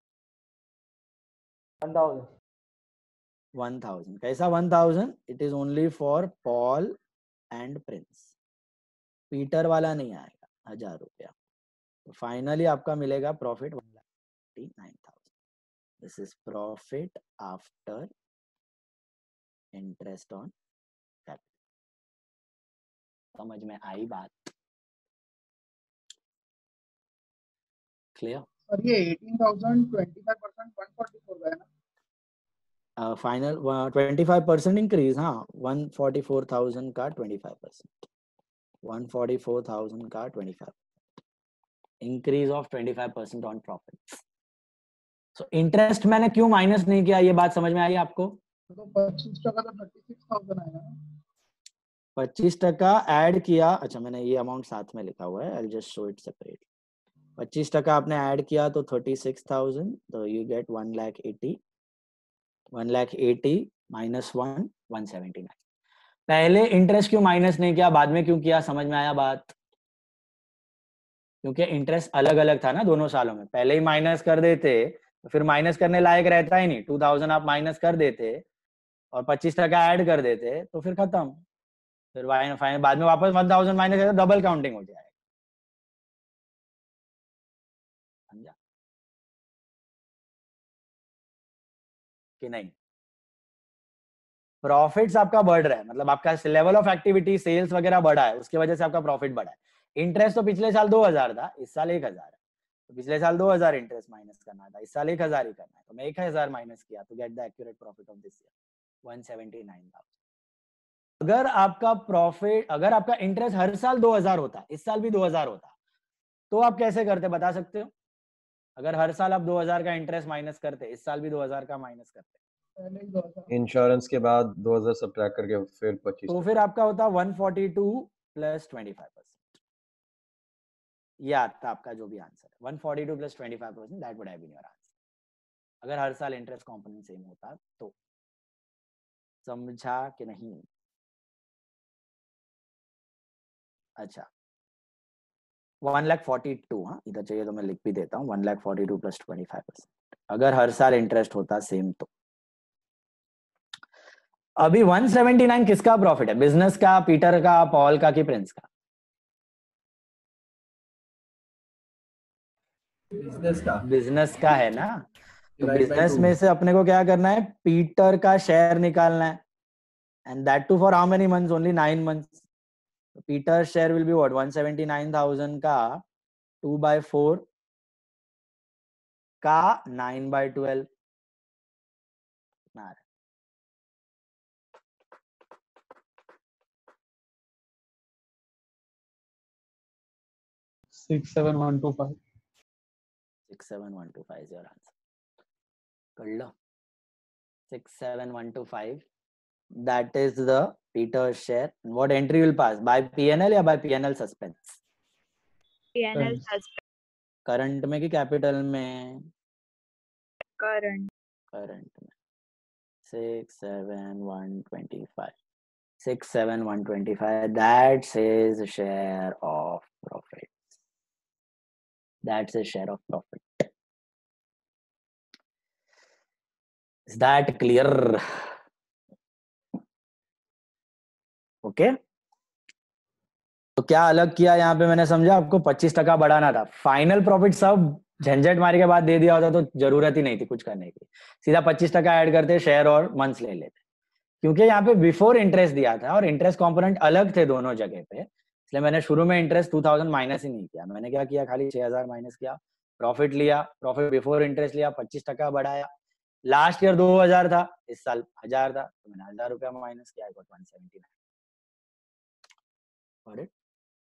1000। कैसा 1000? It is only for Paul and Prince, Peter वाला नहीं आएगा। 1000 रुपया। तो finally आपका मिलेगा profit 1,39,000। This is profit after interest on capital. समझ में आई बात? क्लियर? और ये 18,000 25% 144 का है ना? Final 25% increase. हाँ, 144,000 का 25%, 144,000 का 25 increase of 25% on profit. So interest मैंने क्यों माइनस नहीं किया, ये बात समझ में आई आपको? तो 25% तो 36,000 आएगा ना? 25% ऐड किया। अच्छा, मैंने ये अमाउंट साथ में लिखा हुआ है, I will just show it separate. 25% आपने ऐड किया तो 36,000, तो यू गेट 1,80,000 माइनस 179। पहले इंटरेस्ट क्यों माइनस नहीं किया, बाद में क्यों किया? समझ में आया बात? क्योंकि इंटरेस्ट अलग अलग था ना दोनों सालों में। पहले ही माइनस कर देते तो फिर माइनस करने लायक रहता ही नहीं। 2000 आप माइनस कर देते और 25% ऐड कर देते तो फिर खत्म। फिर फाइनल बाद में वापस 1000 माइनस करते डबल काउंटिंग हो जाएगा। समझा कि नहीं? प्रॉफिट्स आपका बढ़ रहा है, मतलब आपका लेवल ऑफ एक्टिविटी, सेल्स वगैरह बढ़ा है, उसकी वजह से आपका प्रॉफिट बढ़ा है। इंटरेस्ट तो पिछले साल 2000 था, इस साल 1000 है। तो पिछले साल 2000 इंटरेस्ट माइनस करना था, इस साल 1000 ही करना है। तो मैं 1000 माइनस किया तो get the accurate profit of this year 179,000। अगर आपका प्रॉफिट, अगर आपका इंटरेस्ट हर साल 2000 होता, इस साल भी 2000 होता, तो आप कैसे करते बता सकते हो? अगर हर साल आप 2000 का इंटरेस्ट माइनस करते, इस साल भी 2000 का माइनस करते, इंश्योरेंस के बाद 2000 सब्ट्रैक्ट करके फिर 25, तो फिर आपका होता 142 प्लस 25%। ये आता आपका जो भी आंसर है 142 plus 25%, that would have been your answer. अगर हर साल इंटरेस्ट कंपोनेंट सेम होता तो। समझा कि नहीं? अच्छा, 1,42,000। हाँ, इधर चाहिए तो मैं लिख भी देता हूँ 1,42,000 प्लस 25%। अगर हर साल इंटरेस्ट होता सेम तो। अभी 179 किसका प्रॉफिट है? बिजनेस का, पीटर का, पॉल का कि प्रिंस का? बिजनेस का है ना। तो बिजनेस में से अपने को क्या करना है? पीटर का शेयर निकालना है, and that too for how many months? Only 9 months. Peter share will be what? 179,000 का 2/4 का 9/12 ना। 67125 67125 is your answer. कर लो 67125. That is the Peter's share. What entry will pass? By P&L या by P&L suspense? P&L suspense. Current में कि capital में? Current. Current में। 67125. 67125. That's his share of profits. That's his share of profit. Is that clear? Okay तो क्या अलग किया यहाँ पे मैंने? समझा आपको? 25% बढ़ाना था। फाइनल प्रॉफिट सब झंझट मार के बाद दे दिया होता तो जरूरत ही नहीं थी कुछ करने की। सीधा 25% ऐड करते, शेयर और मंथ्स ले लेते। क्योंकि यहाँ पे बिफोर इंटरेस्ट दिया था और इंटरेस्ट कंपोनेंट अलग थे दोनों जगह पे, इसलिए मैंने शुरू में इंटरेस्ट 2000 माइनस ही नहीं किया। मैंने क्या किया? खाली 6000 माइनस किया, प्रॉफिट लिया, प्रॉफिट बिफोर इंटरेस्ट लिया, 25% बढ़ाया। लास्ट ईयर 2000 था, इस साल 1000 था, तो मैंने 1000 रुपया माइनस किया, 179। Got it?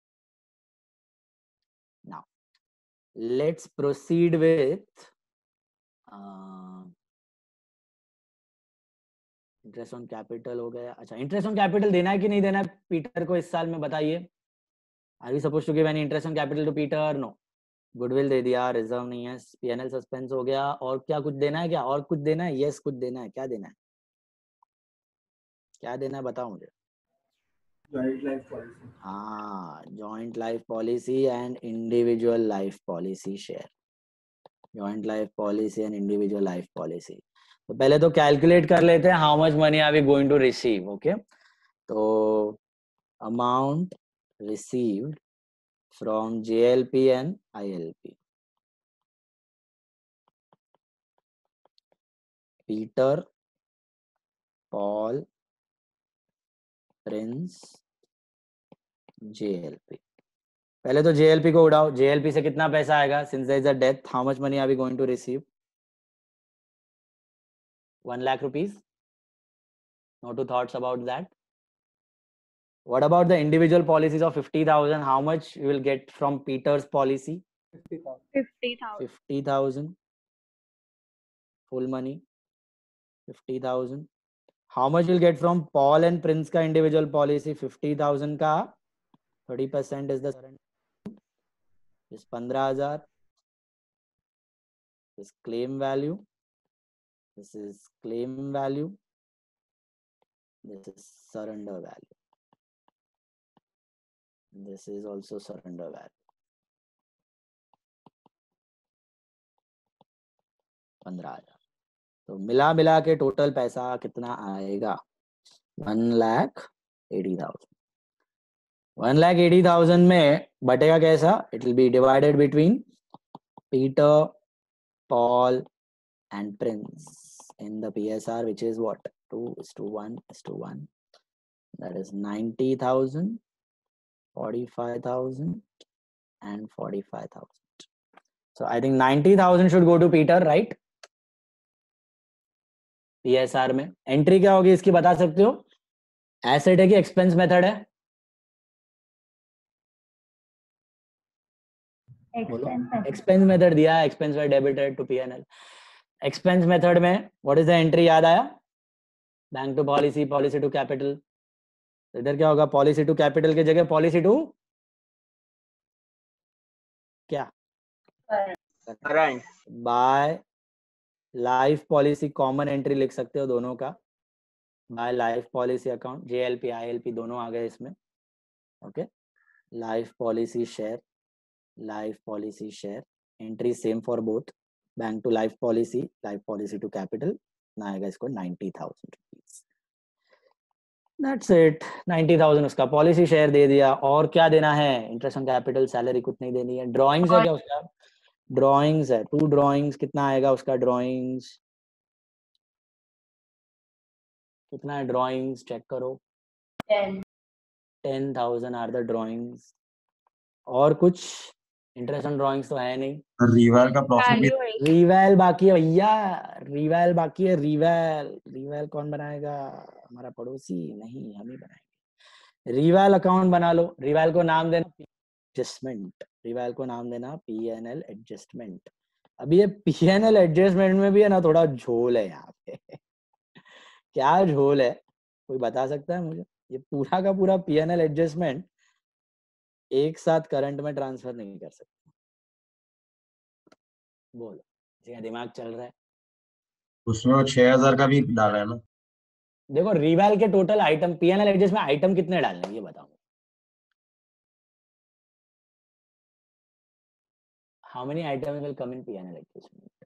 Now let's proceed with interest on capital हो गया। अच्छा, इंटरेस्ट ऑन कैपिटल देना है कि नहीं देना है पीटर को इस साल में? बताइए। Are we supposed to give any interest on capital to Peter? No. Goodwill दे दिया, रिजर्व नहीं है, पीएनएल सस्पेंस हो गया। और क्या कुछ देना है? क्या और कुछ देना है? यस कुछ देना है। क्या देना है? क्या देना है बताओ मुझे। Joint life policy. हाँ, joint life policy and individual life policy share. Joint life policy and individual life policy. तो पहले तो कैलकुलेट कर लेते हैं how much money are we going to receive. Okay, तो amount received from JLP and ILP. Peter, Paul, Prince, JLP. पहले तो JLP को उड़ाओ। JLP से कितना पैसा आएगा? Since there is a death, how much money are we going to receive? 1 lakh rupees. No two thoughts about that. What about the individual policies of 50,000? How much you will get from Peter's policy? 50,000. 50,000. 50,000. Full money. 50,000. How much you'll get from Paul and Prince का individual policy? 50,000 का 30% is the is 15,000. This claim value. This is claim value. This is surrender value. This is also surrender value. 15,000. तो मिला के total पैसा कितना आएगा? 1,80,000. 1,80,000 में बटेगा कैसा? It will be divided between Peter, Paul and Prince in the PSR, which is what? 2:1:1. That is 90,000, 45,000 and 45,000. So I think 90,000 should go to Peter, right? PSR में entry क्या होगी इसकी बता सकते हो? एसेट है कि एक्सपेंस मेथड है? एक्सपेंस मेथड दिया है। Expense were debited to P&L. Expense method में व्हाट इज द एंट्री? याद आया? Bank to policy, policy to capital. इधर क्या होगा? पॉलिसी टू कैपिटल की जगह पॉलिसी टू क्या? Current. By life policy common entry लिख सकते हो दोनों का. By life policy account, JLP ILP दोनों आ गए इसमें. Okay, life policy share, life policy share entry same for both. Bank to life policy to capital ना आएगा इसको 90,000 रुपीज. That's it. 90,000 उसका पॉलिसी शेयर दे दिया. और क्या देना है? इंटरेस्ट ऑन कैपिटल, सैलरी कुछ नहीं देनी है. ड्रॉइंग्स है क्या उसका? ड्रॉइंग्स है. 2 ड्रॉइंग्स. कितना आएगा उसका ड्रॉइंग्स? कितना है ड्रॉइंग्स? चेक करो. 10,000 आर द ड्रॉइंग्स. और कुछ इंटरेस्ट ऑन ड्रॉइंग्स तो है नहीं. रिवैल का प्रॉफिट, रिवैल बाकी है भैया. रिवैल बाकी है. रिवैल कौन बनाएगा? हमारा पड़ोसी. नहीं, हम ही बनाएंगे. रिवैल अकाउंट बना लो. रिवैल को नाम देना एडजस्टमेंट. रिवैल को नाम देना P&L एडजस्टमेंट. अभी ये P&L एडजस्टमेंट में भी है ना थोड़ा झोल है यहाँ पे. क्या झोल है? कोई बता सकता है मुझे? ये पूरा का पूरा P&L एडजस्टमेंट एक साथ करंट में ट्रांसफर नहीं कर सकते. बोलो, किसी का दिमाग चल रहा है? उसमें वो 6,000 का भी डाला है ना. देखो, रिवैल के टोटल आइटम P&L एडजस्ट में आइटम कितने डालने हैं ये बताओ. How many items will come in P&L adjustment?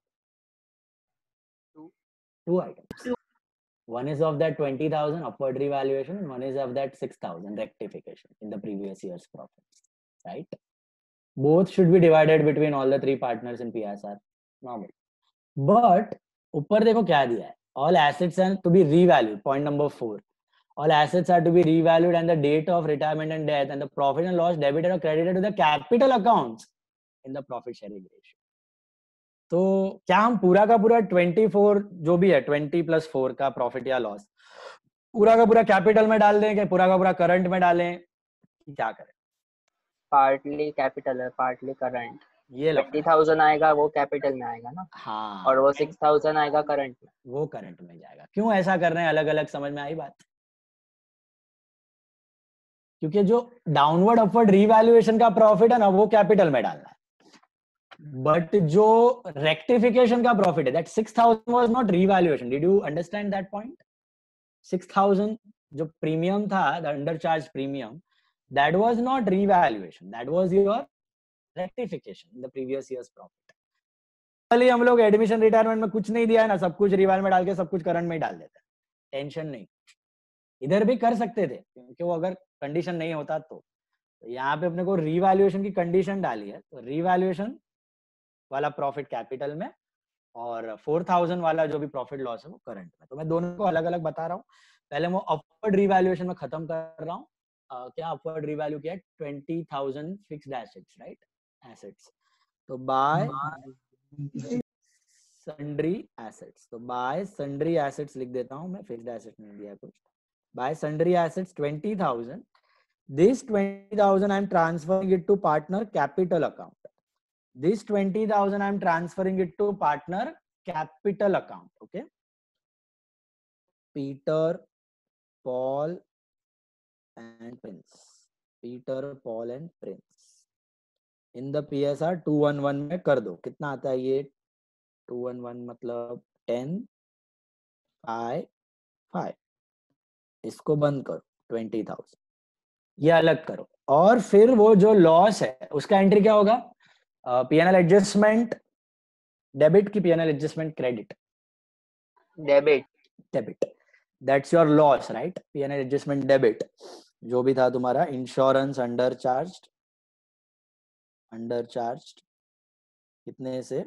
2 items. One is of that 20,000 upward revaluation and one is of that 6,000 rectification in the previous year's profits, right? Both should be divided between all the 3 partners in PSR. Normal. But ऊपर देखो क्या दिया है? All assets are to be revalued. Point number 4. All assets are to be revalued and the date of retirement and death and the profit and loss debited or credited to the capital accounts in the profit sharing ratio. तो क्या हम पूरा का पूरा 24 जो भी है 20 + 4 का प्रॉफिट या लॉस पूरा का पूरा कैपिटल में डाल दें कि पूरा का पूरा करंट में डालें? क्या करें? पार्टली कैपिटल है, पार्टली करंट. ये 20,000 आएगा वो कैपिटल में आएगा ना. हाँ, और वो 6,000 आएगा करंट में. वो करंट में जाएगा. क्यों ऐसा कर रहे हैं? अलग अलग समझ में आई बात? क्योंकि जो डाउनवर्ड अपवर्ड रिवैल्यूएशन का प्रॉफिट है ना वो कैपिटल में डालना है. बट जो रेक्टिफिकेशन का प्रॉफिट है that 6,000 was not revaluation. Did you understand that point? 6,000 जो प्रीमियम था, the under charge premium, that was not revaluation, that was your rectification in the previous years profit. पहले हम लोग एडमिशन रिटायरमेंट में कुछ नहीं दिया है ना, सब कुछ रिवाल में डाल के सब कुछ करंट में ही डाल देते हैं, टेंशन नहीं। इधर भी कर सकते थे क्योंकि वो अगर कंडीशन नहीं होता तो यहाँ पे अपने को रीवैल्यूएशन की कंडीशन डाली है, तो रीवैल्यूएशन वाला प्रॉफिट कैपिटल में और 4000 वाला जो भी प्रॉफिट लॉस है वो करंट में। तो मैं दोनों को अलग अलग बता रहा हूँ। पहले मैं अपवर्ड रीवैल्यूएशन में खत्म कर रहा हूँ। क्या अपवर्ड रीवैल्यू किया? 20,000 फिक्स्ड एसेट्स, राइट, एसेट्स। तो बाय सन्ड्री एसेट्स, तो बाय सन्ड्री एसेट्स लिख देता हूँ मैं, फिक्स्ड एसेट्स नहीं दिया कुछ। By sundry assets 20,000, this 20,000 I am transferring it to partner capital account. This 20,000 I am transferring it to partner capital account. Okay. Peter, Paul and Prince. Peter, Paul and Prince. In the PSR 211 में कर दो। कितना आता है ये? 211 मतलब 10, 5, 5। इसको बंद करो, 20,000 ये अलग करो। और फिर वो जो लॉस है उसका एंट्री क्या होगा? पीएनएल एडजस्टमेंट डेबिट की PNL adjustment credit? Debit. Debit, that's your loss, right. PNL adjustment debit जो भी था तुम्हारा, इंश्योरेंस अंडर चार्ज कितने से?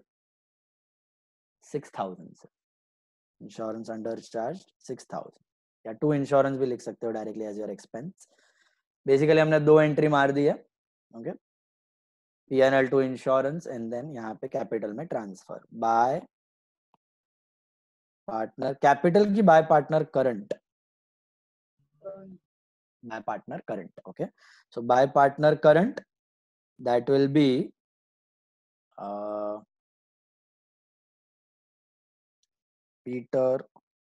6,000 से। इंश्योरेंस अंडर चार्ज 6,000, या टू इंश्योरेंस भी लिख सकते हो directly as your expense. Basically हमने दो एंट्री मार दी है, okay, PNL to insurance and then यहाँ पे कैपिटल में ट्रांसफर बाय पार्टनर कैपिटल की by partner current, by partner current, okay. So by partner current that will be Peter,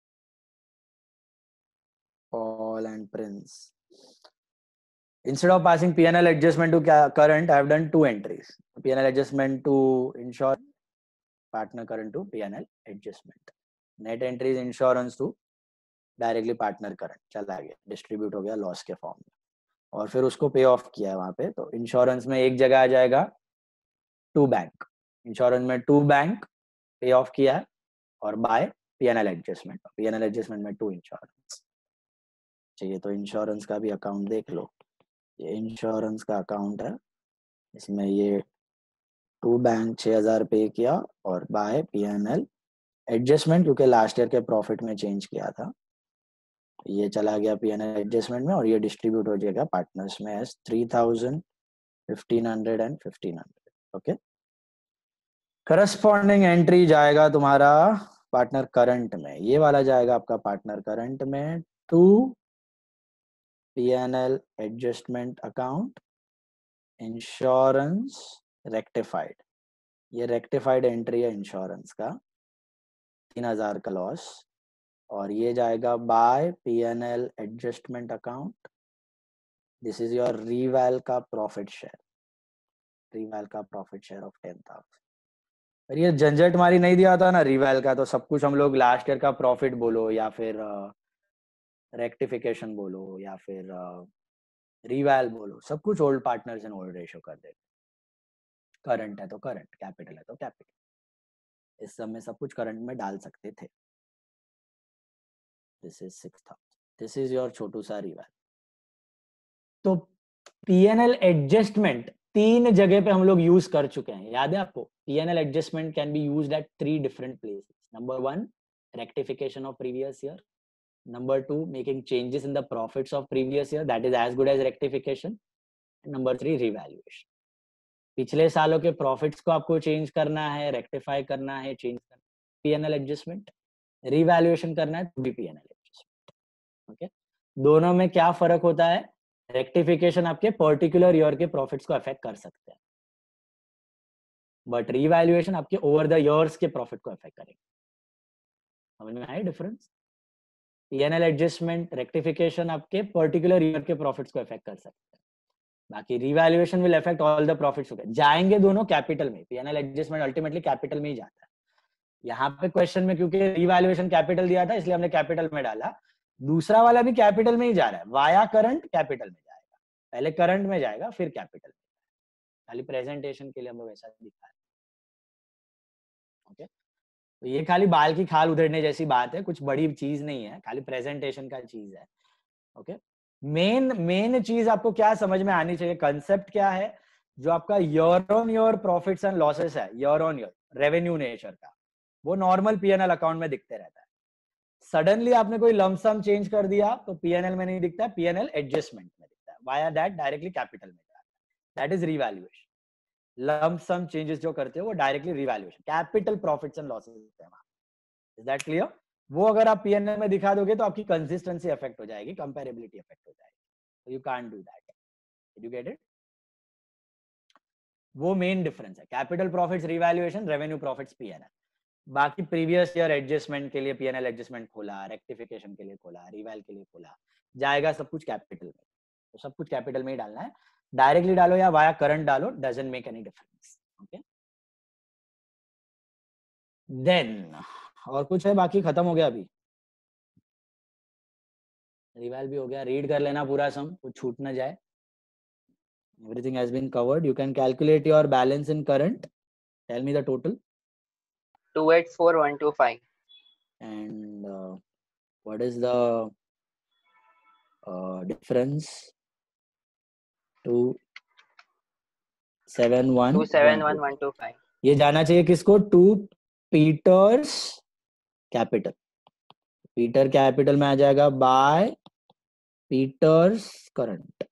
Paul and Prince. Instead of passing P&L adjustment to current, I have done two entries. P&L adjustment to insurance, partner current to P&L adjustment. Net entry is insurance to directly partner current. चला गया, distribute हो गया loss के form में, और फिर उसको पे ऑफ किया है वहां पे। तो इंश्योरेंस में एक जगह आ जाएगा टू बैंक, इंश्योरेंस में टू बैंक पे ऑफ किया है, और by PNL adjustment, PNL adjustment में टू इंश्योरेंस चाहिए। तो इंश्योरेंस का भी अकाउंट देख लो, ये इंश्योरेंस का अकाउंट है, इसमें ये टू बैंक 6,000 पे किया और बाय पीएनएल एडजस्टमेंट, क्योंकि लास्ट ईयर के प्रॉफिट में चेंज किया था, ये चला गया पीएनएल एडजस्टमेंट में, और ये डिस्ट्रीब्यूट हो जाएगा पार्टनर्स में as 3,000, 1,500 and 1,500, okay. Corresponding entry जाएगा तुम्हारा पार्टनर करंट में, ये वाला जाएगा आपका पार्टनर करंट में to PNL adjustment account insurance rectified, ये रेक्टिफाइड एंट्री है इंश्योरेंस का 3,000 का लॉस, और ये जाएगा by PNL adjustment account. This is your reval का प्रॉफिट शेयर, रीवैल का प्रॉफिट शेयर ऑफ 10,000। ये झंझट मारी नहीं दिया था ना रिवैल का, तो सब कुछ हम लोग लास्ट ईयर का प्रॉफिट बोलो या फिर रेक्टिफिकेशन बोलो या फिर रिवैल बोलो, सब कुछ old partners and old ratio कर देते। करंट है तो करंट, कैपिटल है तो कैपिटल, इस सब में सब कुछ करंट में डाल सकते थे। This is 6,000, this is your छोटू सा रिवैल। तो पीएनएल एडजस्टमेंट 3 जगह पे हम लोग यूज कर चुके हैं, याद है आपको? PNL adjustment can be used at 3 different places. Number 1 rectification of previous year, number 2 making changes in the profits of previous year, that is as good as rectification, and number 3 revaluation. पिछले सालों के profits को आपको change करना है, rectify करना है, change करना है, पीएनएल एडजस्टमेंट, रिवैल्यूएशन करना है तो भी पीएनएल एडजस्टमेंट, ओके। दोनों में क्या फर्क होता है? रेक्टिफिकेशन आपके पर्टिकुलर ईयर के प्रॉफिट्स को अफेक्ट कर सकते हैं, बट रिवैल्यूएशन आपके ओवर द इयर्स के प्रॉफिट को अफेक्ट करेंगे। समझ में आया डिफरेंस? पीएनएल एडजस्टमेंट, रेक्टिफिकेशन आपके पर्टिकुलर ईयर के प्रॉफिट्स को अफेक्ट कर सकते हैं, बाकी revaluation will affect all the profits. जाएंगे दोनों कैपिटल में, पीएनएल एडजस्टमेंट अल्टीमेटली कैपिटल में ही जाता है। यहाँ पे क्वेश्चन में क्योंकि रिवैल्यूएशन कैपिटल दिया था इसलिए हमने कैपिटल में डाला, दूसरा वाला भी कैपिटल में ही जा रहा है, वाया करंट कैपिटल में जाएगा, पहले करंट में जाएगा फिर कैपिटल में, खाली प्रेजेंटेशन के लिए हम लोग ऐसा दिखा रहे हैं। ओके, तो ये खाली बाल की खाल उधेड़ने जैसी बात है, कुछ बड़ी चीज नहीं है, खाली प्रेजेंटेशन का चीज है। ओके, मेन चीज आपको क्या समझ में आनी चाहिए, कंसेप्ट क्या है, जो आपका year on year profits and losses है, year on year revenue nature का, वो नॉर्मल पीएनएल अकाउंट में दिखते रहता है। सडनली आपने कोई लमसम चेंज कर दिया तो पीएनएल में नहीं दिखता है, पीएनएल एडजस्टमेंट में दिखता है, वाया दैट डायरेक्टली कैपिटल में जाता है, that is revaluation. Lump sum changes जो करते हो वो directly revaluation, capital profits and losses है वहां। Is that clear? वो अगर आप पीएनएल में दिखा दोगे तो आपकी कंसिस्टेंसी अफेक्ट हो जाएगी, कंपैरेबिलिटी अफेक्ट हो जाएगी, you can't do that. You get it? वो मेन डिफरेंस है, capital profits revaluation, revenue profits PNL. बाकी प्रीवियस ईयर एडजस्टमेंट के लिए पीएनएल एडजस्टमेंट खोला, रेक्टिफिकेशन के लिए खोला, रिवैल के लिए खोला, जाएगा सब कुछ कैपिटल में, तो सब कुछ कैपिटल में ही डालना है, डायरेक्टली डालो या वाया करंट डालो, doesn't make any difference. Okay, then और कुछ है बाकी? खत्म हो गया अभी, रिवैल भी हो गया, रीड कर लेना पूरा सम, कुछ छूट ना जाए। Everything has been covered. You can calculate your balance in current. Tell me the total. 284125. And what is the difference? 271125. ये जाना चाहिए किसको? To Peter's capital. Peter capital में आ जाएगा by Peter's current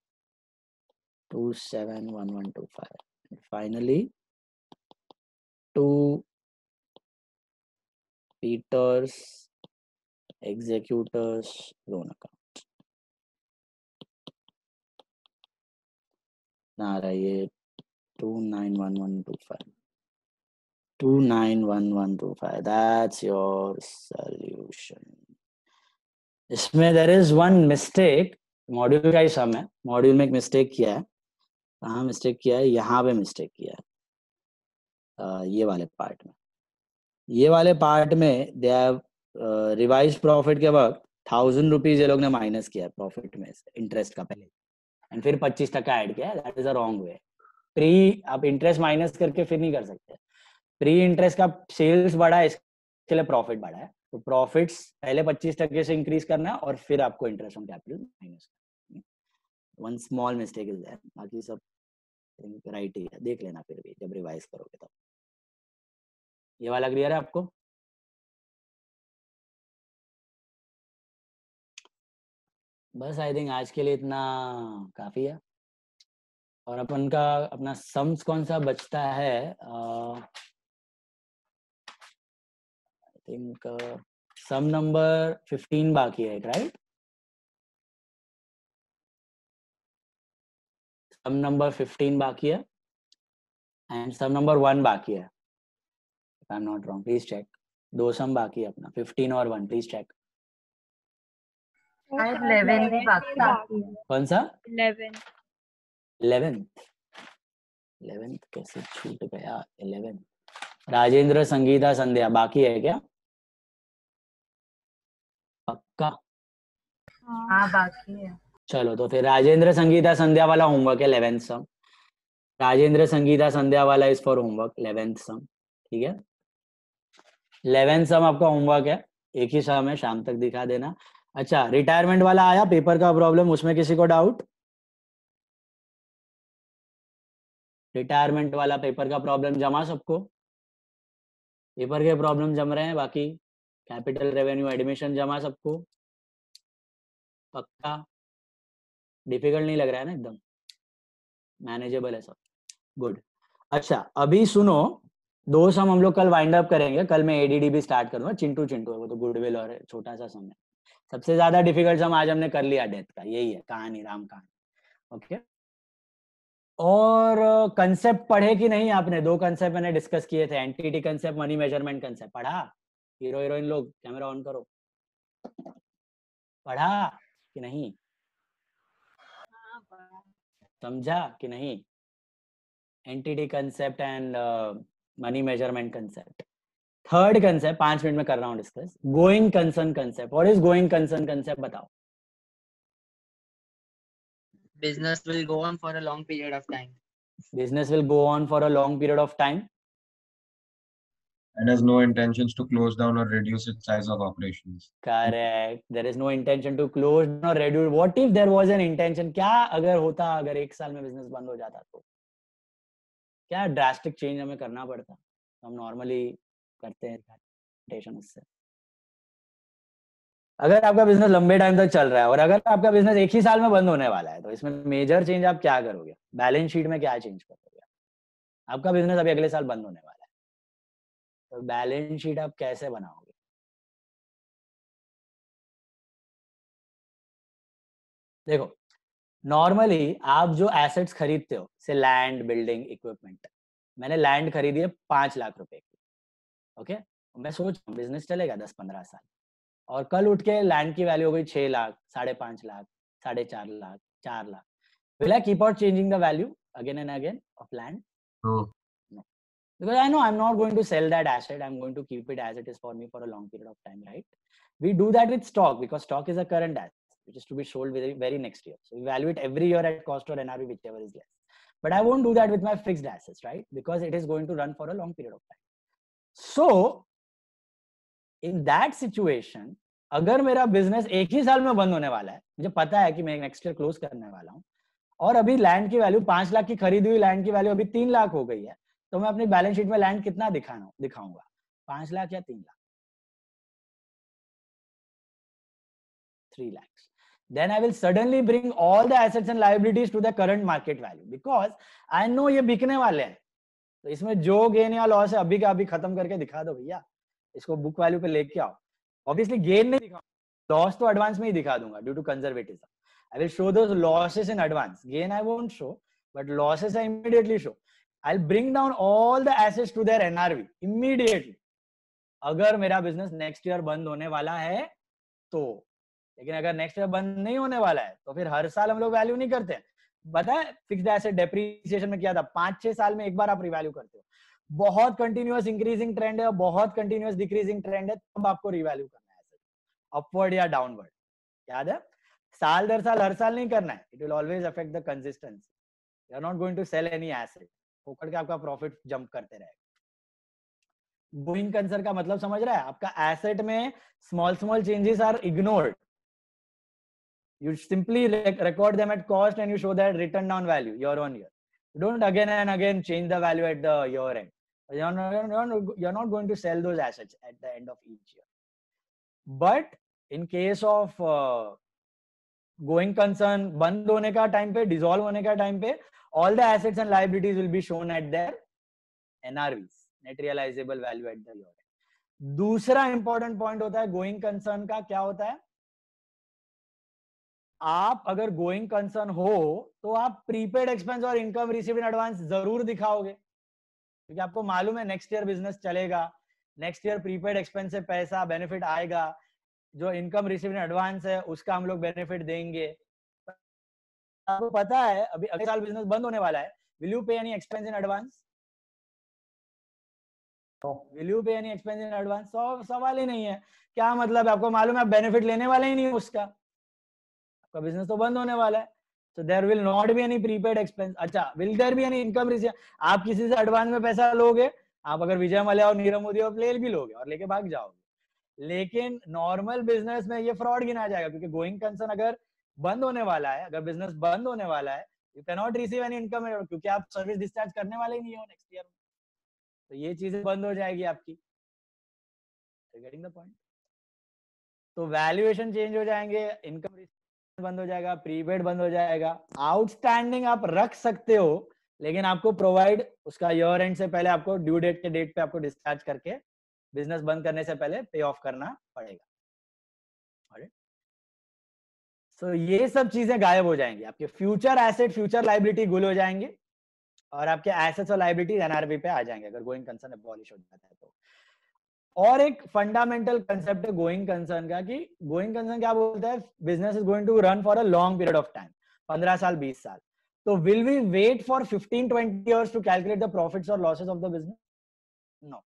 271125. Finally to Peter's executors loan account ना रहा, ये 291125. 291125. That's your solution. इसमें there is one mistake. Module का ही सम है, मॉड्यूल में एक मिस्टेक किया है। कहाँ मिस्टेक किया है? यहाँ पे मिस्टेक किया है, ये वाले पार्ट में। ये वाले पार्ट में दे हैव रिवाइज प्रॉफिट के वक्त 1000 रुपीज ये लोग ने माइनस किया है प्रॉफिट में से, इंटरेस्ट का पहले, एंड फिर 25% ऐड किया है। That is a wrong way. Pre आप इंटरेस्ट माइनस करके फिर नहीं कर सकते। प्री इंटरेस्ट का सेल्स बढ़ा है, इसके लिए प्रॉफिट बढ़ा है, तो प्रॉफिट्स पहले 25% से इंक्रीज करना है और फिर आपको इंटरेस्ट ऑन कैपिटल माइनस करना। One small mistake is there, बाकी सब राइट ही है, देख लेना फिर भी जब रिवाइज करोगे तब। ये वाला क्लियर है आपको? बस आई थिंक आज के लिए इतना काफी है। और अपन का अपना सम्स कौन सा बचता है? आई थिंक सम नंबर 15 बाकी है, राइट? सम नंबर 15 बाकी है एंड सम नंबर 1 बाकी है, if I am not wrong, please check. 2 sum बाकी है अपना, 15 और 1, प्लीज चेक। 11 बाकी है। कौन सा? 11 कैसे छूट गया? 11 राजेंद्र संगीता संध्या बाकी है क्या? पक्का? हाँ बाकी है। चलो तो फिर राजेंद्र संगीता संध्या वाला होमवर्क है 11th सम। राजेंद्र संगीता संध्या वाला इज फॉर होमवर्क 11th सम, ठीक है? 11th सम आपका होमवर्क है, एक ही सम है, शाम तक दिखा देना। अच्छा, रिटायरमेंट वाला आया पेपर का प्रॉब्लम, उसमें किसी को डाउट? रिटायरमेंट वाला पेपर का प्रॉब्लम जमा सबको? पेपर के प्रॉब्लम जम रहे हैं? बाकी कैपिटल रेवेन्यू एडमिशन जमा सबको? पक्का? डिफिकल्ट नहीं लग रहा है ना? एकदम मैनेजेबल है सब? गुड। अच्छा अभी सुनो, 2 सम हम लोग कल वाइंड अप करेंगे। कल मैं एडीडी भी स्टार्ट करूंगा, चिंटू चिंटू है वो तो, गुडविल और छोटा सा सम है। सबसे ज्यादा डिफिकल्ट सम आज हमने कर लिया डेथ का, यही है कहानी, राम कहानी। ओके, और कंसेप्ट पढ़े कि नहीं आपने? 2 कंसेप्ट मैंने डिस्कस किए थे, entity concept, money measurement concept. पढ़ा? हीरो हीरोइन लोग कैमरा ऑन करो। पढ़ा कि नहीं? समझा कि नहीं? Entity concept and money measurement concept third concept 5 minute में कर रहा हूँ discuss, going concern concept. What is going concern concept बताओ। Business will go on for a long period of time. Business will go on for a long period of time and has no intentions to close down or reduce its size of operations. Correct. There is no intention to close or reduce. What if there was an intention? क्या अगर होता, अगर 1 साल में business बंद हो जाता तो क्या ड्रास्टिक चेंज हमें करना पड़ता? हम नॉर्मली करते हैं intention उससे। अगर आपका बिजनेस लंबे टाइम तक चल रहा है और अगर आपका बिजनेस 1 ही साल में बंद होने वाला है तो इसमें मेजर चेंज आप क्या करोगे? बैलेंस शीट में क्या चेंज करोगे? आपका बिजनेस अभी अगले साल बंद होने वाला है, तो बैलेंस शीट आप कैसे बनाओगे? देखो, नॉर्मली आप जो एसेट्स खरीदते हो, से लैंड, बिल्डिंग, इक्विपमेंट, मैंने लैंड खरीदी है 5 लाख रुपए की, ओके, मैं सोच रहा हूँ बिजनेस चलेगा 10-15 साल, और कल उठ के लैंड की वैल्यू हो गई 6 lakh, 5.5 lakh, 4.5 lakh, 4 lakh, will I keep on changing the value again and again of land? No. No. Because I know I'm not going to sell that asset. I'm going to keep it as it is for me for a long period of time, right? We do that with stock because stock is a current asset, which is to be sold very next year. So we value it every year at cost or NRV, whichever is less. But I won't do that with my fixed assets, right? Because it is going to run for a long period of time. So in that situation, अगर मेरा business 1 ही साल में बंद होने वाला है, मुझे पता है कि मैं नेक्स्ट ईयर क्लोज करने वाला हूँ, और अभी लैंड की वैल्यू 5 लाख की खरीदी हुई लैंड की वैल्यू अभी 3 लाख हो गई है, तो मैं अपनी बैलेंस शीट में लैंड कितना दिखाऊंगा? 5 लाख या 3 lakh? 3 lakhs. Then I will suddenly bring all the assets and liabilities to the current market value because I know ये बिकने वाले हैं, तो इसमें जो गेन या लॉस है अभी का अभी खत्म करके दिखा दो भैया, इसको बुक वैल्यू पे लेके आओ। ऑब्वियसली गेन नहीं दिखाऊंगा, लॉस तो एडवांस में ही दिखा दूंगा due to conservatism. I will show those losses in advance. Gain I won't show, but losses I immediately show. I'll bring down all the assets to their NRV immediately. अगर मेरा business next year बंद होने वाला है तो, लेकिन अगर next year बंद नहीं होने वाला है तो फिर हर साल हम लोग वैल्यू नहीं करते हैं। बताए फिक्स्ड एसेट डेप्रिसिएशन में क्या था, 5-6 साल में एक बार आप रिवैल्यू करते हो। बहुत कंटिन्यूअस इंक्रीजिंग ट्रेंड है, बहुत कंटिन्यूअस डिक्रीजिंग ट्रेंड है, तब आपको रिवैल्यू करना है एसेट, अपवर्ड या डाउनवर्ड। याद है, साल दर साल हर साल नहीं करना है। It will always affect the consistency. You are not going to sell any asset, पकड़ के आपका प्रॉफिट जंप करते रहेगा। गोइंग कंसर्न का मतलब समझ रहा है? आपका एसेट में small changes are ignored, you simply record them at cost and you show that written down value year on year. You don't again and again change the value at the year end. You're not going to sell those assets at the end of each year. But in case of going concern, बंद होने का time पे, dissolve होने का time पे, all the assets and liabilities will be shown at their NRVs, net realizable value at the year end. दूसरा important point होता है गोइंग कंसर्न का, क्या होता है? आप अगर गोइंग कंसर्न हो तो आप प्रीपेड एक्सपेंस और इनकम रिसीव इन एडवांस जरूर दिखाओगे, क्योंकि आपको मालूम है नेक्स्ट ईयर बिजनेस चलेगा, नेक्स्ट ईयर प्रीपेड एक्सपेंस से पैसा बेनिफिट आएगा, जो इनकम रिसीव इन एडवांस है उसका हम लोग बेनिफिट देंगे। आपको पता है अभी अगले साल बिजनेस बंद होने वाला है, will you pay any expense in advance? Will you pay any expense in advance? सवाल ही नहीं है। क्या मतलब है? आपको मालूम है आप बेनिफिट लेने वाले ही नहीं हो उसका, आपका बिजनेस तो बंद होने वाला है, so there will not be any prepaid expense. अच्छा, will there be any income receipt? आप किसी से एडवांस में पैसा लोगे, आप अगर विजय मल्ल्या और नीरव मोदी और ले भी लोगे और लेके भाग जाओगे, लेकिन नॉर्मल बिजनेस में ये फ्रॉड गिना जाएगा, क्योंकि गोइंग कंसर्न अगर बंद होने वाला है, अगर बिजनेस बंद होने वाला है, you can not receive any income, क्योंकि आप सर्विस डिस्चार्ज करने वाले ही नहीं हो नेक्स्ट ईयर में, तो ये चीजें बंद हो जाएगी आपकी। Getting the point? तो वैल्यूएशन चेंज हो जाएंगे, इनकम बंद हो जाएगा, प्रीपेड बंद हो जाएगा, आउटस्टैंडिंग आप रख सकते हो, लेकिन आपको प्रोवाइड उसका ईयर एंड से पहले, आपको ड्यू डेट के डेट पे आपको डिस्चार्ज करके बिजनेस बंद करने से पहले पे ऑफ करना पड़ेगा। सो ये सब चीजें गायब हो जाएंगी, आपके फ्यूचर एसेट, फ्यूचर लायबिलिटी गुल हो जाएंगे, और आपके एसेट्स और लायबिलिटीज एनआरवी पे आ जाएंगे अगर गोइंग कंसर्न अबॉलिश हो जाता है तो। और एक फंडामेंटल कंसेप्ट है गोइंग कंसर्न का, कि गोइंग कंसर्न क्या बोलता है? Business is going to run for a long period of time, 15 साल 20 साल। तो will we wait for 15-20 years to calculate the profits और losses of the business? No,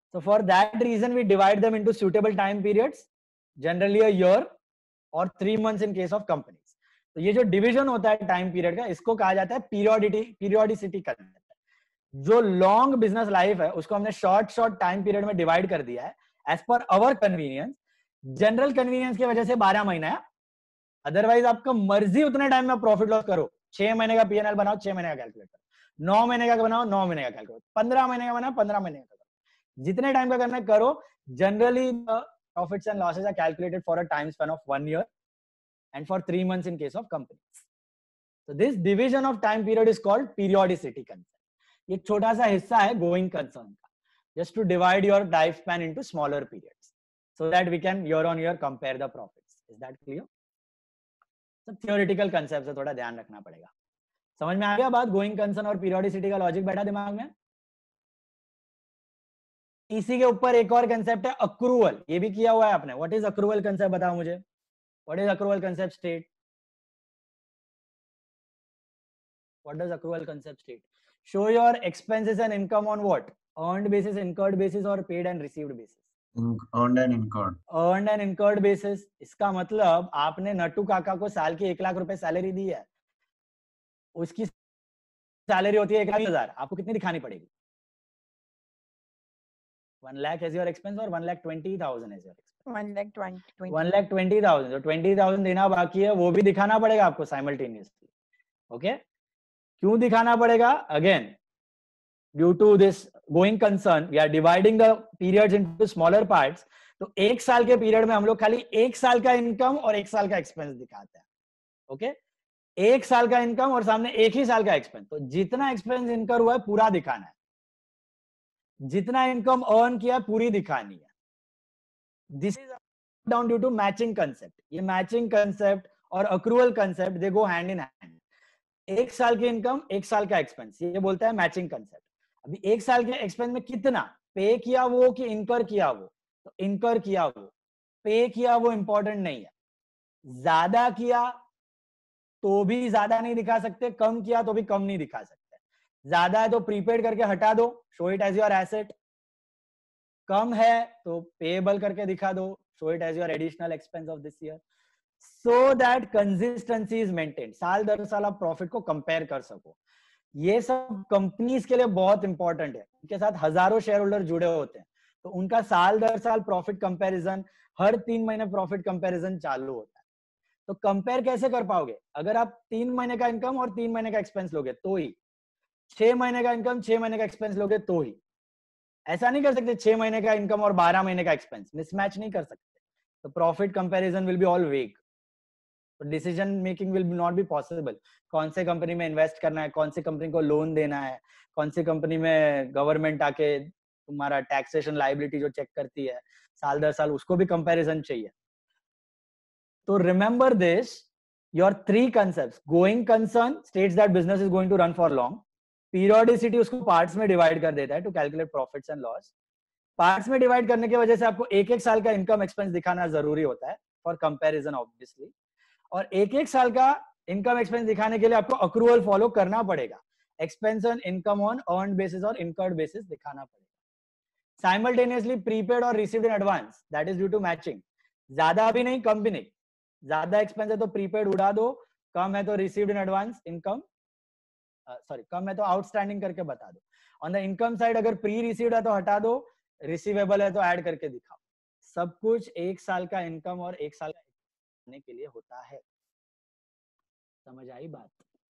So for that reason we divide them into suitable time periods, generally a year or 3 months in case of companies. तो ये जो division होता है time period का, इसको कहा जाता है पीरियोडिसिटी कंसेप्ट। जो लॉन्ग बिजनेस लाइफ है उसको हमने शॉर्ट टाइम पीरियड में डिवाइड कर दिया है एज पर अवर कन्वीनियंस। जनरल कन्वीनियंस की वजह से 12 महीना है, अदरवाइज आपका मर्जी उतने टाइम में प्रॉफिट लॉस करो। 6 महीने का पीएनएल बनाओ, 6 महीने का कैलकुलेट करो, 9 महीने का बनाओ, 9 महीने का कैलकुलेट, 15 महीने का बनाओ, 15 महीने का करो, जितने टाइम का करना है करो। Generally profits and losses are calculated for a time span of 1 year and for 3 months in case of companies. So this division of time period is called periodicity concept. ये छोटा सा हिस्सा है going concern का, just to divide your time span into smaller periods so that we can year on year compare the profits. Is that clear? सब theoretical concepts है, थोड़ा ध्यान रखना पड़ेगा। समझ में आ गया बात? going concern और periodicity का लॉजिक बैठा दिमाग में? इसी के ऊपर एक और कंसेप्ट है अक्रूवल, ये भी किया हुआ है आपने। व्हाट इज अक्रूवल कंसेप्ट, बताओ मुझे। What is accrual concept state? What does accrual concept state? Show your expenses and income on what? Earned basis, incurred basis और paid and received basis? earned and incurred. Earned and incurred basis. इसका मतलब आपने नट्टू काका को साल की 1 लाख रुपए salary दी है, उसकी सैलरी होती है 1,20,000, आपको कितनी दिखानी पड़ेगी? 1 lakh as your expense or 1,20,000 as your expense? 1,20,000. जो 20,000 देना बाकी है वो भी दिखाना पड़ेगा आपको साइमल्टेनियसली। ओके, क्यों दिखाना पड़ेगा? Again due to this going concern we are dividing the periods into smaller parts. तो 1 साल के पीरियड में हम लोग खाली 1 साल का इनकम और 1 साल का एक्सपेंस दिखाते हैं। ओके, 1 साल का इनकम और सामने 1 ही साल का एक्सपेंस। तो जितना एक्सपेंस इनकर हुआ है पूरा दिखाना है, जितना इनकम अर्न किया पूरी दिखानी है। This is down due to matching concept. ये मैचिंग कंसेप्ट और accrual concept they go hand in hand. 1 साल की इनकम 1 साल का एक्सपेंस, ये बोलता है मैचिंग कंसेप्ट। अभी 1 साल के एक्सपेंस में कितना पे किया वो कि इनकर किया वो? तो इनकर किया वो, पे किया वो इंपॉर्टेंट नहीं है। ज्यादा किया तो भी ज्यादा नहीं दिखा सकते, कम किया तो भी कम नहीं दिखा सकते। ज्यादा है तो प्रीपेड करके हटा दो, show it as your asset. कम है तो पेएबल करके दिखा दो, show it as your additional expense of this year, so that consistency is maintain. साल दर साल आप प्रॉफिट को कंपेयर कर सको। ये सब कंपनीज के लिए बहुत इंपॉर्टेंट है, उनके साथ हजारों शेयर होल्डर जुड़े होते हैं, तो उनका साल दर साल प्रॉफिट कंपैरिजन, हर 3 महीने प्रॉफिट कंपैरिजन चालू होता है। तो कंपेयर कैसे कर पाओगे? अगर आप 3 महीने का इनकम और 3 महीने का एक्सपेंस लोगे तो ही, 6 महीने का इनकम 6 महीने का एक्सपेंस लोगे तो ही। ऐसा नहीं कर सकते 6 महीने का इनकम और 12 महीने का एक्सपेंस, मिसमैच नहीं कर सकते। तो profit comparison will be all vague, तो decision making will not be possible. कौन से कंपनी में इन्वेस्ट करना है, कौन सी कंपनी को लोन देना है, कौन सी कंपनी में गवर्नमेंट आके तुम्हारा टैक्सेशन लायबिलिटी जो चेक करती है साल दर साल, उसको भी कंपैरिजन चाहिए। तो remember this, your 3 concepts. Going concern states that business is going to run for long. Periodicity उसको पार्ट्स में डिवाइड कर देता है to calculate profits and loss. Parts में डिवाइड करने की वजह से आपको 1-1 साल का इनकम एक्सपेंस दिखाना जरूरी होता है फॉर कंपैरिजन ऑब्वियसली, और 1-1 साल का इनकम एक्सपेंस दिखाने के लिए आपको अक्रूवल फॉलो करना पड़ेगा। Expense on income on earned basis और इनकर्ड बेसिस दिखाना पड़ेगा। साइमल्टेनियसली प्रीपेड और received in advance, that is due to matching. ज्यादा भी नहीं कम भी नहीं, ज्यादा एक्सपेंस है तो प्रीपेड उड़ा दो, कम है तो received in advance income, sorry कम है तो आउटस्टैंडिंग करके बता दो। ऑन द इनकम साइड अगर प्री रिसीव्ड है तो हटा दो, रिसीवेबल है तो ऐड करके दिखाओ। सब कुछ 1 साल का इनकम और 1 साल का के लिए होता है। समझ आई बात?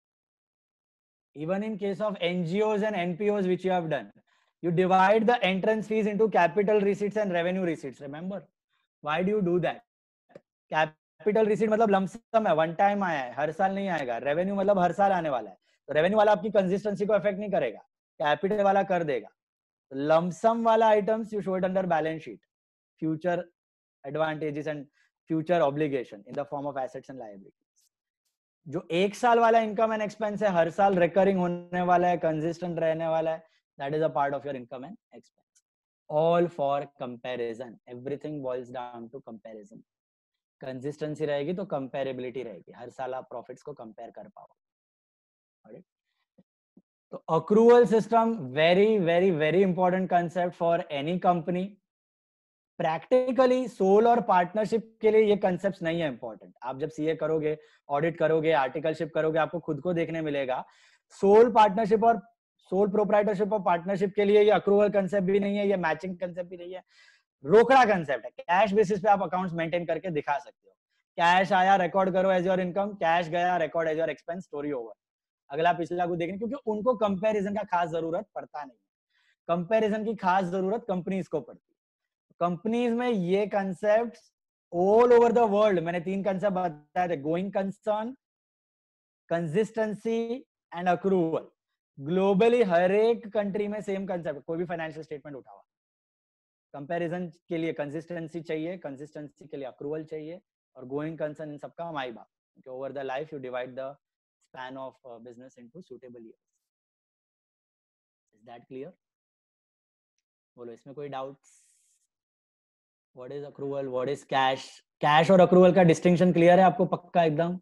Even in case of NGOs and NPOs which you have done, you divide the entrance fees into capital receipts and revenue receipts. Remember? Why do you do that? Capital receipt मतलब लमसम है, one time आया है, हर साल नहीं आएगा। Revenue मतलब हर साल आने वाला है, तो रेवेन्यू वाला आपकी कंसिस्टेंसी को अफेक्ट नहीं करेगा, कैपिटल वाला कर देगा। लमसम वाला items you show it under balance sheet, future advantages and future obligation in the form of assets and liabilities. जो 1 साल वाला इनकम एंड एक्सपेंस है, हर साल रिकरिंग होने वाला है, कंसिस्टेंट रहने वाला है, that is a part of your income and expense, all for comparison. Everything boils down to comparison. Consistency रहेगी तो कंपैरेबिलिटी रहेगी, हर साल आप प्रॉफिट्स को कंपेयर कर पाओगे। तो accrual system very very very important concept for any company. Practically sole और पार्टनरशिप के लिए ये कंसेप्ट नहीं है इंपॉर्टेंट। आप जब सीए करोगे, ऑडिट करोगे, आर्टिकलशिप करोगे, आपको खुद को देखने मिलेगा सोल पार्टनरशिप और सोल प्रोप्राइटरशिप और पार्टनरशिप के लिए ये अक्रूवल कंसेप्ट भी नहीं है, ये मैचिंग कंसेप्ट भी नहीं है, रोकड़ा कंसेप्ट है। कैश बेसिस पे आप अकाउंट्स मेंटेन करके दिखा सकते हो। कैश आया रिकॉर्ड करो एज योर इनकम, कैश गया record as your expense, story over. अगला पिछला को देखने, क्योंकि उनको कंपैरिजन का खास जरूरत पड़ता नहीं। कंपैरिजन की खास जरूरत कंपनीज को पड़ती है। कंपनीज में ये concept all over the world, मैंने 3 कंसेप्ट बताए थे, going concern, consistency and accrual. Globally हर एक कंट्री में सेम कंसेप्ट। कोई भी फाइनेंशियल स्टेटमेंट उठाओ, कंपैरिजन के लिए कंसिस्टेंसी चाहिए, कंसिस्टेंसी के लिए अक्रूवल चाहिए, और गोइंग कंसर्न इन सबका माई बाप। Over the life you divide the span of business into suitable years. Is that clear? बोलो, इसमें कोई doubts? What is accrual, what is cash? Cash और अक्रूवल का डिस्टिंक्शन क्लियर है आपको पक्का एकदम?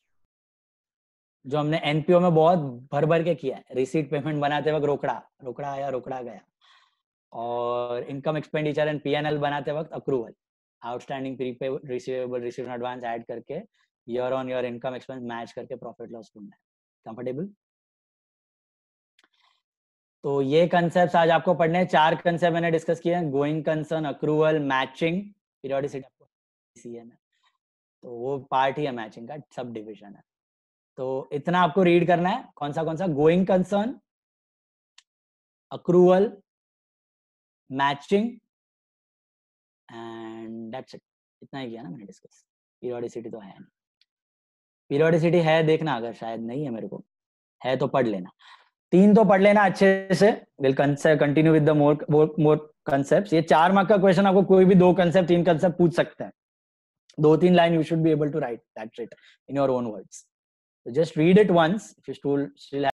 जो हमने एनपीओ में बहुत भर भर के किया है, रिसीट पेमेंट बनाते वक्त रोकड़ा आया, रोकड़ा गया, और इनकम एक्सपेंडिचर एंड पीएनएल बनाते वक्त accrual, outstanding prepay, receivable, receive in advance add करके year on year income expense match करके प्रॉफिट लॉस ढूंढना है। कंफर्टेबल? तो ये कंसेप्ट आज आपको पढ़ने हैं। 4 कंसेप्ट मैंने डिस्कस किए हैं, going concern, accrual, matching, periodicity. आपको सीए में तो वो पार्ट ही है मैचिंग का, सब डिविजन है। तो इतना आपको रीड करना है। कौन सा? Going concern, accrual, matching and that's it. इतना ही किया ना मैंने डिस्कस। पीरियोडिसिटी तो है नहीं। पीरियोडिसिटी है देखना, अगर शायद नहीं है मेरे को, है तो पढ़ लेना। 3 तो पढ़ लेना अच्छे से। Will continue with the more concepts. ये 4 मार्क का क्वेश्चन, आपको कोई भी 2 कंसेप्ट 3 कंसेप्ट पूछ सकता है। 2-3 line you should be able to write that's it in your own words. So just read it once if you still